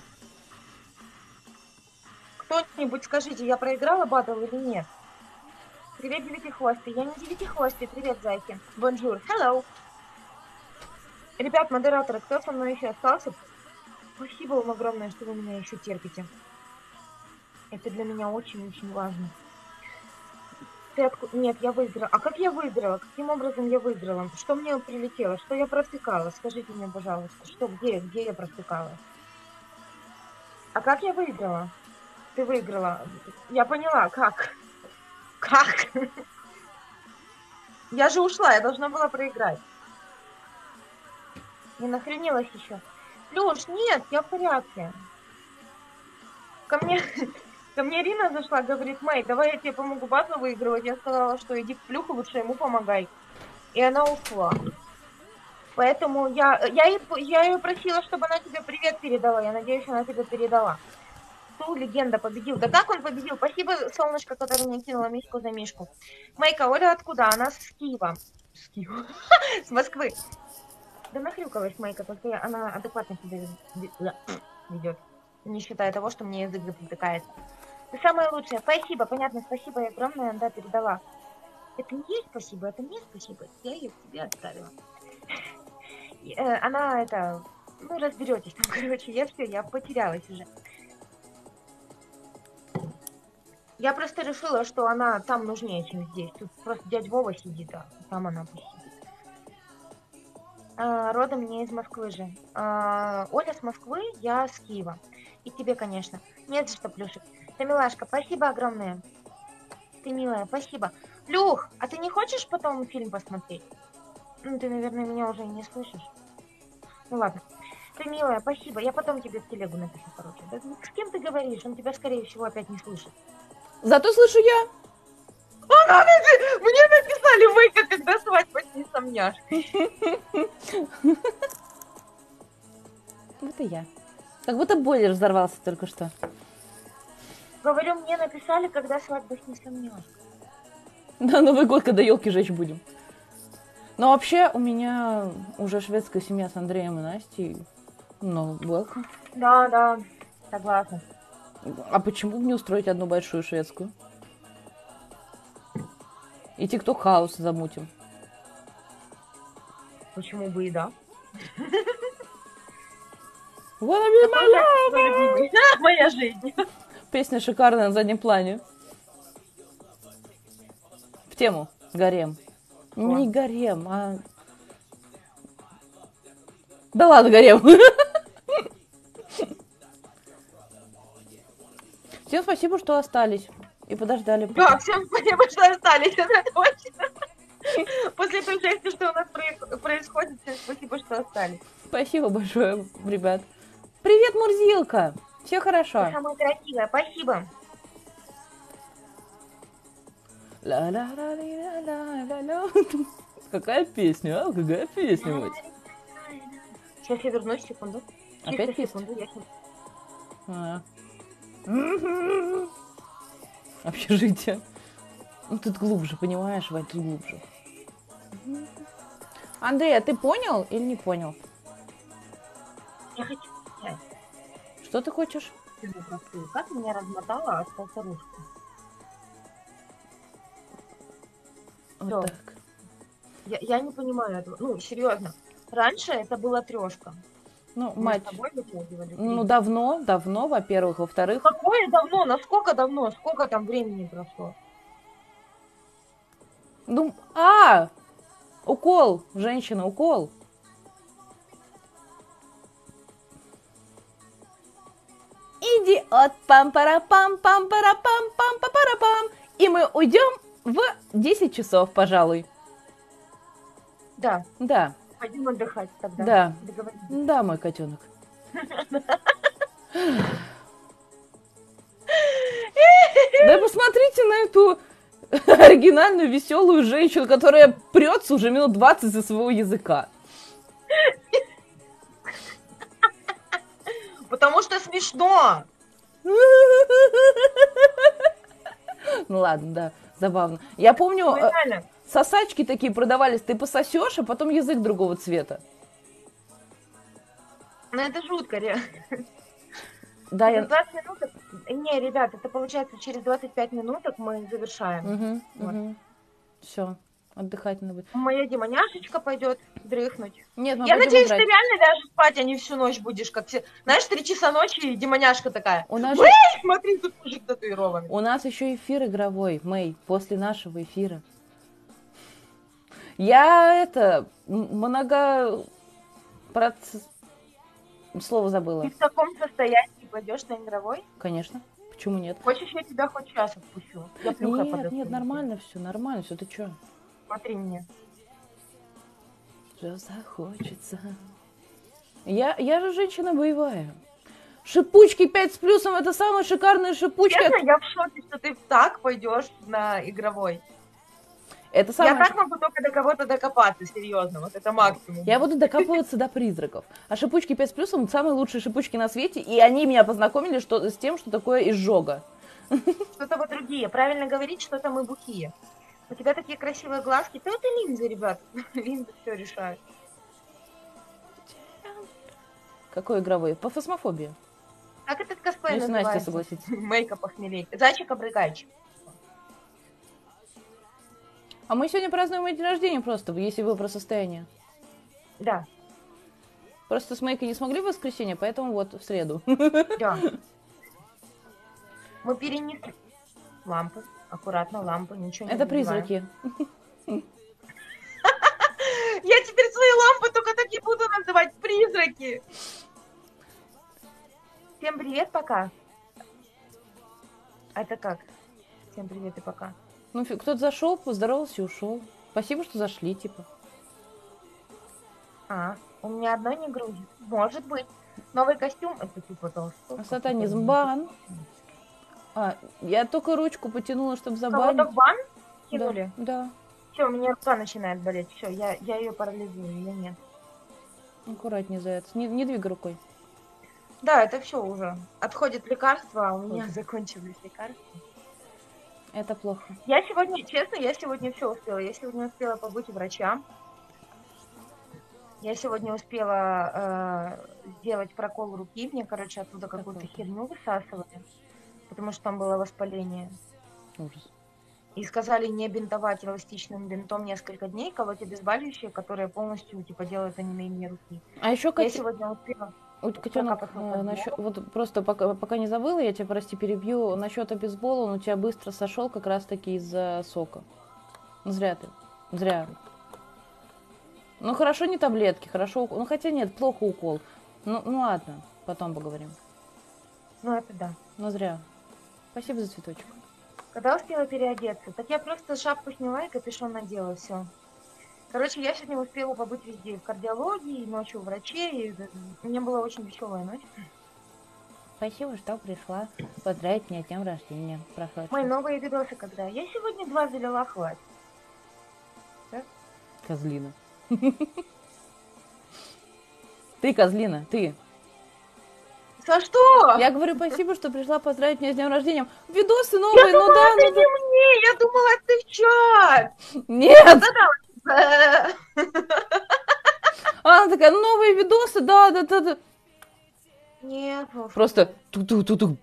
S2: Кто-нибудь скажите, я проиграла батл или нет? Привет, девятихвостый. Я не девятихвостый. Привет, зайки. Бонжур. Hello. Ребят, модераторы, кто со мной еще остался? Спасибо вам огромное, что вы меня еще терпите. Это для меня очень-очень важно. Нет, я выиграла. А как я выиграла? Каким образом я выиграла? Что мне прилетело? Что я провтыкала? Скажите мне, пожалуйста, что, где я провтыкала? А как я выиграла? Ты выиграла. Я поняла, как? Как? Я же ушла, я должна была проиграть. Не нахренилась еще. Плюш, нет, я в порядке. Ко мне, ко мне Рина зашла, говорит, Мэй, давай я тебе помогу базу выигрывать. Я сказала, что иди к Плюху, лучше ему помогай. И она ушла. Поэтому я ее просила, чтобы она тебе привет передала. Я надеюсь, она тебе передала. Ту легенда победил. Да как он победил? Спасибо, солнышко, которое мне кинуло мишку за мишку. Майка, Оля откуда? Она с Киева. С Киева. С Москвы. Да нахрюкалась Майка, только она адекватно себя ведет. Не считая того, что мне язык затыкается. Ты самая лучшая. Спасибо, понятно, спасибо и огромное, да, передала. Это не ей спасибо, это мне спасибо. Я ее к тебе оставила. Она это... Ну, разберетесь там, короче, я потерялась уже. Я просто решила, что она там нужнее, чем здесь. Тут просто дядя Вова сидит, а там она пусть сидит. Родом не из Москвы же. Оля с Москвы, я с Киева. И тебе, конечно. Нет за что, Плюшек. Ты, милашка, спасибо огромное. Ты милая, спасибо. Плюх, а ты не хочешь потом фильм посмотреть? Ну, ты, наверное, меня уже не слышишь. Ну, ладно. Ты, милая, спасибо. Я потом тебе в телегу напишу, короче. Да, с кем ты говоришь? Он тебя, скорее всего, опять не слышит.
S1: Зато слышу я.
S2: Мне написали Майка, когда свадьба с несомняшкой.
S1: Вот и я. Как будто бойлер взорвался только что.
S2: Говорю, мне написали, когда свадьба с несомняшкой.
S1: На Новый год, когда елки жечь будем. Но вообще у меня уже шведская семья с Андреем и Настей. Ну, welcome.
S2: Да, да, согласна.
S1: А почему бы не устроить одну большую шведскую? И TikTok хаус замутим.
S2: Почему бы и да?
S1: Wanna be my lover!
S2: Моя жизнь.
S1: Песня шикарная на заднем плане. В тему. Гарем. Не гарем, а... Да ладно, гарем. Всем спасибо, что остались и подождали.
S2: Да, всем спасибо, что остались, это точно. После той части, что у нас происходит, всем спасибо, что остались.
S1: Спасибо большое, ребят. Привет, Мурзилка. Все хорошо.
S2: Ты самая красивая, спасибо.
S1: Ла-ла-ла-ла-ла-ла-ла. Какая песня, а? Какая песня, мать?
S2: Сейчас я вернусь, секунду.
S1: Опять
S2: Чисто
S1: песня?
S2: секунду, я сейчас...
S1: Общежитие. Ну, тут глубже, понимаешь, Вань, тут глубже. Андрей, а ты понял или не понял?
S2: Я хочу снять.
S1: Что ты хочешь?
S2: Как меня размотала от полторушки?
S1: Вот
S2: Всё.
S1: так.
S2: Я не понимаю этого. Ну, серьезно. Раньше это была трешка.
S1: Ну,
S2: Мы
S1: мать,
S2: с тобой вытягивали.
S1: ну, давно, во-первых. Во-вторых,
S2: Какое давно? Насколько давно? Сколько там времени прошло?
S1: ну, укол, женщина, укол. Идиот, пам-пара-пам, пам-пара-пам, пам-па-пара-пам. И мы уйдем в 10 часов, пожалуй.
S2: Да.
S1: Да,
S2: Пойдем отдыхать тогда.
S1: да,
S2: Договорились.
S1: да, мой котенок. Да посмотрите на эту оригинальную, веселую женщину, которая прется уже минут 20 за своего языка.
S2: Потому что смешно.
S1: Ну ладно, да, забавно. Я помню,
S2: Ну, реально.
S1: сосачки такие продавались, ты пососешь, а потом язык другого цвета.
S2: Ну это жутко, реально.
S1: Да,
S2: Через
S1: я...
S2: 20 минуток... Не, ребят, это получается через 25 минуток мы завершаем. Вот.
S1: Все, отдыхать надо будет.
S2: Моя Димоняшечка пойдет дрыхнуть.
S1: Нет, мы
S2: Я
S1: пойдем
S2: надеюсь,
S1: играть.
S2: ты реально ляжешь спать, а не всю ночь будешь, как все. Знаешь, 3 часа ночи, и Димоняшка такая.
S1: У нас, же...
S2: Эй, смотри, тут мужик татуированный.
S1: У нас еще эфир игровой, Мэй, после нашего эфира. Я Слово забыла.
S2: Ты в таком состоянии пойдешь на игровой?
S1: Конечно. Почему нет?
S2: Хочешь, я тебя хоть час отпущу? Я Плюхой
S1: Нет,
S2: подожду.
S1: нормально все, ты чё?
S2: Смотри мне.
S1: Что захочется. Я же женщина боевая. Шипучки 5 с плюсом, это самые шикарные шипучки.
S2: Честно, я в шоке, что ты так пойдешь на игровой.
S1: Это
S2: Я
S1: самое...
S2: так могу только до кого-то докопаться, серьезно, вот это максимум.
S1: Я буду докапываться до призраков. А шипучки 5 с плюсом самые лучшие шипучки на свете, и они меня познакомили с тем, что такое изжога.
S2: Что-то вы другие. Правильно говорить, что-то мы бухие. У тебя такие красивые глазки. Да это линзы, ребят. Линзы все решают.
S1: Какой игровой? По фасмофобии.
S2: Как этот косплей
S1: Если
S2: называется?
S1: Настя согласится.
S2: Мейка похмелей. Зайчик-обрыгайчик.
S1: А мы сегодня празднуем мой день рождения просто, если вы про состояние.
S2: Да,
S1: Просто с Майкой не смогли в воскресенье, поэтому вот в среду.
S2: да. Мы перенесли лампы. Аккуратно, лампы, ничего не
S1: Это
S2: разбиваем.
S1: призраки.
S2: Я теперь свои лампы только так и буду называть. Призраки. Всем привет, пока. А это как? Всем привет и пока.
S1: Ну, кто-то зашел, поздоровался и ушел. Спасибо, что зашли, типа.
S2: А, у меня одно не грузит. Может быть. Новый костюм. Это типа толстовка.
S1: Сатанизм, бан. А, я только ручку потянула, чтобы
S2: Кого-то
S1: забанить.
S2: в бан
S1: Да,
S2: кинули?
S1: да.
S2: Все, у меня рука начинает болеть. Все, я ее парализую, ее нет.
S1: Аккуратнее, заяц. Не двигай рукой.
S2: Да, это все уже. Отходит лекарство, а у меня закончились лекарства.
S1: Это плохо.
S2: Я сегодня, честно, я сегодня все успела. Я сегодня успела побыть у врача. Я сегодня успела сделать прокол руки. Мне, короче, оттуда какую-то херню высасывали, потому что там было воспаление.
S1: Ужас.
S2: И сказали не бинтовать эластичным бинтом несколько дней, колоть обезболивающие, которые полностью типа делают онемение руки.
S1: А еще
S2: Я сегодня успела.
S1: Котенок, вот просто пока не забыла, я тебя, прости, перебью. Насчет обезбола, он у тебя быстро сошел как раз-таки из-за сока. Зря ты. Зря. Ну хорошо, не таблетки, хорошо. Ну хотя нет, плохо укол. Ну ладно, потом поговорим.
S2: Ну это да.
S1: Но зря. Спасибо за цветочек.
S2: Когда успела переодеться? Так я просто шапку сняла и капюшон надела, все. Короче, я сегодня успела побыть везде, и в кардиологии, и ночью у врачей. И у меня была очень веселая ночь.
S1: Спасибо, что пришла поздравить меня с днем рождения.
S2: Мои новые видосы когда? Я сегодня 2 залила, хватит. Да?
S1: Козлина. Ты, козлина, ты.
S2: За что?
S1: Я говорю, спасибо, что пришла поздравить меня с днем рождения. Видосы
S2: Я
S1: новые, ну
S2: думала,
S1: да,
S2: это не мне, я думала, ты в чат.
S1: Нет!
S2: Да-да.
S1: Она такая, ну новые видосы, да.
S2: Нет.
S1: Просто ту-ту-ту-ту.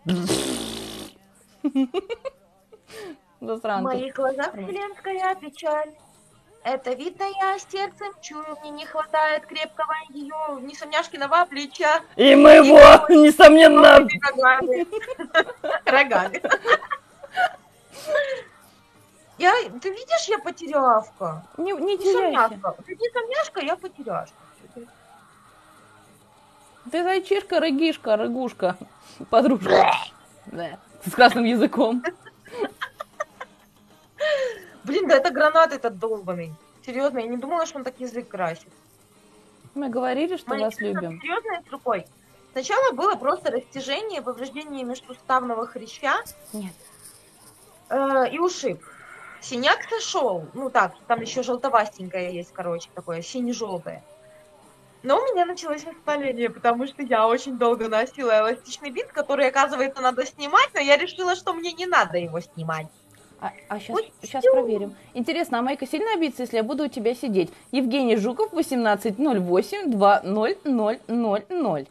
S2: В моих глазах вселенская печаль. Это видно, я сердцем чую, мне не хватает крепкого ее несомняшкиного плеча.
S1: И моего, несомненно.
S2: Рогами. Ты видишь, я потерявка.
S1: Не теряйся.
S2: Ты не сомняшка, я потеряшка.
S1: Ты зайчишка, рыгишка, рыгушка, подружка. Да, с красным языком.
S2: Блин, да это гранат этот долбанный. Серьезно, я не думала, что он так язык красит.
S1: Мы говорили, что вас любим.
S2: Серьезно, с рукой. Сначала было просто растяжение, повреждение межсуставного хряща.
S1: Нет.
S2: И ушиб. Синяк сошел. Ну так, там еще желтовастенькое есть, короче, такое сине-желтое. Но у меня началось воспаление, потому что я очень долго носила эластичный бинт, который, оказывается, надо снимать, но я решила, что мне не надо его снимать.
S1: А сейчас проверим. Интересно, а Майка сильно обидится, если я буду у тебя сидеть? Евгений Жуков, 1808-200000.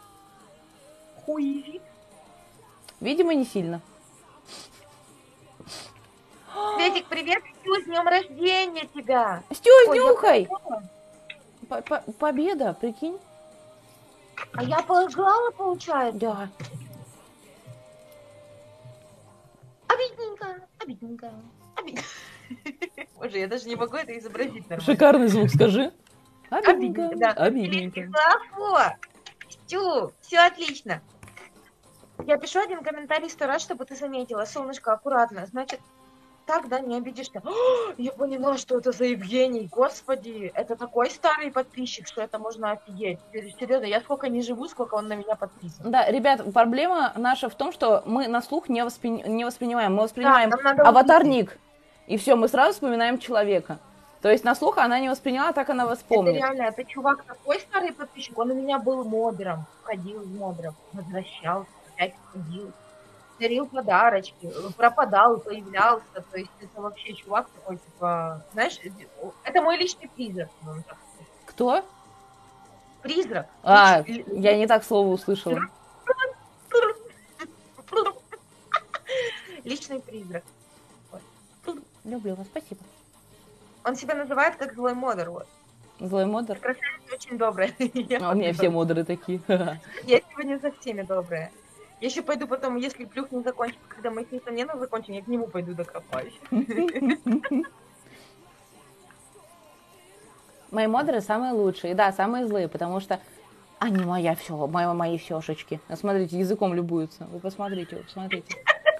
S2: Хуи.
S1: Видимо, не сильно.
S2: Светик, привет, Стю, с днем рождения тебя.
S1: Стю, нюхай! Победа, прикинь.
S2: А я поиграла, получается?
S1: Да.
S2: Обидненько. Боже, я даже не могу это изобразить нормально.
S1: Шикарный звук, скажи.
S2: Обидненько, да.
S1: Обидненько.
S2: Стю, все отлично. Я пишу один комментарий 100 раз, чтобы ты заметила. Солнышко, аккуратно. Значит, так, да, не обидишься. Я поняла, что это за Евгений. Господи, это такой старый подписчик, что это можно офигеть. Серьезно, я сколько не живу, сколько он на меня подписан.
S1: Да, ребят, проблема наша в том, что мы на слух не воспринимаем. Мы
S2: Да,
S1: воспринимаем
S2: нам надо
S1: аватар-ник. И все, мы сразу вспоминаем человека. То есть на слух она не восприняла, так она
S2: Это
S1: вспомнит.
S2: реально, это чувак такой старый подписчик, он у меня был модером, ходил в модеров, возвращался, опять ходил, дарил подарочки, пропадал, появлялся, то есть это вообще чувак такой, типа, знаешь, это мой личный призрак. скажем так.
S1: Кто?
S2: Призрак.
S1: А, я не так слово услышала.
S2: Личный призрак.
S1: Люблю вас, спасибо.
S2: Он себя называет как злой модер, вот.
S1: Злой модер?
S2: Красавица очень добрая.
S1: А у меня все модеры такие.
S2: Я сегодня со всеми добрая. Я еще пойду потом, если Плюх не закончит, когда мы с Несомненно закончим, я к нему пойду докопаюсь.
S1: Мои модеры самые лучшие, да, самые злые, потому что они мои фешечки. Смотрите, языком любуются. Вы посмотрите, посмотрите.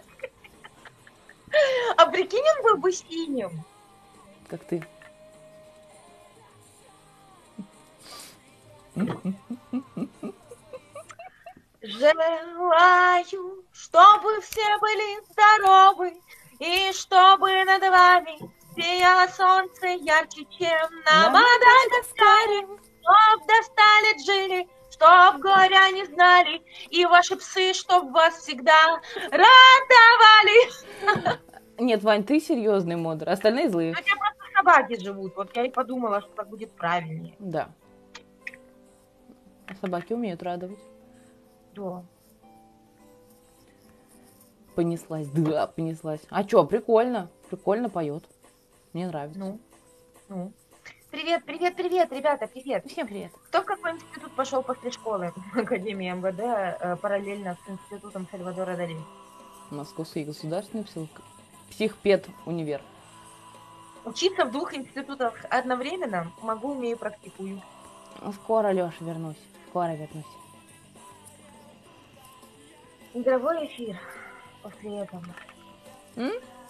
S2: А прикинь, он был бы синим.
S1: Как ты.
S2: Желаю, чтобы все были здоровы, и чтобы над вами сияло солнце ярче, чем на Мадагаскаре. Чтоб достали джили, чтоб горя не знали, и ваши псы, чтоб вас всегда радовали.
S1: Нет, Вань, ты серьезный модер, остальные злые.
S2: У тебя просто собаки живут, вот я и подумала, что так будет правильнее.
S1: Да. А собаки умеют радовать.
S2: Да.
S1: Понеслась, да, понеслась. А чё, прикольно, прикольно поет. Мне нравится.
S2: Ну. Привет, привет, привет, ребята, привет.
S1: Всем привет.
S2: Кто в какой институт пошел после школы? Академии МВД, параллельно с институтом Сальвадора Дали.
S1: Московский государственный психпед универ.
S2: Учиться в 2 институтах одновременно могу, умею, практикую.
S1: Скоро, Лёша, вернусь. Скоро вернусь.
S2: Игровой эфир после этого.
S1: М?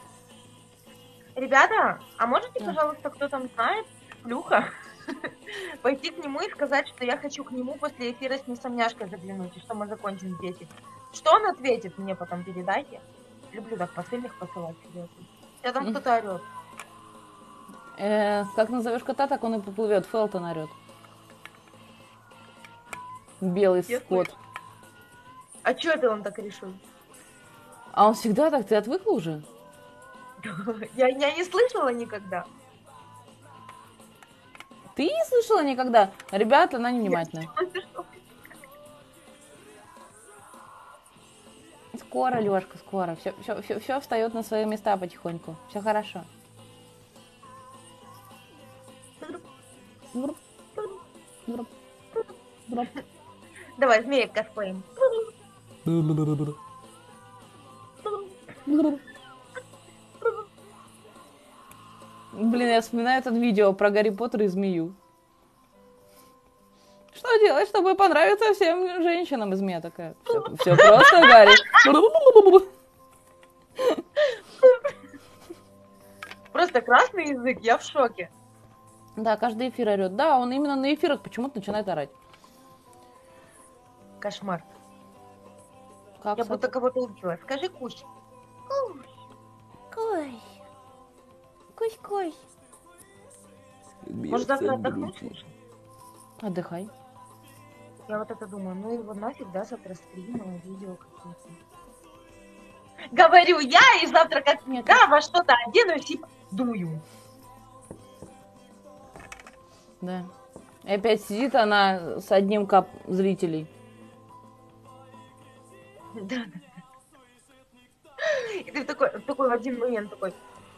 S2: Ребята, а можете,
S1: Да.
S2: пожалуйста, кто там знает, Плюха, пойти к нему и сказать, что я хочу к нему после эфира с Несомняшкой заглянуть, и что мы закончим в 10. Что он ответит, мне потом передайте. Люблю так посыльных посылать себе. Я там кто-то орет.
S1: Как назовешь кота, так он и поплывет. Фелтон орет. Белый
S2: Я
S1: скот.
S2: А чё это он так решил?
S1: А он всегда так? Ты отвыкла уже?
S2: Я не слышала никогда.
S1: Ты не слышала никогда? Ребята, она невнимательная. Скоро, Лёшка, скоро. Все встает на свои места потихоньку. Все хорошо.
S2: Давай, змеек косплеим.
S1: Блин, я вспоминаю это видео про Гарри Поттера и змею. Что делать, чтобы понравиться всем женщинам? И змея такая. Все просто, Гарри.
S2: Просто красный язык, я в шоке.
S1: Да, каждый эфир орет. Да, он именно на эфирах почему-то начинает орать.
S2: Кошмар.
S1: Как
S2: Я будто кого-то убила. Скажи кусь.
S1: Кусь. Кусь.
S2: Может, завтра отдохнуть лучше?
S1: Отдыхай.
S2: Я вот это думаю, ну и вот нафиг, да, завтра стримы, видео какие-то. Говорю я, и завтра как
S1: Нет.
S2: да, во что-то оденусь и дую.
S1: Да. И опять сидит она с одним кап зрителей.
S2: Да. И ты такой в один момент такой.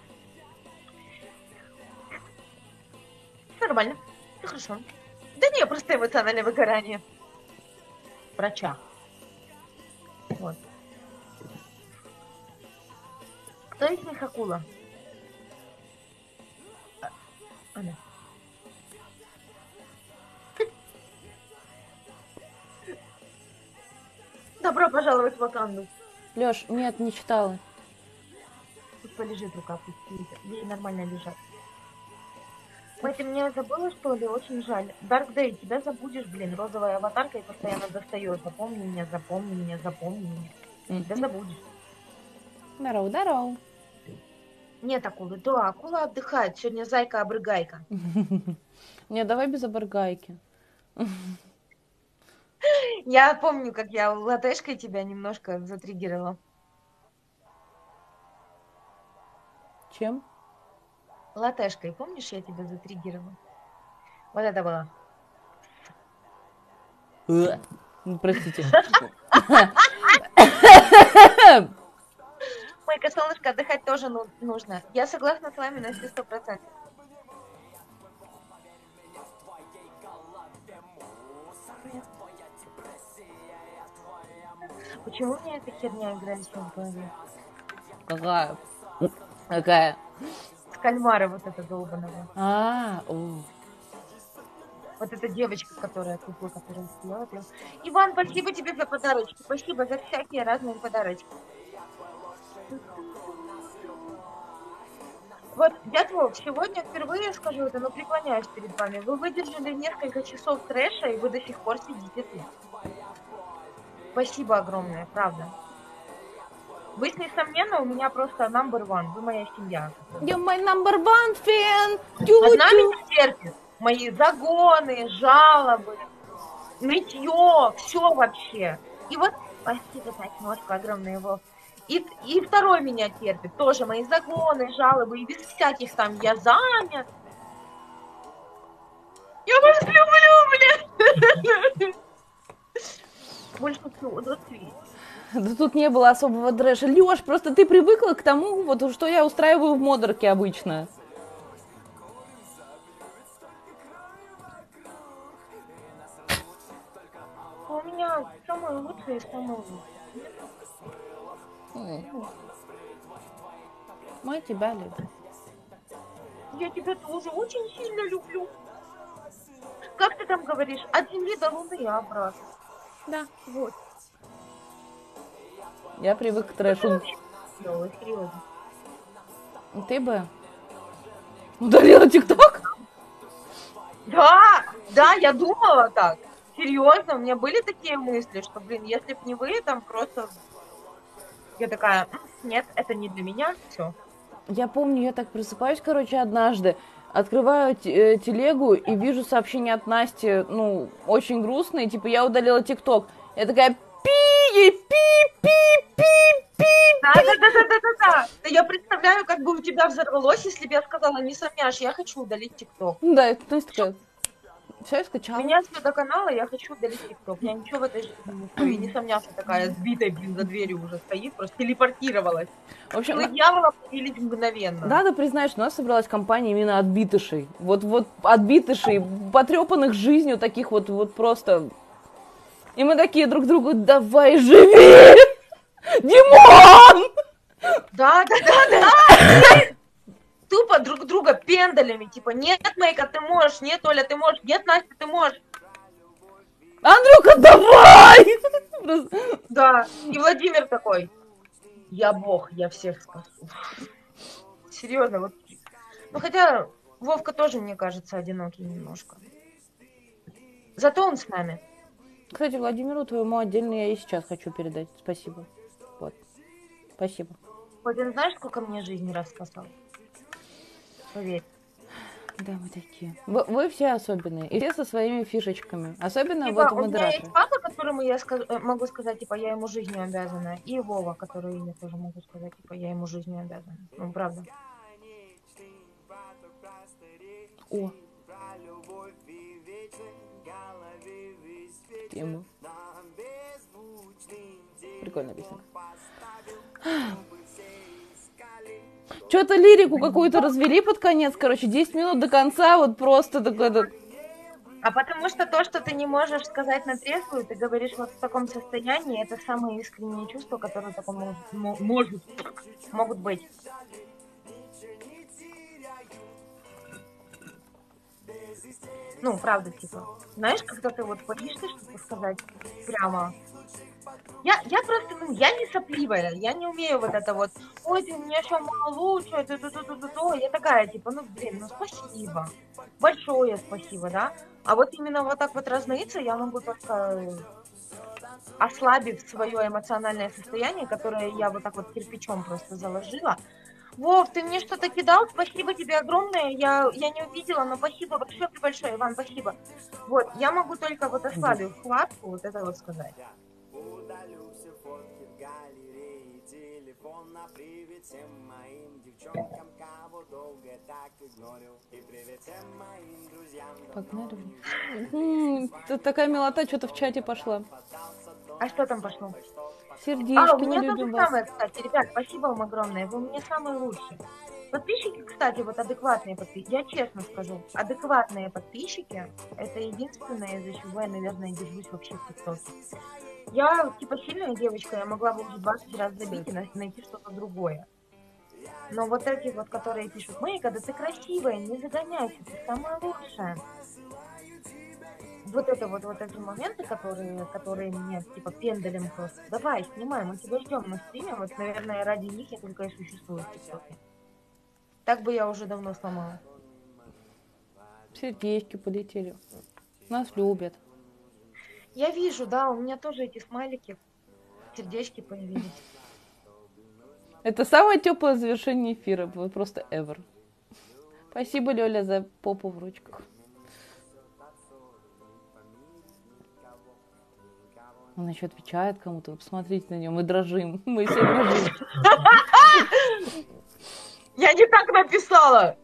S2: Нормально, все хорошо. Да не, просто эмоциональное выгорание. Врача. Вот. Кто из них акула? Она. Добро пожаловать в Ваканду.
S1: Лёш, нет, не читала.
S2: полежит рука, пусть ей нормально лежать. Ой, ты меня забыла, что ли? Очень жаль. Dark Day, тебя забудешь, блин, розовая аватарка и постоянно достаешь. Запомни меня, запомни меня, запомни меня. Тебя забудешь.
S1: Здорово, здорово.
S2: Нет акулы. Да, акула отдыхает. Сегодня зайка-обрыгайка.
S1: Не, давай без оборгайки.
S2: Я помню, как я латешкой тебя немножко затриггерила.
S1: Чем?
S2: Латешкой, помнишь, я тебя затриггерила? Вот это было.
S1: Простите.
S2: Майка, солнышко, отдыхать тоже нужно. Я согласна с вами на все 100%. Почему у меня эта херня играет сейчас в голове?
S1: Какая? Какая?
S2: С кальмара вот эта долбаного.
S1: О.
S2: Вот эта девочка, которая кукла, которая стояла. Иван, спасибо тебе за подарочки. Спасибо за всякие разные подарочки. Вот, дядь Вов, сегодня впервые скажу это, но преклоняюсь перед вами. Вы выдержали несколько часов трэша, и вы до сих пор сидите тут. Спасибо огромное, правда. Вы, несомненно, у меня просто number one. Вы моя семья.
S1: You're my number one fan.
S2: Одна меня терпит. Мои загоны, жалобы, нытье, все вообще. И вот, спасибо, ножка огромная, Вов. И второй меня терпит. Тоже мои загоны, жалобы. И без всяких там «я занят». Я вас люблю, блин. Больше всего, до свидания.
S1: Да тут не было особого трэша. Лёш, просто ты привыкла к тому, вот, что я устраиваю в модерке обычно.
S2: У меня самые лучшие, самые лучшие.
S1: Мы тебя любим.
S2: Я тебя тоже очень сильно люблю. Как ты там говоришь? От земли до луны и обратно.
S1: Да.
S2: Вот.
S1: Я привык к трэшу.
S2: Ой, серьезно.
S1: Ты бы удалила ТикТок?
S2: Да, да, я думала так. Серьезно, у меня были такие мысли, что, блин, если б не вы, там просто... Я такая, нет, это не для меня, все.
S1: Я помню, я так просыпаюсь, короче, однажды, открываю телегу и вижу сообщение от Насти, ну, очень грустное, типа, я удалила ТикТок. Я такая,
S2: Да. Я представляю, как бы у тебя взорвалось, если бы я сказала, не Самяш, я хочу удалить ТикТок.
S1: Да, это Настя такая, все, я скачала.
S2: Меня с до канала, я хочу удалить ТикТок. Я ничего в этой жизни не стою. И не Самяша такая, сбитая, блин, за дверью уже стоит, просто телепортировалась.
S1: В общем,
S2: Мы дьявола появились мгновенно.
S1: надо признать, что у нас собралась компания именно отбитышей. Вот отбитышей, потрепанных жизнью, таких вот просто... И мы такие друг другу, давай живи! Димон!
S2: Да. Тупо друг друга пендалями, типа, нет, Майка, ты можешь, нет, Оля, ты можешь, нет, Настя, ты можешь.
S1: Андрюха, давай!
S2: Да, и Владимир такой, я бог, я всех спасу. Серьезно, вот. Ну, хотя Вовка тоже, мне кажется, одинокий немножко. Зато он с нами.
S1: Кстати, Владимиру твоему отдельно я и сейчас хочу передать. Спасибо. Вот. Спасибо.
S2: Вот он знаешь, сколько мне жизни раз спасал? Поверь.
S1: Да, мы такие. Вы все особенные. И все со своими фишечками. Особенно
S2: Типа,
S1: вот
S2: у меня
S1: модераторы.
S2: есть папа, которому я могу сказать, типа, я ему жизнью обязана. И Вова, который я тоже могу сказать, типа, я ему жизнью обязана. Ну, правда.
S1: О. Тема. Прикольная песня. Что-то лирику какую-то развели под конец, короче, 10 минут до конца, вот просто такой...
S2: А потому что то, что ты не можешь сказать на трезвую, ты говоришь вот в таком состоянии, это самые искренние чувства, которые только могут быть. Ну, правда, типа. Знаешь, когда ты вот боишься что-то сказать прямо, Я просто, ну, я не сопливая, я не умею вот это вот, ой, ты мне еще мало лучше, то. Я такая, типа, ну, блин, ну, спасибо, большое спасибо, да. А вот именно вот так вот разниться я могу только ослабив свое эмоциональное состояние, которое я вот так вот кирпичом просто заложила. Вов, ты мне что-то кидал? Спасибо тебе огромное. Я не увидела, но спасибо большое, Иван, спасибо. Вот, я могу только вот
S1: Да.
S2: ослабив хватку, вот это вот сказать.
S3: Удалю все фотки в галерее, телефон, а привет всем моим девчонкам, кого долго так игнорил. И привет всем моим друзьям.
S1: Погнали. Тут такая милота что-то в чате пошла.
S2: А что там пошло? А, у
S1: Сердечки, мы
S2: меня то же
S1: любим вас.
S2: самое, кстати, ребят, спасибо вам огромное, вы у меня самые лучшие. Подписчики, кстати, вот адекватные подписчики, я честно скажу, адекватные подписчики, это единственное, из-за чего я, наверное, держусь вообще в ТикТоке. Я, типа, сильная девочка, я могла бы уже 20 раз забить и найти что-то другое. Но вот эти вот, которые пишут, Мэйка, да ты красивая, не загоняйся, ты самая лучшая. Вот это вот эти моменты, которые мне, типа, пендалем просто. Давай, снимай, мы тебя ждем на стриме. Вот, наверное, ради них я только и существую в ТикТоке. Так бы я уже давно сломала.
S1: Сердечки полетели. Нас любят.
S2: Я вижу, да, у меня тоже эти смайлики, сердечки появились.
S1: Это самое теплое завершение эфира. Вот просто ever. Спасибо, Лёля, за попу в ручках. Он еще отвечает кому-то. Посмотрите на него, мы дрожим. Мы все дрожим.
S2: Я не так написала!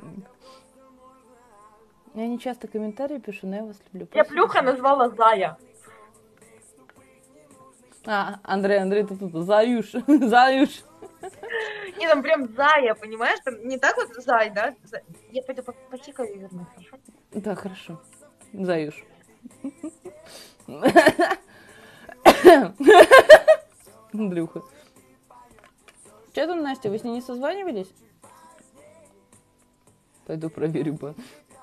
S1: Я не часто комментарии пишу, но я вас люблю.
S2: Я
S1: Спасибо.
S2: плюха назвала Зая.
S1: Андрей, ты тут Заюш. Заюш.
S2: Не, там прям Зая, понимаешь? Там не так вот Зай, да? Я пойду посикаю и вернусь, хорошо?
S1: Да, хорошо. Заюш. Андрюха. Что там, Настя, вы с ней не созванивались? Пойду проверю бы.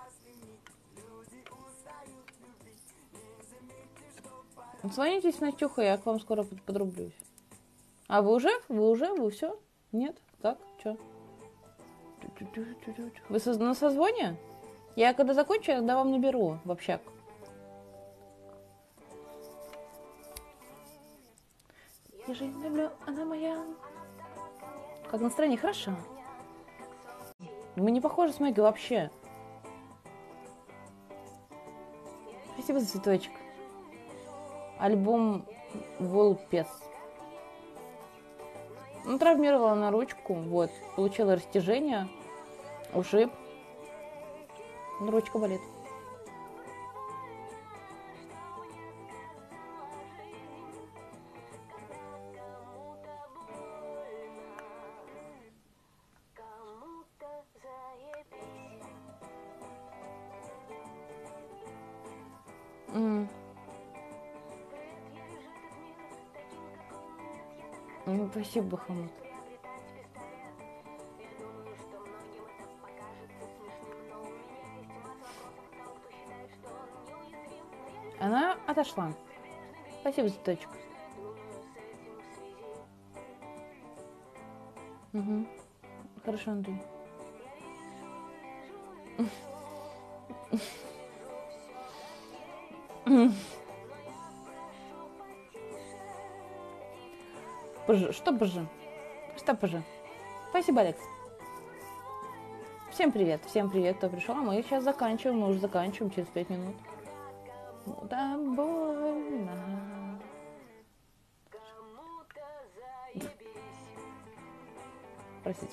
S1: Звонитесь с Настюхой, я к вам скоро подрублюсь. А вы уже? Вы все? Нет? Как? Чё? Вы на созвоне? Я когда закончу, я тогда вам наберу в общак. Я же люблю, она моя. Как настроение? Хорошо. Мы не похожи с Мэгой вообще. Спасибо за цветочек. Альбом Волпес. Ну, травмировала на ручку, вот. Получила растяжение, ушиб. Ну, ручка болит. Спасибо, Бахамут. Она отошла. Спасибо за цветочек. Угу. Хорошо, Андрей. Что боже? Что боже? Спасибо, Алекс. Всем привет, кто пришел. А мы сейчас заканчиваем, мы уже заканчиваем через 5 минут. Да, больно. Простите.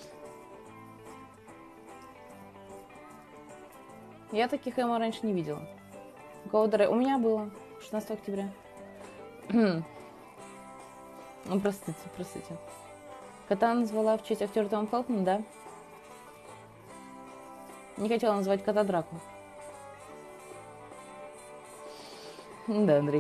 S1: Я таких эмо раньше не видела. У меня было 16 октября. Ну, простите. Кота назвала в честь актера Тома Фелтона, да? Не хотела называть кота Драку. Да, Андрей.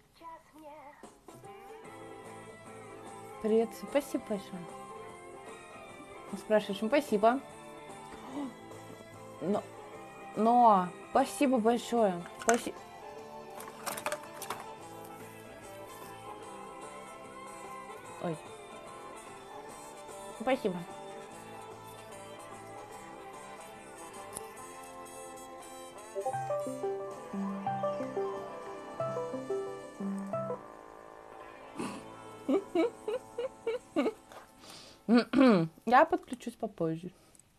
S1: Привет, спасибо большое. Спрашиваешь, спасибо. Но, спасибо большое. Спасибо. Ой. Спасибо. Я подключусь попозже.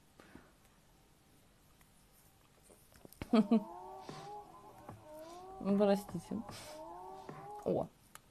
S1: Простите. О.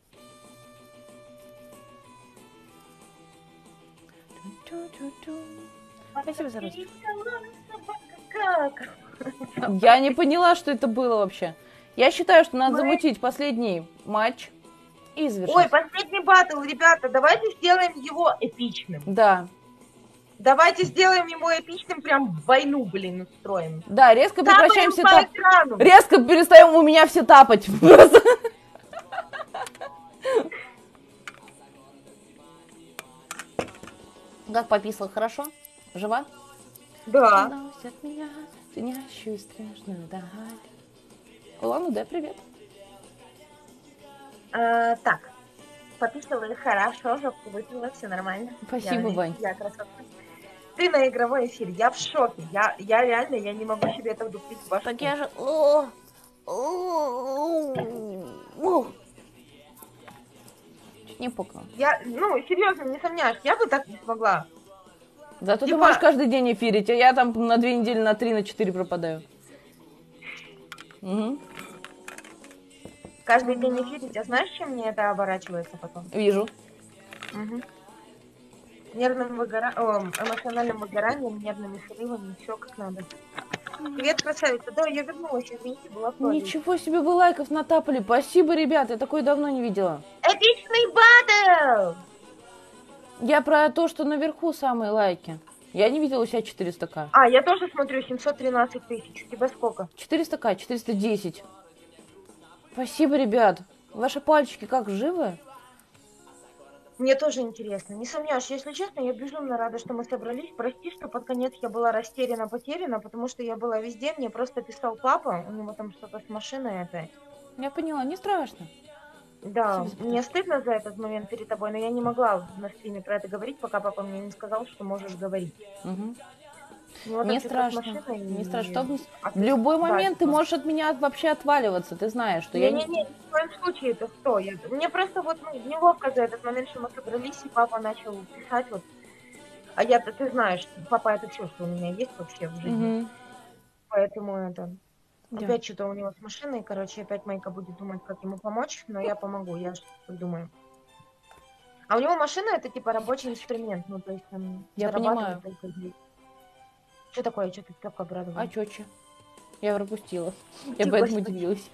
S1: Спасибо за розу.
S2: Как?
S1: Я не поняла, что это было вообще. Я считаю, что надо замутить последний матч и завершить.
S2: Ой, последний батл, ребята, давайте сделаем его эпичным.
S1: Да.
S2: Давайте сделаем его эпичным, прям войну, блин, устроим.
S1: Да, резко
S2: Тапаем
S1: прекращаем все
S2: по экрану.
S1: Резко перестаем у меня все тапать. Просто. Как пописала, хорошо? Жива?
S2: Да.
S1: Носят меня, звенящую страшную даль. Улан Удэ, привет.
S2: Так, пописала хорошо, жопку выпила, все нормально.
S1: Спасибо, Вань.
S2: Я красотка. Ты на игровой эфире, я в шоке. Я реально, я не могу себе это вдупить в башку.
S1: Так я же... Чуть не пукала.
S2: Я, серьезно, не сомневаюсь, я бы так не смогла.
S1: Зато ты можешь каждый день эфирить, а я там на 2 недели, на 3, на 4 пропадаю. Угу.
S2: Каждый день эфирить, а знаешь, чем мне это оборачивается потом?
S1: Вижу.
S2: Угу. Нервным эмоциональным выгоранием, нервными срывами, все как надо. Привет, красавица. Да, я вернулась, извините, была в туалете.
S1: Ничего себе, вы лайков натапали. Спасибо, ребят, я такое давно не видела.
S2: Эпичный батл!
S1: Я про то, что наверху самые лайки. Я не видела у себя 400к.
S2: А, я тоже смотрю, 713 тысяч. У тебя сколько?
S1: 400к, 410. Спасибо, ребят. Ваши пальчики как, живы?
S2: Мне тоже интересно. Не сомневаюсь, если честно, я безумно рада, что мы собрались. Прости, что под конец я была растеряна, потеряна, потому что я была везде. Мне просто писал папа, у него там что-то с машиной опять.
S1: Я поняла, не страшно.
S2: Да, мне стыдно за этот момент перед тобой, но я не могла на стриме про это говорить, пока папа мне не сказал, что можешь говорить.
S1: Угу.
S2: Вот
S1: не страшно, не страшно. В любой момент ты можешь от меня вообще отваливаться, ты знаешь, что я
S2: не... ни в коем случае это что. Мне просто неловко за этот момент, что мы собрались, и папа начал писать вот. А ты знаешь, папа это чувство у меня есть вообще в жизни. Угу. Поэтому это... Да. Опять что-то у него с машиной, короче, опять Майка будет думать, как ему помочь, но я помогу, я что-то придумаю. А у него машина это типа рабочий инструмент, то есть он
S1: я понимаю.
S2: Только... Что такое? Что ты так обрадовала?
S1: А чё? Я пропустила. Я поэтому делилась.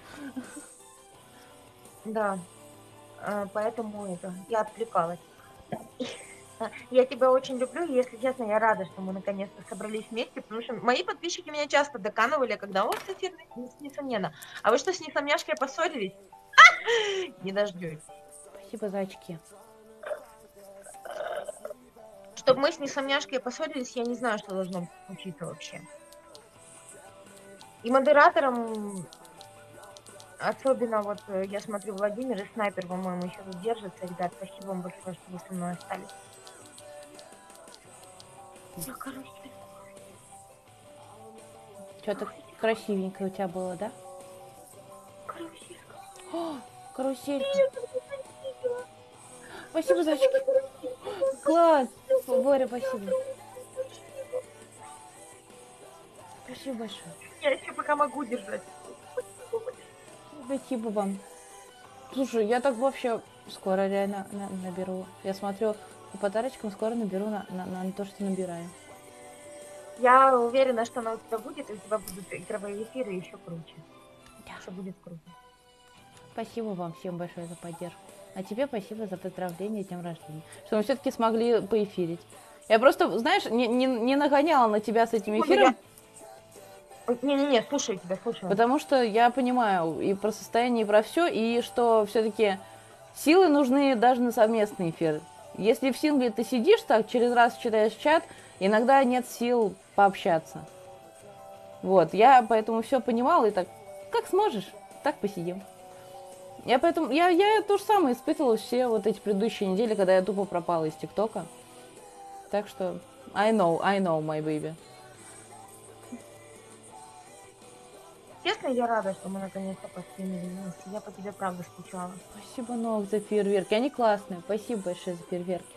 S2: Да. Поэтому я отвлекалась. Я тебя очень люблю, и, если честно, я рада, что мы наконец-то собрались вместе, потому что мои подписчики меня часто доканывали, когда вот эфир с несомненно. А вы что, с несомняшкой поссорились? Не дождётесь.
S1: Спасибо, зайчики.
S2: Чтобы мы с несомняшкой поссорились, я не знаю, что должно случиться вообще. И модератором, особенно вот я смотрю, Владимир и Снайпер, по-моему, еще тут держатся. Ребят, спасибо вам большое, что вы со мной остались. Я карусель.
S1: Что-то красивенькое у тебя было, да?
S2: Каруселька.
S1: О, каруселька. Спасибо, зайчики. Класс. Боря, спасибо. Спасибо большое.
S2: Я еще пока могу держать.
S1: Спасибо вам. Слушай, я так вообще скоро реально наберу. Я смотрю, по подарочкам скоро наберу на то, что набираю.
S2: Я уверена, что она у тебя будет, и у тебя будут игровые эфиры еще круче.
S1: Да.
S2: Что будет круто.
S1: Спасибо вам всем большое за поддержку. А тебе спасибо за поздравление с днем рождения. Что мы все-таки смогли поэфирить. Я просто, знаешь, не нагоняла на тебя с этим эфиром.
S2: Не, слушаю тебя, слушаю.
S1: Потому что я понимаю и про состояние, и про все, и что все-таки силы нужны даже на совместный эфир. Если в сингле ты сидишь так, через раз читаешь чат, иногда нет сил пообщаться. Вот, я поэтому все понимала и так, как сможешь, так посидим. Я поэтому, я то же самое испытывала все вот эти предыдущие недели, когда я тупо пропала из ТикТока. Так что, I know, my baby.
S2: Честно, я рада, что мы наконец-то постримили вместе. Я по тебе правда скучала.
S1: Спасибо, Ног, за фейерверки. Они классные. Спасибо большое за фейерверки.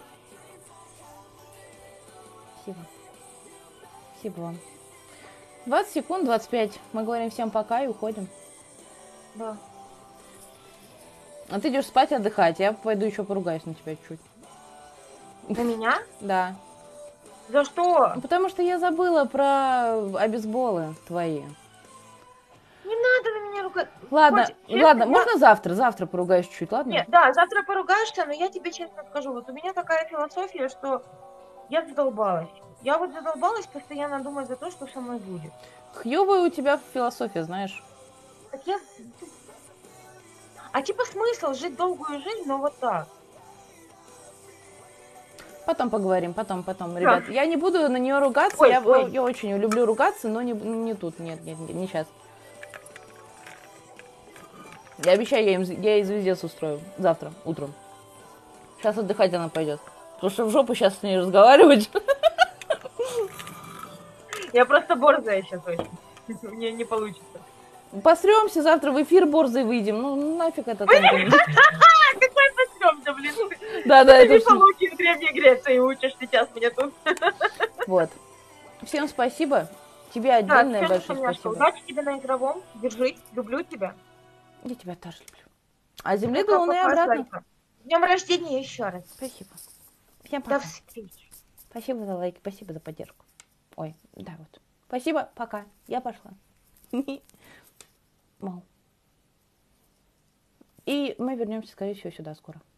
S1: Спасибо. Спасибо вам. 20 секунд, 25. Мы говорим всем пока и уходим.
S2: Да.
S1: А ты идешь спать, отдыхать. Я пойду еще поругаюсь на тебя чуть.
S2: На меня?
S1: Да.
S2: За что?
S1: Потому что я забыла про обезболы твои.
S2: Не надо на меня ругать.
S1: Ладно,
S2: Коть, честно,
S1: ладно,
S2: я-
S1: можно завтра поругаюсь чуть, ладно?
S2: Нет, да, завтра поругаешься, но я тебе честно скажу, вот у меня такая философия, что я задолбалась. Я вот задолбалась постоянно думать за то, что со мной будет.
S1: Хьюбая у тебя философия, знаешь.
S2: Так я... А типа смысл жить долгую жизнь, но вот так.
S1: Потом поговорим, потом, ребят. Я не буду на нее ругаться,
S2: Ой,
S1: я
S2: ой.
S1: очень люблю ругаться, но не тут, нет, не сейчас. Я обещаю, я ей звездец устрою завтра утром. Сейчас отдыхать она пойдет. Потому что в жопу сейчас с ней разговаривать.
S2: Я просто борзая сейчас очень. Мне не получится.
S1: Посремся, завтра в эфир борзой выйдем. Ну нафиг это там.
S2: Какой посрёмся, блин.
S1: Да,
S2: Ты
S1: это
S2: мифологии в Древней Греции учишь сейчас меня тут.
S1: вот. Всем спасибо. Тебе отдельное большое спасибо.
S2: Удачи тебе на игровом. Держись. Люблю тебя.
S1: Я тебя тоже люблю. А земли до луны обратно.
S2: С днем рождения еще раз.
S1: Спасибо. Всем
S2: До
S1: пока.
S2: встречи.
S1: Спасибо за лайк, спасибо за поддержку. Ой, да вот. Спасибо, пока. Я пошла. Мау. И мы вернемся, скорее всего, сюда скоро.